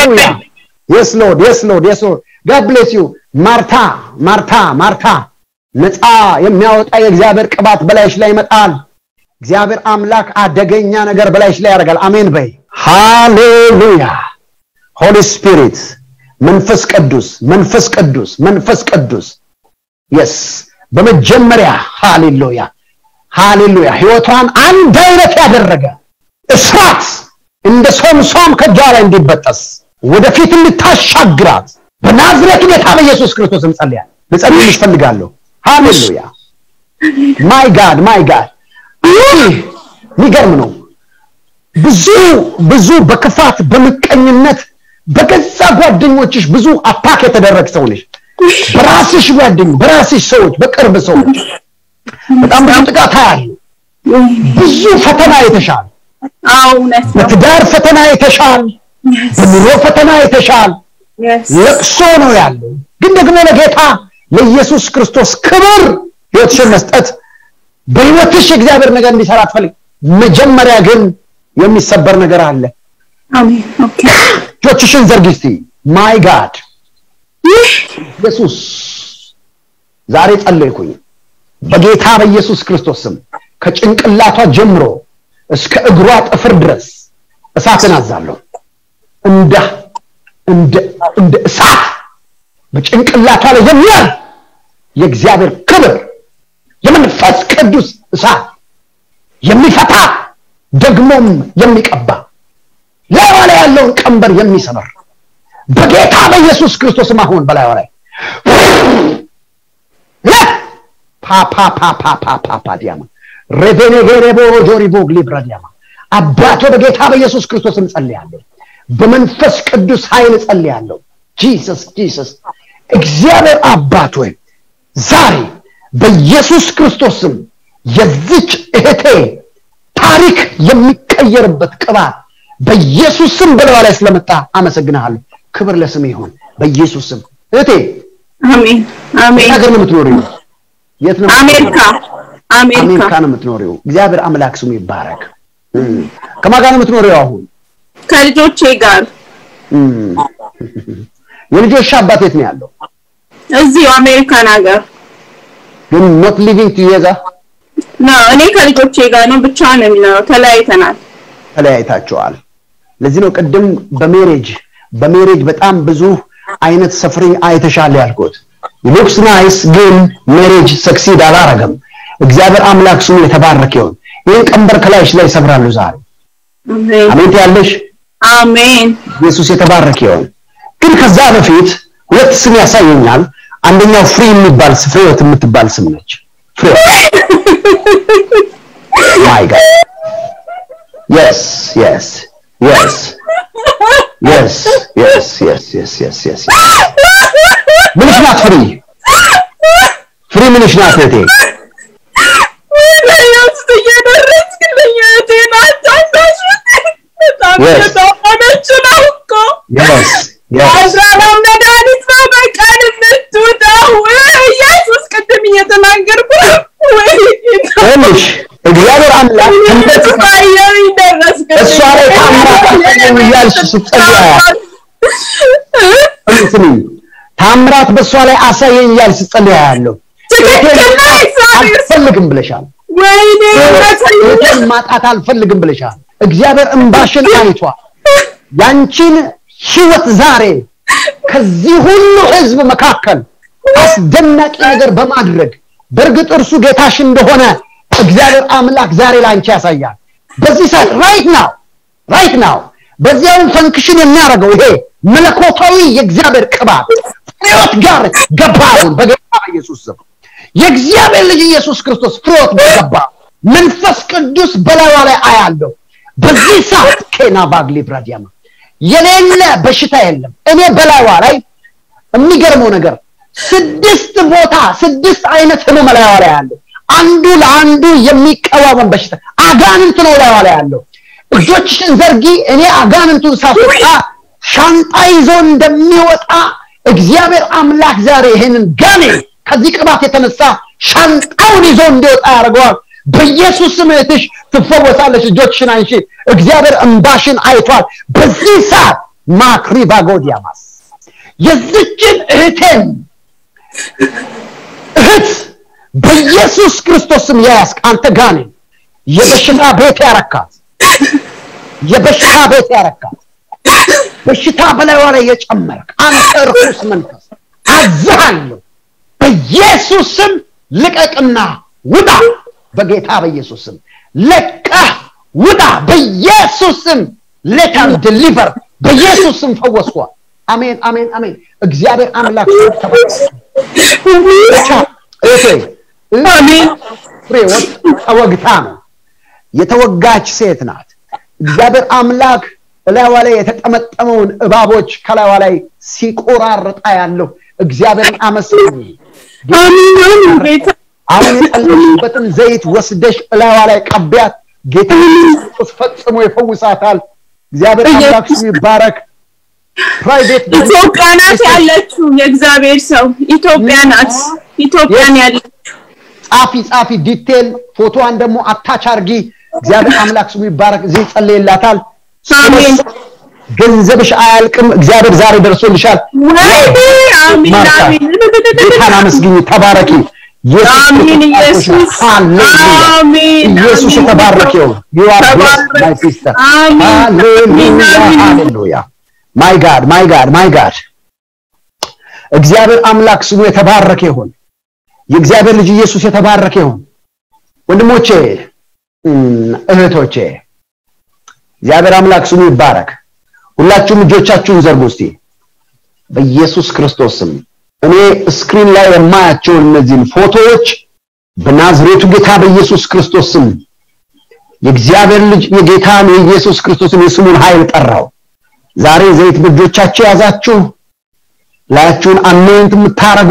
yes lord yes lord yes lord god bless you martha martha martha ነፃ የሚያወጣ የእግዚአብሔር ቅባት በላይሽ ላይ ይመጣል እግዚአብሔር አምላክ አደገኛ ነገር በላይሽ ላይ ያደርጋል አሜን በይ ሃሌሉያ ሆሊ ስፒሪት መንፈስ ቅዱስ መንፈስ ቅዱስ መንፈስ ቅዱስ yes በመጀመሪያ ሃሌሉያ ሃሌሉያ ህይወቷን አንድ አይነት ያደረገ እስራት እንደ ሶምሶም ከእጇ ላይ እንዲበጠስ ወደፊት እንድታሻግራት በናዝሬቱ ጌታ በኢየሱስ ክርስቶስ እንጸልያለን ልጸልይሽ ፈልጋለሁ ሃሌሉያ ማይ ጋድ ማይ ጋድ ሚገርም ነው ብዙ ብዙ በክፋት በመቀኝነት በገዛ ጓደኞችሽ ብዙ አታክ የተደረገ ሰው ነሽ በራስሽ ጓደኝ በራስሽ ሰዎች በቅርብ ሰዎች በጣም ብዙ ጥቃት አለ ብዙ ፈተና የተሻለ አውነት ነው በትዳር ፈተና የተሻለ በኑሮ ፈተና የተሻለ ለቅሶ ነው ያለው ግን ደግሞ ለጌታ ለኢየሱስ ክርስቶስ ክብር ህይወትሽን መስጠት በህይወትሽ እግዚአብሔር ነገር እንዲሰራ ትፈልግ መጀመሪያ ግን የሚሰበር ነገር አለ አሜን ኦኬ ጆችሽን ዘርጊስቲ ማይ ጋድ ኢየሱስ ዛሬ ጸለይኩኝ በጌታ በኢየሱስ ክርስቶስ ስም ከጭንቅላቷ ጀምሮ እስከ እግሯ ጥፍር ድረስ እሳትን አዛለሁ እንደ እንደ እንደ እሳት በጭንቅላቷ ላይ የሚያል የእግዚአብሔር ክብር የመንፈስ ቅዱስ እሳት የሚፈታ ደግሞም የሚቀባ ለዋላ ያለውን ቀንበር የሚሰበር በጌታ በኢየሱስ ክርስቶስ ማሆን በላይዋ ላይ ፓ ፓ ፓ ፓ ፓ ፓ ፓ ዲያማ ረቤኔጌሬቦ ጆሪቦ ግሊብራዲያማ አባቶ በጌታ በኢየሱስ ክርስቶስ እንጸልያለን በመንፈስ ቅዱስ ኃይል ጸልያለሁ ጂሰስ ጂሰስ እግዚአብሔር አባቶ ዛሬ በኢየሱስ ክርስቶስም የዚች እህቴ ታሪክ የሚቀየርበት ቅባት በኢየሱስ ስም በለዋ ላይ ስለመጣ አመሰግናለሁ ክብር ለስም ይሁን በኢየሱስ ስም እህቴ አሜን አሜን ሀገር ነው የምትኖሪው የት ነው አሜሪካ አሜሪካ አሜሪካ ነው የምትኖሪው እግዚአብሔር አምላክ ስሙ ይባረክ ከማን ጋር ነው የምትኖሪው አሁን ከልጆቼ ጋር የልጆች አባት የት ነው ያለው እዚሁ አሜሪካን ሀገር ግን not living together ነው እኔ ከልጆቼ ጋር ነው ብቻ ነው ነው ተለያይተናል ተለያይታችኋል ለዚህ ነው ቀደም በሜሬጅ በሜሬጅ በጣም ብዙ አይነት ሰፍሪንግ አይተሻለ ያልኩት looks nice ግን ሜሬጅ ሰክሲድ አላረገም እግዚአብሔር አምላክ ስሙ የተባረከ ይሁን ይሄን ቀንበር ከላይሽ ላይ ሰብራሉ ዛሬ አሜን አሜን ያለሽ አሜን ኢየሱስ የተባረከ ይሁን ግን ከዛ በፊት ሁለት ስም ያሳየኛል አንደኛው ፍሪ የሚባል ፍሬዎት የምትባል ስም ነች ፍሬ my god yes yes yes yes yes yes yes yes yes ምንሽ ናት ፍሪ ፍሪ ምንሽ ናት እህቴ yes yes ትንሽ እግዚአብሔር አምላክ እንዴት ባየው ይደረስ እሷ ላይ ታምራት ያልሽ ስትጸልያ እንስኒ ታምራት በሷ ላይ አሳየኝ ያልሽ ስትጸልያ ያለው አልፈልግም ብለሻል ወይኔ ወይኔ ማጣት አልፈልግም ብለሻል እግዚአብሔር እንባሽን አይቷል ያንቺን ህይወት ዛሬ ከዚህ ሁሉ ህዝብ መካከል አስደናቂ ነገር በማድረግ በርግጥ እርሱ ጌታሽ እንደሆነ እግዚአብሔር አምላክ ዛሬ ላንቺ ያሳያል በዚህ ሰዓት right now right now በዚያው ፈንክሽን የሚያደርገው ይሄ መለኮታዊ የእግዚአብሔር ቅባት ፍሬዎት ጋር ገባው በጌታ ኢየሱስ ስም የእግዚአብሔር ልጅ ኢየሱስ ክርስቶስ ፍሬዎት ገባ መንፈስ ቅዱስ በላይዋ ላይ አያለው በዚህ ሰዓት ከና ባግሊ ብራዲያማ የሌለ በሽታ የለም እኔ በላይዋ ላይ የሚገርመው ነገር ስድስት ቦታ ስድስት አይነት ህመም ላይ ላይ ያለው አንዱ ለአንዱ የሚቀዋወም በሽታ አጋንንት ነው ላይ ላይ ያለው እጆችሽን ዘርጊ እኔ አጋንንቱን ሳስወጣ ሻንጣ ይዞ እንደሚወጣ እግዚአብሔር አምላክ ዛሬ ይሄንን ጋኔ ከዚህ ቅባት የተነሳ ሻንጣውን ይዞ እንዲወጣ ያደርገዋል በኢየሱስ ስም እህትሽ ትፈወሳለሽ እጆችሽን አንሺ እግዚአብሔር እንባሽን አይቷል በዚህ ሰዓት ማክሪባ ጎዲያማስ የዝችን እህቴን እህት በኢየሱስ ክርስቶስም ያስክ አንተ ጋኔን የበሽታ ቤት ያረካት የበሽታ ቤት ያረካት በሽታ በላይዋ ላይ የጨመርክ አንተ ርኩስ መንፈስ አዛለሁ በኢየሱስም ልቀቅና ውጣ በጌታ በኢየሱስም ለቀህ ውጣ በኢየሱስም let us deliver በኢየሱስም ፈወስኳ አሜን አሜን አሜን እግዚአብሔር አምላክ ተባረክ እሺ አሜን ፍሬወት ተወግታ ነው የተወጋች ሴት ናት እግዚአብሔር አምላክ እላይዋ ላይ የተጠመጠመውን እባቦች ከላይዋ ላይ ሲቆራርጣ ያለው እግዚአብሔርን አመስግኝ አሜን ጌታ አሁን የጠለሽበትን ዘይት ወስደሽ እላይዋ ላይ ቀቢያት ጌታ ኢየሱስ ፈጽሞ ይፈውሳታል እግዚአብሔር አምላክ ይባረክ ፕራይቬት ኢትዮጵያ ናት ያለችው የእግዚአብሔር ሰው ኢትዮጵያ ናት ኢትዮጵያን ያለችው ጻፊ ጻፊ ዲቴል ፎቶዋን ደግሞ አታች አርጊ እግዚአብሔር አምላክ ስሙ ይባረክ እዚህ ጸልይላታል አሜን ገንዘብሽ አያልቅም እግዚአብሔር ዛሬ ደርሶልሻል አሜን አሜን ጌታን አመስግኝ ተባረኪ አሜን ኢየሱስ አሜን ኢየሱስ ተባረክ ይሁን you are blessed my sister አሜን ሃሌሉያ my god my god my god እግዚአብሔር አምላክ ስሙ የተባረከ ይሁን የእግዚአብሔር ልጅ ኢየሱስ የተባረከ ይሁን ወንድሞቼ እህቶቼ እግዚአብሔር አምላክ ስሙ ይባረክ ሁላችሁም እጆቻችሁን ዘርጉ እስቲ በኢየሱስ ክርስቶስ ስም እኔ ስክሪን ላይ የማያቸው እነዚህ ፎቶዎች በናዝሬቱ ጌታ በኢየሱስ ክርስቶስ ስም የእግዚአብሔር ልጅ የጌታን የኢየሱስ ክርስቶስን የስሙን ኃይል ጠራው ዛሬ ዘይት በእጆቻችሁ ያዛችሁ ላያችሁን አሜንት የምታረጉ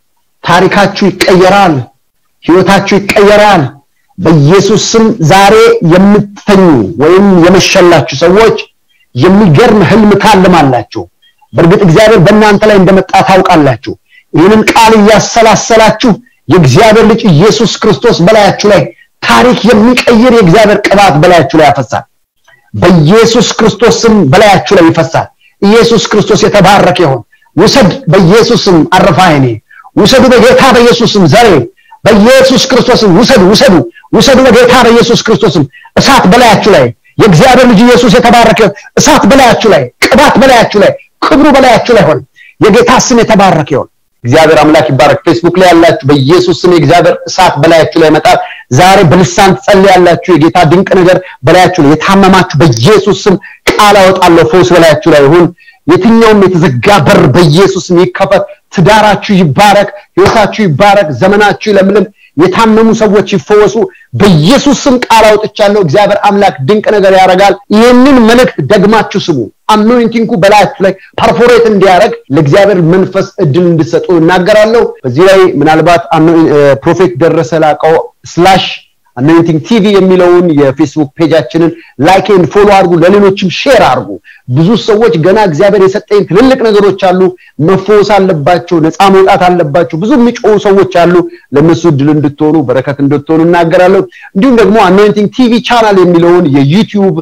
ታሪካችሁ ይቀየራል ህይወታችሁ ይቀየራል በኢየሱስ ስም ዛሬ የምትተኙ ወይም የመሸላችሁ ሰዎች የሚገርም ህልም ታልማላችሁ በእርግጥ እግዚአብሔር በእናንተ ላይ እንደመጣ ታውቃላችሁ ይህንን ቃል ያሰላሰላችሁ የእግዚአብሔር ልጅ ኢየሱስ ክርስቶስ በላያችሁ ላይ ታሪክ የሚቀይር የእግዚአብሔር ቅባት በላያችሁ ላይ ያፈሳል በኢየሱስ ክርስቶስ ስም በላያችሁ ላይ ይፈሳል ኢየሱስ ክርስቶስ የተባረከ ይሁን ውሰድ በኢየሱስ ስም አረፋይኔ ውሰዱ በጌታ በኢየሱስ ስም ዛሬ በኢየሱስ ክርስቶስ ውሰዱ ውሰዱ ውሰዱ በጌታ በኢየሱስ ክርስቶስ እሳት በላያችሁ ላይ የእግዚአብሔር ልጅ ኢየሱስ የተባረከ እሳት በላያችሁ ላይ ቅባት በላያችሁ ላይ ክብሩ በላያችሁ ላይ ሆነ የጌታ ስም የተባረከ ይሁን እግዚአብሔር አምላክ ይባረክ ፌስቡክ ላይ ያላችሁ በኢየሱስ ስም የእግዚአብሔር እሳት በላያችሁ ላይ መጣ ዛሬ በልሳን ጸልያላችሁ የጌታ ድንቅ ነገር በላያችሁ ላይ የታመማችሁ በኢየሱስ ስም ቃል አወጣለሁ ፈውስ በላያችሁ ላይ ይሁን የትኛውም የተዘጋ በር በኢየሱስ ስም ይከፈት ትዳራችሁ ይባረክ ህይወታችሁ ይባረክ ዘመናችሁ ይለምልም የታመሙ ሰዎች ይፈወሱ በኢየሱስ ስም ቃል አውጥቻለሁ እግዚአብሔር አምላክ ድንቅ ነገር ያረጋል ይሄንን መልእክት ደግማችሁ ስሙ አኖይንቲንጉ በላያችሁ ላይ ፐርፎሬት እንዲያረግ ለእግዚአብሔር መንፈስ እድል እንድትሰጡ እናገራለሁ በዚህ ላይ ምናልባት ፕሮፌት ደረሰ ላቀው ስላሽ anointing ቲቪ የሚለውን የፌስቡክ ፔጃችንን ላይክ ኤንድ ፎሎ አድርጉ ለሌሎችም ሼር አድርጉ ብዙ ሰዎች ገና እግዚአብሔር የሰጠኝ ትልልቅ ነገሮች አሉ መፈወስ አለባቸው ነፃ መውጣት አለባቸው ብዙ የሚጮሁ ሰዎች አሉ ለነሱ ድል እንድትሆኑ በረከት እንድትሆኑ እናገራለሁ እንዲሁም ደግሞ anointing ቲቪ ቻናል የሚለውን የዩቲዩብ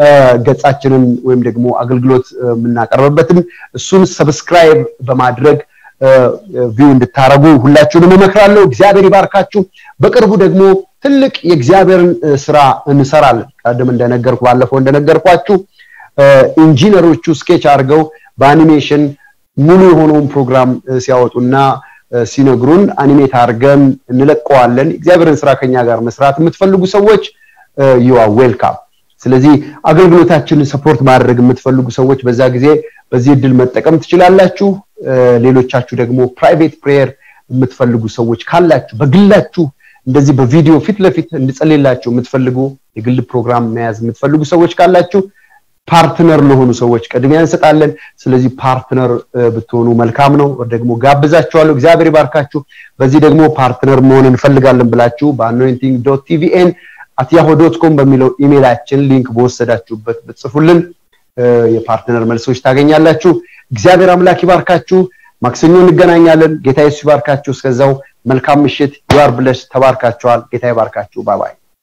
ገጻችንን ወይም ደግሞ አገልግሎት የምናቀርብበትን እሱን ሰብስክራይብ በማድረግ ቪው እንድታረጉ ሁላችሁንም እመክራለሁ እግዚአብሔር ይባርካችሁ በቅርቡ ደግሞ ትልቅ የእግዚአብሔርን ስራ እንሰራለን ቀደም እንደነገርኩ ባለፈው እንደነገርኳችሁ ኢንጂነሮቹ ስኬች አድርገው በአኒሜሽን ሙሉ የሆነውን ፕሮግራም ሲያወጡና ሲነግሩን አኒሜት አድርገን እንለቀዋለን እግዚአብሔርን ስራ ከኛ ጋር መስራት የምትፈልጉ ሰዎች you are welcome ስለዚህ አገልግሎታችንን ሰፖርት ማድረግ የምትፈልጉ ሰዎች በዛ ጊዜ በዚህ እድል መጠቀም ትችላላችሁ ሌሎቻችሁ ደግሞ ፕራይቬት ፕሬየር የምትፈልጉ ሰዎች ካላችሁ በግላችሁ እንደዚህ በቪዲዮ ፊት ለፊት እንድጸልይላችሁ የምትፈልጉ የግል ፕሮግራም መያዝ የምትፈልጉ ሰዎች ካላችሁ ፓርትነር ለሆኑ ሰዎች ቅድሚያ እንሰጣለን ስለዚህ ፓርትነር ብትሆኑ መልካም ነው ደግሞ ጋብዛችኋለሁ እግዚአብሔር ይባርካችሁ በዚህ ደግሞ ፓርትነር መሆን እንፈልጋለን ብላችሁ በanointing dot t v n at yahoo dot com በሚለው ኢሜይላችን ሊንክ በወሰዳችሁበት ብትጽፉልን የፓርትነር መልሶች ታገኛላችሁ እግዚአብሔር አምላክ ይባርካችሁ ማክሰኞ እንገናኛለን ጌታ ኢየሱስ ይባርካችሁ እስከዛው መልካም ምሽት you are blessed ተባርካችኋል ጌታ ይባርካችሁ ባይ ባይ